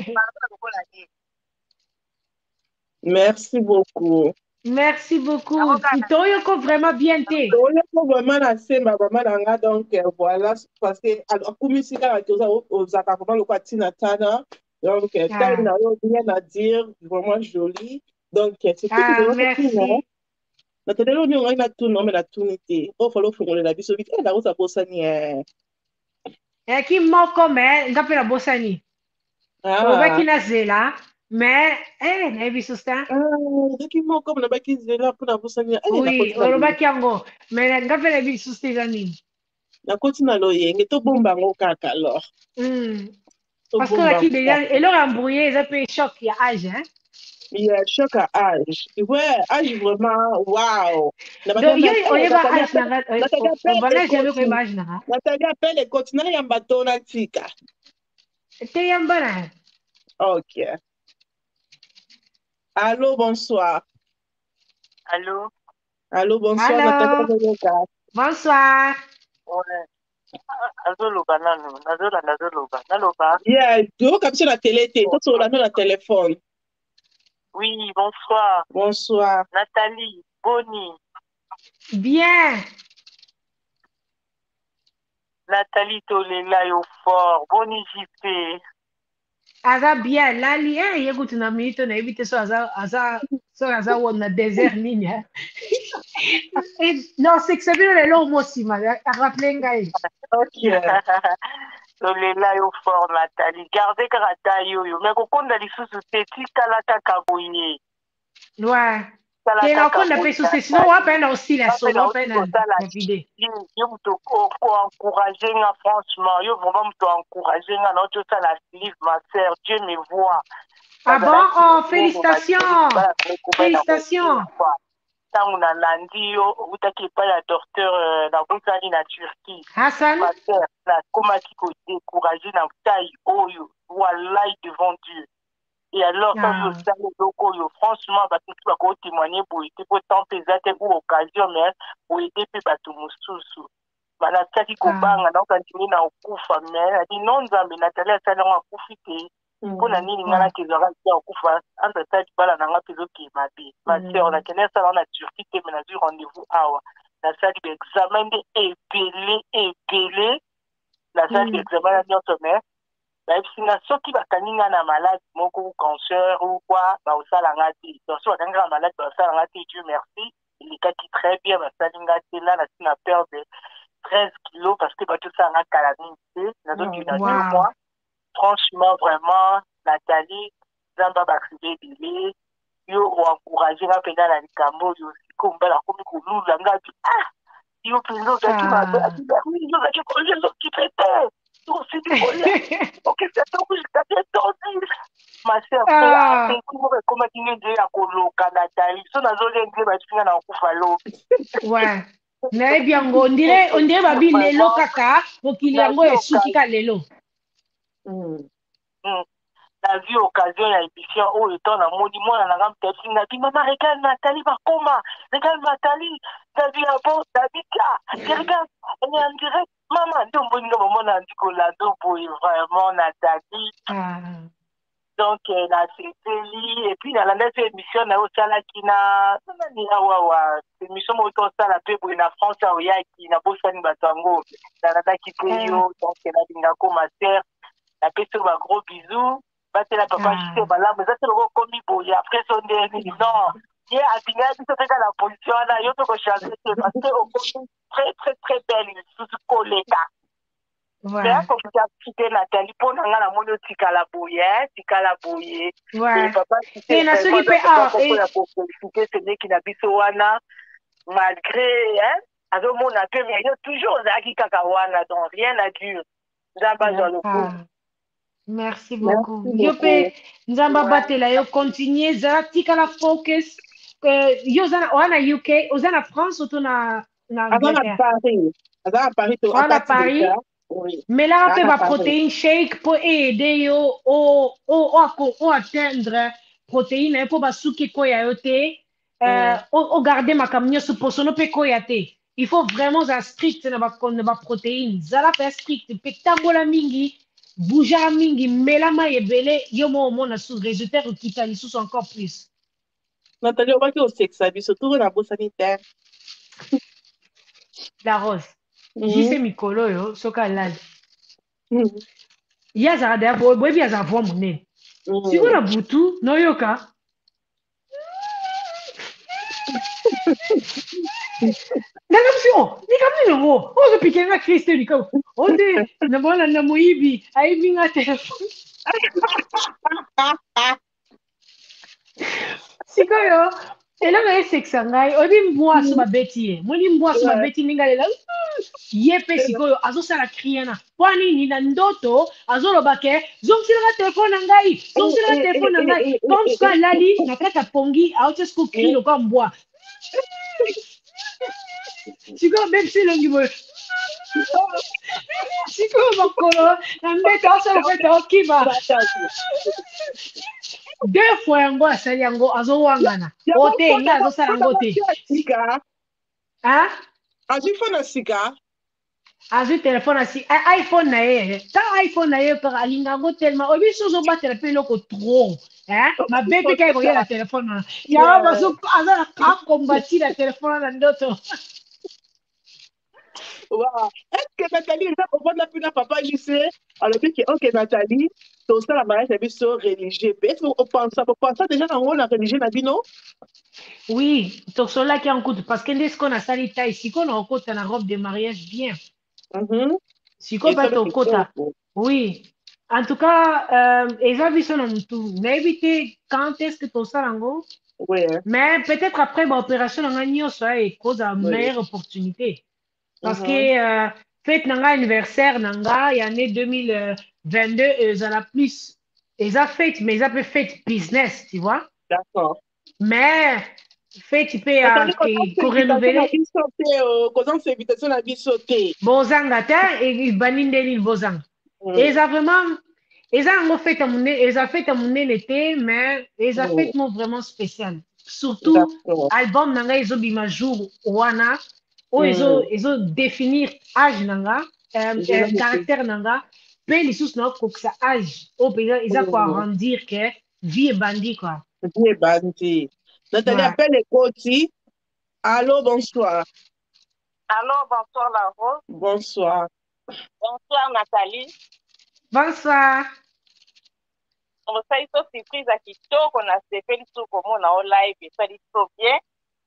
Merci beaucoup. Merci beaucoup. Toyoko vraiment bien té. Toyoko vraiment la semba vraiment nanga donc voilà parce que alors comme si quand tu aux accompagnements le quoi Tinatana donc t'as rien à dire vraiment joli donc c'est tout Ah merci. nathalie on est na tout non mais la tunité oh fallo fongolela biso vite na oza bosani Ki moko me ngape na bosani. Obaki na zela mais na biso sta. Ki moko na baki zela pour na bosani oui olobaki yango mais ngape na biso sta nini. nakoti na loyenge tobomba ngo kaka alors parce que laki déjà eloko ya mbrouye eza mpe choc ya âge hein. Il y a choc à âge. Ouais, âge vraiment, waouh. Donc, on y va âge na on va jamais ko âge na. Nathalie appelle les continents ya bateau na tika. Te yambana. OK. Allô, bonsoir. Allô. Allô, bonsoir. Allô. Nathalie. Bonsoir. Ouais. Nazoloba nano, naloba. Yeah, tu comme sur la télé, tu sur la téléphone. Oui, bonsoir. Bonsoir. Nathalie, Boni. Bien. Nathalie Tolela yo fort, Boni JP. Aza bien, lali yekuti na minute na evite so aza wona désert nini hein. Non, c'est que ça vient le long aussi ma rappeler ngai. OK. Tolela yo fort Nathalie, gardez karata yo mais kokonda lisusu te tikala kaka boye. Ouais. Tena konda pe sous sinon wa peine aussi la solo peine la vidéo. Yo muto ko encourager nga franchement, yo vraiment muto encourager nga na to ça la livre ma sœur, Dieu me voit. Ah bon, oh félicitations. Félicitations. Tangu na landi yo utaki pa ya docteur na butani na Turquie. Hassan. Ma sœur na komaki ko décourager na taille oyo wallahi devant Dieu. Et alors, quand vous savez, franchement, parce que tu vas témoigner pour aider, pour t'empêcher pour occasion, mais pour aider, puis bah, tout moussou. Mana tati kobanga na okantini na okufa mais adi non nzambe Nathalie asala ngo akufite mpona nini ngana kezaka ya okufa anta tati bala nanga pezo ke mabe ma sœur na kene sala na Turquie te mais na du rendez-vous awa na sali examen de epelé na sali examen na nyonso mais singa soki bakaninga na malade moko cancer ou quoi ba osalanga te donc so bakanga na malade ba osalanga te Dieu merci il est très bien basalinga te là na sina perdre 13 kilos parce que tout ça a calamité na donc il a 2 mois franchement vraiment Nathalie zamba bakribe bile yo encourager na pena na likambo yo sikomba la komi kulula ngapi yo penzo zaki ma yo zaki ko yo ki pete aussi du colère. Ok, c'est tout que je t'ai dit. Ma sœur, comment tu me dis à Koloka, Nathalie? Si on a besoin de tu viens à Koufalo. Ouais. Na bien on dirait babi lelo kaka, mokili yango esuki ka lelo. La vie occasion ya émission où étant na modi mwana na ngam teti na dit maman regarde Nathalie bakoma regarde Nathalie David bon David là regarde elle est en direct maman donc bongo maman na dit ko la do boy vraiment Nathalie donc la c'était et puis dans la dernière émission na osala kina ni awa émission mo to sala pe boy na France ya ki na bosani batango na daki pe yo donc na dinga ko master Après, sur un gros bisou. C'est la papa qui s'est malade, mais ça c'est le gros commis pour y après son dernier. Non, il y a un tingala qui se fait dans la position là, il y a tout que changer, parce qu'au commis très très très belle, il sous collé. Mais comme tu as quitté Nathalie, pour nous, on a mon tika la bouille. Et papa qui s'est fait la possibilité, c'est lui qui n'a pas wana, malgré, à ce moment là, mais il y a toujours Zaki Kakawana, donc rien n'a dû. Merci beaucoup. Yo pe nzamba batela yo continuer za tika la focus yo zana wana UK ozana France ou na Angleterre. Paris to Paris. Oui. Mais là on va protéine shake pour aider yo o atteindre protéine pour basuki ko ya yote o garder makamnyo su posono pe ko yate. Il faut vraiment za strict na ba protéine. Za la strict pe tambola mingi bouger mingi melama ebele yo mona sous résultat qui sous encore plus. Nathalie, on va que au sexe surtout la bosse sanitaire. La rose. Jise mikolo yo soka lal. Ya za da boy bia za vo mune. Siko na butu no yoka. Ni kam ni no o so piquer na Christe ni kam. Onde na bona na moibi aí vinha telefone. Siko yo ela ga sexa ngai odi mbwa so babeti muli mbwa so babeti ningalela yepe siko yo azo sala kriana kwani ni na ndoto azo lobake zomsila telefone ngai comme ça lali na kata pongi auto sco kilo kwa mbwa siko même si longi mo siko makolo na mbeta asa lopeta okiba deux fois yango asali yango azowangana ote nga azosala yango te azwi phone na sika azwi telefone asi iphone na ye ta iphone na ye par alinga yango tellement oyebi so ozobatela mpe eloko trop mabe mpe kai koya na telefone wana yango bazo aza na akombati na telefone na ndoto. Est-ce que Nathalie eza kovanda mpe na papa lycée alobi ke ok Nathalie tosala mariage na biso religieux pe est-ce que opensa déjà nango na religieux na bino? Oui, tosolaki en kutu parce que nde siko nasali tai siko na okota na robe de mariage bien siko mpe tokota oui en tout cas eza biso na mutu nayebi te quand est-ce que tosala yango mais peut-être après baopération nanga nyonso ekozala meilleure opportunité parce que fête nanga anniversaire nanga ya année 2022 ezala plus eza fête mais eza mpe fête business tu vois. D'accord. Mais fête mpe ya korenouveler kozangisa invitation na biso te bozanga te ebani ndeni bozanga eza vraiment eza yango fête ya monene eza fête ya monene te mais eza fête mo vraiment spéciale surtout album nanga ezobima jour wana oyo ezodéfinir âge nanga caractère nanga mpe lisusu na okokisa âge oyo mpenza eza koarandir ke vie ebandi quoi. Vie ebandi. Nathalie appelle Ekoti. Allô, bonsoir. Allô, bonsoir la Rose. Bonsoir. Bonsoir Nathalie. Bonsoir. Osali so surprise ya kitoko na sepeli so komona o live esali so bien.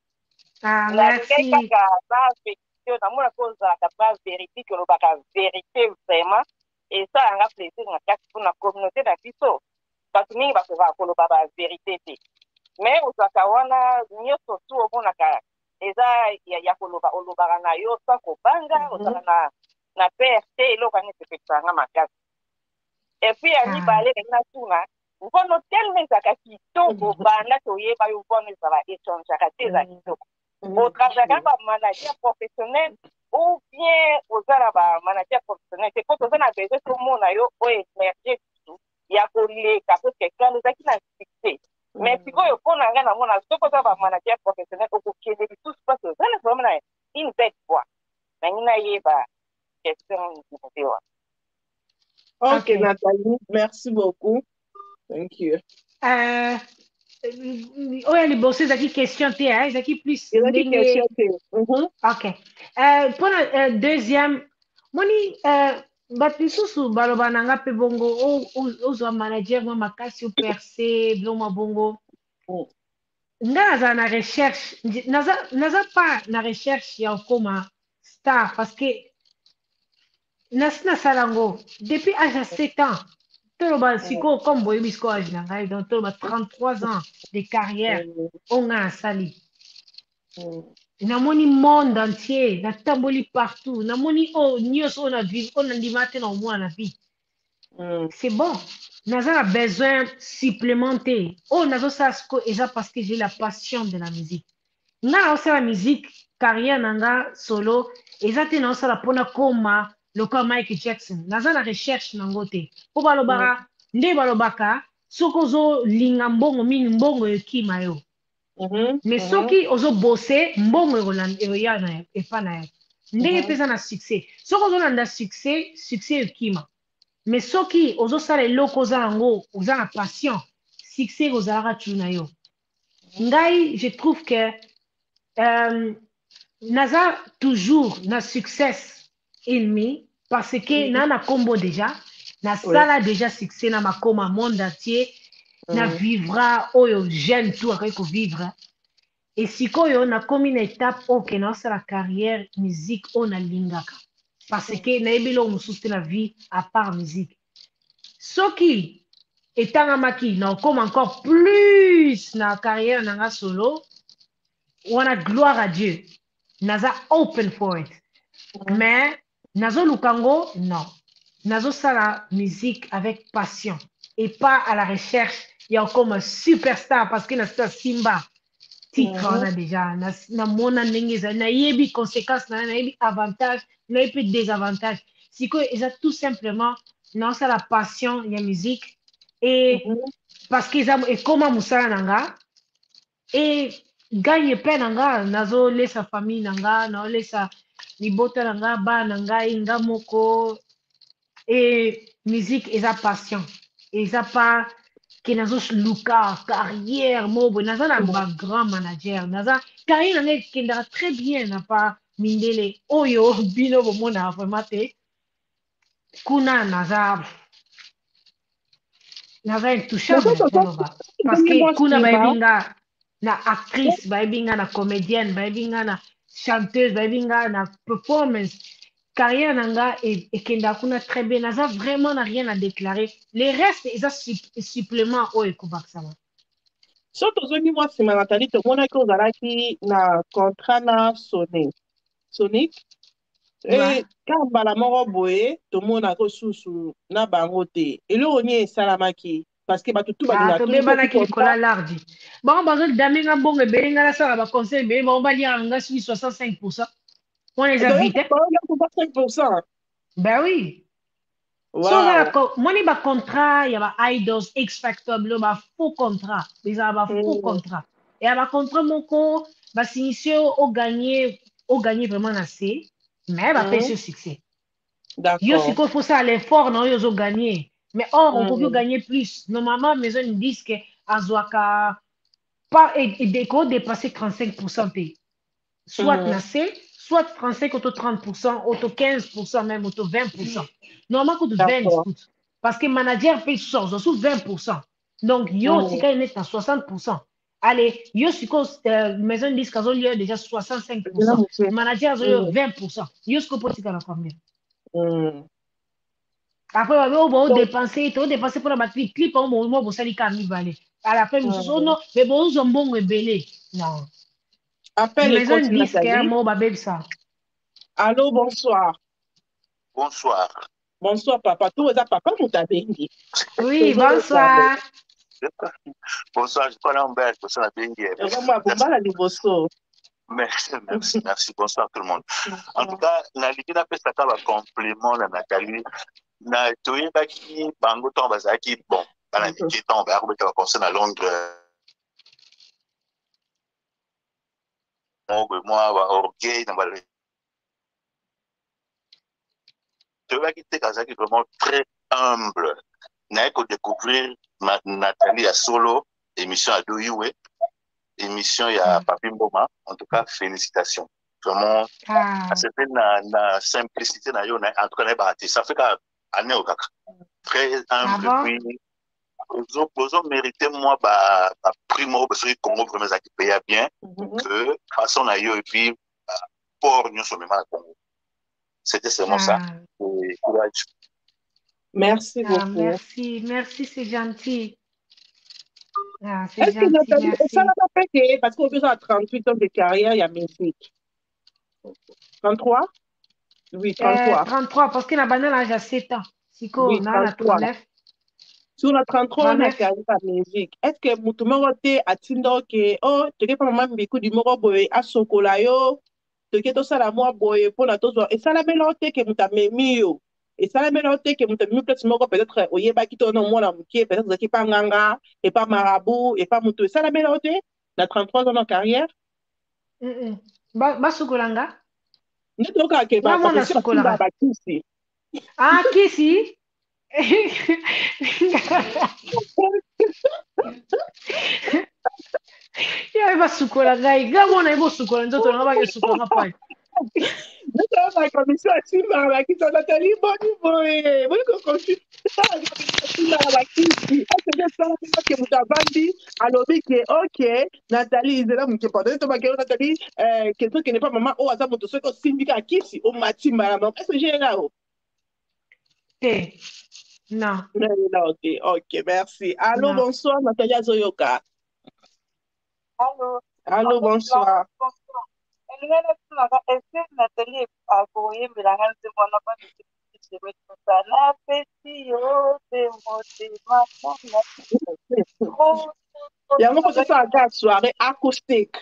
Merci. Kaka ba affection namona kozalaka ba vérité kolobaka vérité vraiment et ça anga plaisir na kati mpona communauté na biso bato mingi bakozala koloba ba vérité te mais ozalaka wana nyonso tu omonaka eza ya koloba olobaka na yo sa kobanga ozalaka na perte eloko ani sepekisanga makasi epuis ya mibale na tuna mpono telema ezalaka kitoko banda toyeba yo mpono ezala echangeaka te eza kitoko otravaillaka ba manager professionnel ou bien ozala ba manager professionnel c'est pour toza na besoin tomona yo oyo émerger tutu ya koleka po quelqu'un ezalaki na succès mais sikoyo mpona nga namona soki oza ba manager professionnel okokende lisusu parce oza na vraiment na une belle voix nangi nayeba question te wana. Ok, Nathalie, merci beaucoup. Thank you. Oyo liboso ezalaki question te ezalaki plus ndenge ok mpona deuxième moni bato lisusu baloba na nga mpe bongo ozwa manager mwa makasi operce biloma bongo nga naza na recherche naza pa na recherche ya okoma star parce que nasi nasala yango depuis âge ya 7 ans toloba sikoyo comme boyebi sikoyo âge na ngai donc toloba 33 ans de carrière oyo nga nasali namoni monde entier natamboli partout namoni oyo nyonso oyo nandima te na omwana na vie c'est bon naza na besoin supplémentaire oyo nazosala sikoyo eza parce que j'ai la passion de la musique nga naosala musique carrière na nga solo eza te naosala mpona koma lokola Michael Jackson naza na recherche nango te po balobaka nde balobaka soki ozolinga mbongo mingi mbongo ekima yo mais soki ozobose mbongo ekoya na epa na yo ndenge mpe eza na succès soki ozolanda succès ekima mais soki ozosala eloko oza yango oza na passion succès kozalaka tu na yo ngai je trouve que naza toujours na succès ennemi parce que na na kombo déjà nasala déjà succès na makoma monde entier na vivra oyo jeune tout akoki kovivre et sikoyo nakomi na étape oyo ke naosala carrière musique oyo nalingaka parce que nayebi eloko mosusu te na vie à part musique soki etangamaki na okoma encore plus na carrière na nga solo wana gloire à Dieu naza open for it mais nazoluka ngo non nazosala musique avec passion et pas à la recherche ya okoma superstar parce que nasala simba titre wana déjà namona ndenge ezali nayebi conséquence na nayebi avantage nayebi mpe désavantage sikoyo eza tout simplement naosala passion ya musique et parce que eza ekoma mosala na nga et ngai epai na nga nazolesa famille na nga naolesa libota na nga bana na ngai nga moko et musique eza passion eza pas ke nazoluka carrière mobo naza na bagrand manager naza carrière na nga ekendaka très bien na pa mindele oyo bino bomonaka vraiment te kuna naza intouchable parce que kuna bayebi nga na actrice bayebi nga na comédienne bayebi nga na chanteuse bayebi nga na performance carrière na nga ekendaka kuna très bien naza vraiment na rien à déclarer les restes eza supplément oyo ekobakisama so tozongi mwa nsima Nathalie tomonaki ozalaki na contrat na Sonic ka mbala moko boye tomonaka osusu na bango te eloko nini esalamaki parce que bato tu tobebanaki likolo lardi bango bazodamenga mbongo ebele nga nasala baconseil ebele bango baliaka nga soki 65% wana eza vite 5%. ben oui so moni bacontrat ya ba-idols x factor bilo bafaux contrat ezala bafaux contrat eya bacontrat moko basignifie oganye vraiment na se mais bapesi yo succès yo sikoyo fosala l'effort na oyo ozoganye mais or okoki oganye plus normalement maison de disque azwaka pas kodépasser 35% te soit na se soit 35 auto 30% auto 15% même auto 20% normalement kutu 20 parce que manager paye sous 20% donc yo tika net na 60%. Allez, yo siko maison de disque azolia déjà 65%. Manager azolia 20%. Yo siko potika na combien? Après, on va dépenser pour la clip, on va bosser les camions. À la fin, non, mais bon, on bon rebelle. Non. Appelle les maison de disque, moi, babel ça. Allô, bonsoir. Bonsoir. Bonsoir, papa. Tout est à papa, nous t'abengi. Oui, bonsoir. Bonsoir, je parle en belge, bonsoir, Bengi. Merci. Bonsoir tout le monde. En tout cas, na likina pesa ka ba complément na Nathalie. Na toyeba ki bango to bazaki bon, bana miki temps ba ko beta conseil na Londres. Moi ba orgueil na ba toyeba ki te kazaki vraiment très humble. Na ko découvrir Nathalie à solo émission à Doyoué. Émission, il y a Papi Mboma. En tout cas, félicitations. vraiment Ah, c'était na simplicité na yo na en tout cas na bâti ça fait qu'à année au kaka très humble et bon? puis ils ont mérité moi primo parce que Congo vraiment ça qui payait bien que façon na yo et puis port nous sommes mal Congo c'était seulement ça Ah, et courage. Merci beaucoup. merci, c'est gentil. Ah, c'est Est-ce que gentil, Nathalie, ça merci. n'a pas pété parce qu'au besoin de 38 ans de carrière, il y a musique. 33? Oui, 33. 33, parce que la banane a déjà 7 ans. Siko, Oui, on a 33. 39. Sur la 33, on a 39. carrière la musique. Est-ce que Mutumorote a tindo que, oh, tu n'es pas maman biku du moro boy à Sokolayo, tu n'es pas la moi boy pour la tozo. Et ça la mélange que Mutamemi yo. Et ça la mélange que Mutamemi peut-être, oye, ba qui tourne au monde, peut-être qui pas nganga, et pas marabout, et pas Mutu. Ça la mélange, la 33 ans en carrière. Basukolanga? Nitoka ke Nga ba mwana pesi basimba sukolanga. bakisi. Ah, kisi? Ya basukolanga. Nga mwana ibosukola nzoto nga bakesukolanga pale. Nitoka ba komisi basimba bakisi. Nathalie boni boye. Boni ko konfi. Nitoka ba komisi basimba bakisi. Ese de sala pena ke mutavandi. Alobi ke ok. Nathalie izela muke pardon. Nitoka ke Nathalie quelqu'un qui n'est pas maman o aza moto soko simbika kisi o matimba la maman. Est-ce que j'ai là? Non. Non, ok, ok, merci. Allô, Non. bonsoir, Nathalie Azoyoka. Allô. Allô, bonsoir. Est-ce que Nathalie a envoyé Mélanie de mon enfant de la petite de mon Il y a beaucoup de ça à la soirée acoustique.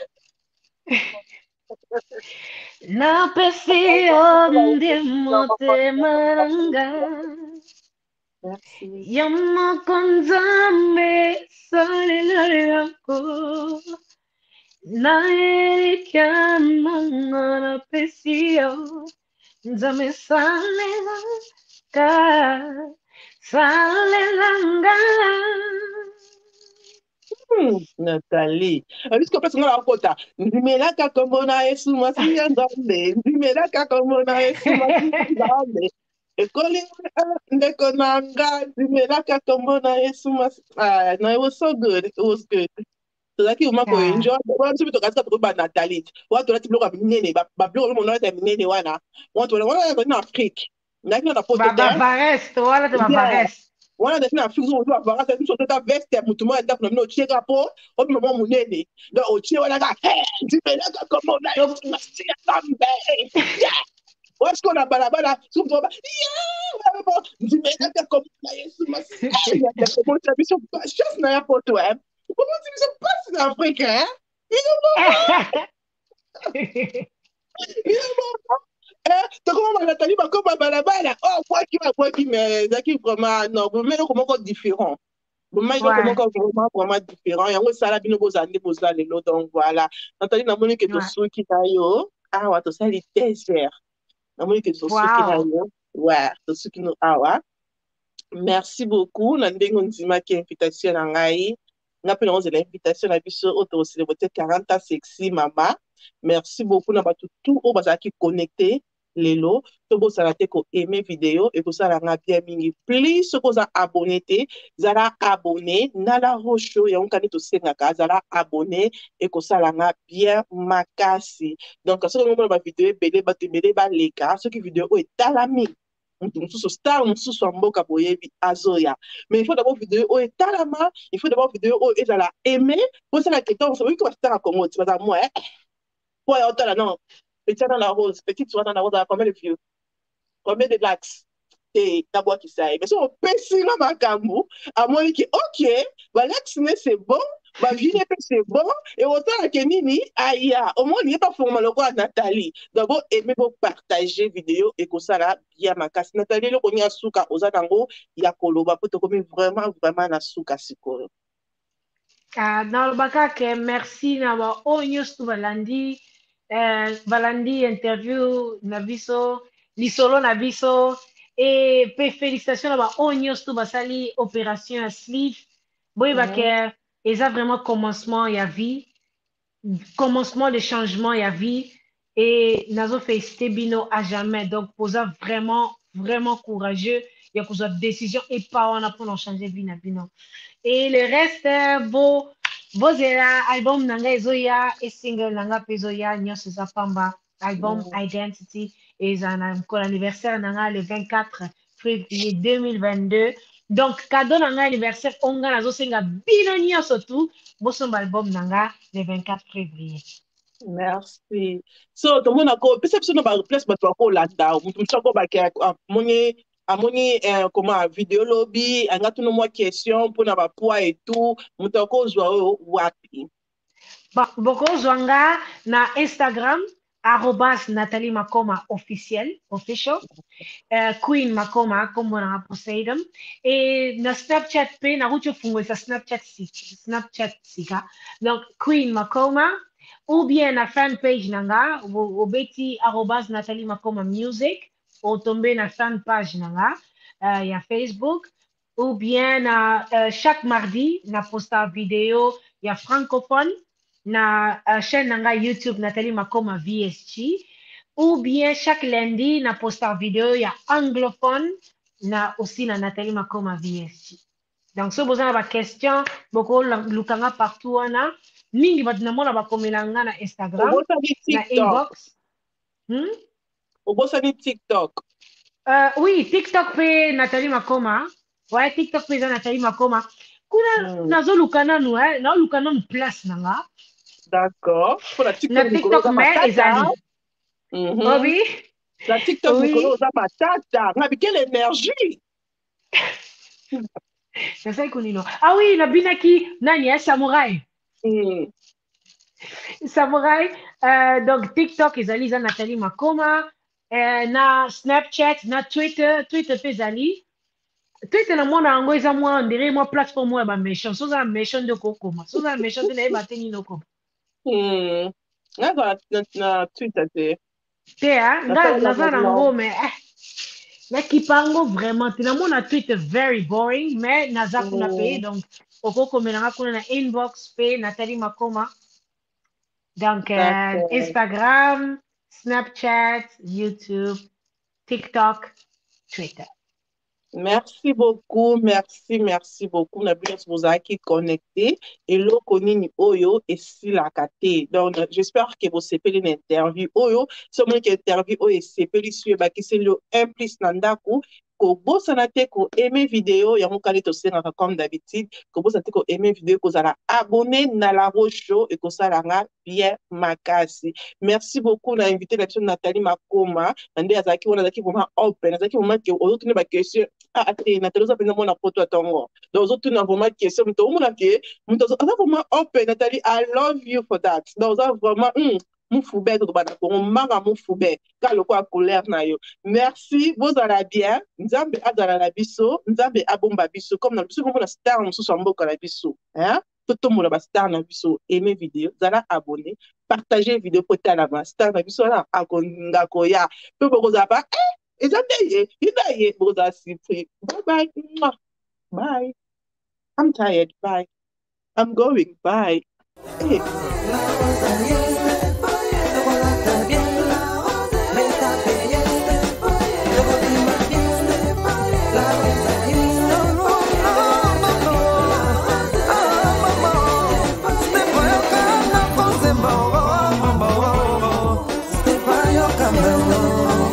Na pesi onde mote maranga. Merci. Yama konzame sale yako. Na erika mangana pesio. Nzame sale langa. Sale langa. Nathalie. Puisque parce qu'on a un quota. Ndimela kakomona Yesu masiya ndambe. Ndimela kakomona Yesu masiya ndambe. Ekoli ndeko nanga. Ndimela kakomona Yesu masiya. No, it was so good. It was good. Tozaki uma ko enjoy. Watu bitu katika tukuba Nathalie. Watu lati bloka minene. Ba bloka mo na minene wana. Watu wana na Afrique. Ndaki na poto te. Bavareste, wala te bavareste. Wana ndeti na Afrique zo avara te so tota veste mutu mo ndako na mino chie kapo. Obi mama munene. Donc ochie wana ka ndimela kakomona Yesu masiya ndambe. What's going on, balabala? Ndimela kakomona Yesu masiya ndambe. Comment tu as vu son chance na ya poto hein? Comment tu se passe en Afrique hein? Comment Nathalie va comme balabala? Oh, quoi qui mais Zaki vraiment non, vous mettez comment encore différent. Vous mettez comment vraiment différent. Et on ça la bino bozande bozale lo donc voilà. Nathalie na moni que to suki na yo. Ah wa to sali dessert. Na moni que to suki na yo. Ouais, to suki no awa. Merci beaucoup. Na ndengo nzima ki invitation na ngai. Nga pe na onze l'invitation na biso auto célébrer 40 ans sexy mama. Merci beaucoup na batu tout au bazaki connecté lelo to bo sala te ko aimer vidéo et ko sala nga bien mingi please ko za abonné te zala abonné na la rocho ya onkani to senga ka zala abonné et ko sala nga bien makasi donc ce que mo ba vidéo belé ba temele ba leka ce qui vidéo o etalami musu star musu mboka boyebi azoya mais il faut d'abord vidéo o etalama il faut d'abord vidéo o ezala aimer pour ça la question on sait que star à comment tu vas moi ouais, non. Petit dans la rose, petite soie dans la rose, combien de vieux? Combien de lax? Et d'abord qui ça. Mais si on peut si là, ma camou, à moi qui, ok, bah l'axe c'est bon, bah vieux c'est bon, et autant la Kenini, aïe, au moins il n'y a pas forcément le roi Nathalie. D'abord, aimez vous partager vidéo et que ça là, bien ma casse. Nathalie, le qu'on y a souka, aux adango, il y a koloba, pour te commettre vraiment na souka sikoro. Dans le bac, merci d'avoir onyos tout balandi. Balandi interview nabiso lisolo nabiso et félicitations là-bas onyos tout basali opération à sleeve boy baker et ça vraiment commencement y a vie commencement de changement y a vie et nazo félicité bino à jamais. Donc, posa vraiment, vraiment courageux. Il y a une décision et pas on a pour changer vie na bino. Et le reste, beau album nanga ezoya et single nanga pezoya nyos zapamba album Identity et un anniversaire nanga le 24 février 2022. Donc cadeau nanga anniversaire onga nazo senga bino nyos tout bosom album nanga le 24 février. Merci. So to mona ko perception ba place ba to ko landa mutum chako ba ke amoni comment vidéo lobby anga tuno mo question pour na ba poids et tout mutum ko zwa wapi boko zwanga na Instagram @Nathalie Makoma official Queen Makoma comme on Poseidon et na Snapchat pe na rucho fungo sa Snapchat sika donc Queen Makoma ou bien na fanpage nanga obeti @Nathalie Makoma music ou tomber na fanpage nanga ya Facebook ou bien na chaque mardi na posta vidéo ya francophone na chaîne nanga YouTube Nathalie Makoma VSG ou bien chaque lundi na posta vidéo ya anglophone na aussi na Nathalie Makoma VSG. Donc si vous avez des questions beaucoup lukanga partout na mingi batina mona bakomelanga na Instagram na inbox obosa ni TikTok oui TikTok pe Nathalie Makoma ouais TikTok pe Nathalie Makoma kuna nazo lukana nu na lukana nu place nanga. D'accord. Pour la TikTok, TikTok mais ezali. Oui. La TikTok, Nicolas, ça matata. Mais quelle énergie! C'est ça qu'on dit non. Ah oui, la binaki, nani, samouraï. Samouraï. Donc TikTok ezali za Nathalie Makoma. Na Snapchat, na Twitter ezali. Twitter na mona yango eza moi on dirait moi plateforme moi ba méchant. So za méchant de kokoma. So za méchant de ba teni noko. Na Twitter te naza nango mais nakipango vraiment te namona Twitter very boring mais naza kuna pe donc okokomelanga kuna na inbox pe Nathalie Makoma donc Instagram, Snapchat, YouTube, TikTok, Twitter. Merci beaucoup, merci beaucoup. On a bien vous qui connecté et l'eau konini oyo et si la kate. Donc j'espère que vous savez une interview oyo. C'est moi qui interview oyo et c'est pelissue ba qui c'est le implice nandaku. Ko bosana te ko aimer vidéo ya mokali to senga comme d'habitude ko bosana te ko aimer vidéo ko zala abonner na la rocho et ko salanga bien makasi. Merci beaucoup na invité la Nathalie Makoma ndé azaki wana azaki vraiment open azaki vraiment que autres ne ba question ate Nathalie za penza mona photo atongo donc autres na vraiment question mto mona ke mto za vraiment open Nathalie I love you for that donc ça vraiment Moufoube to bana ko manga moufoube ka loko a couleur na yo. Merci, vous allez bien. Nzambe azala la biso, nzambe abomba biso comme na biso comme na star mususu amboka la biso. Hein? Tout monde ba star na biso, aimer vidéo, zala abonner, partager vidéo pour la ba star na biso na akonga koya. Peu boko za ba ezandeye, idaye boza sipri. Bye bye. Bye. I'm tired. Bye. I'm going. Bye. Hey. Step on your camera.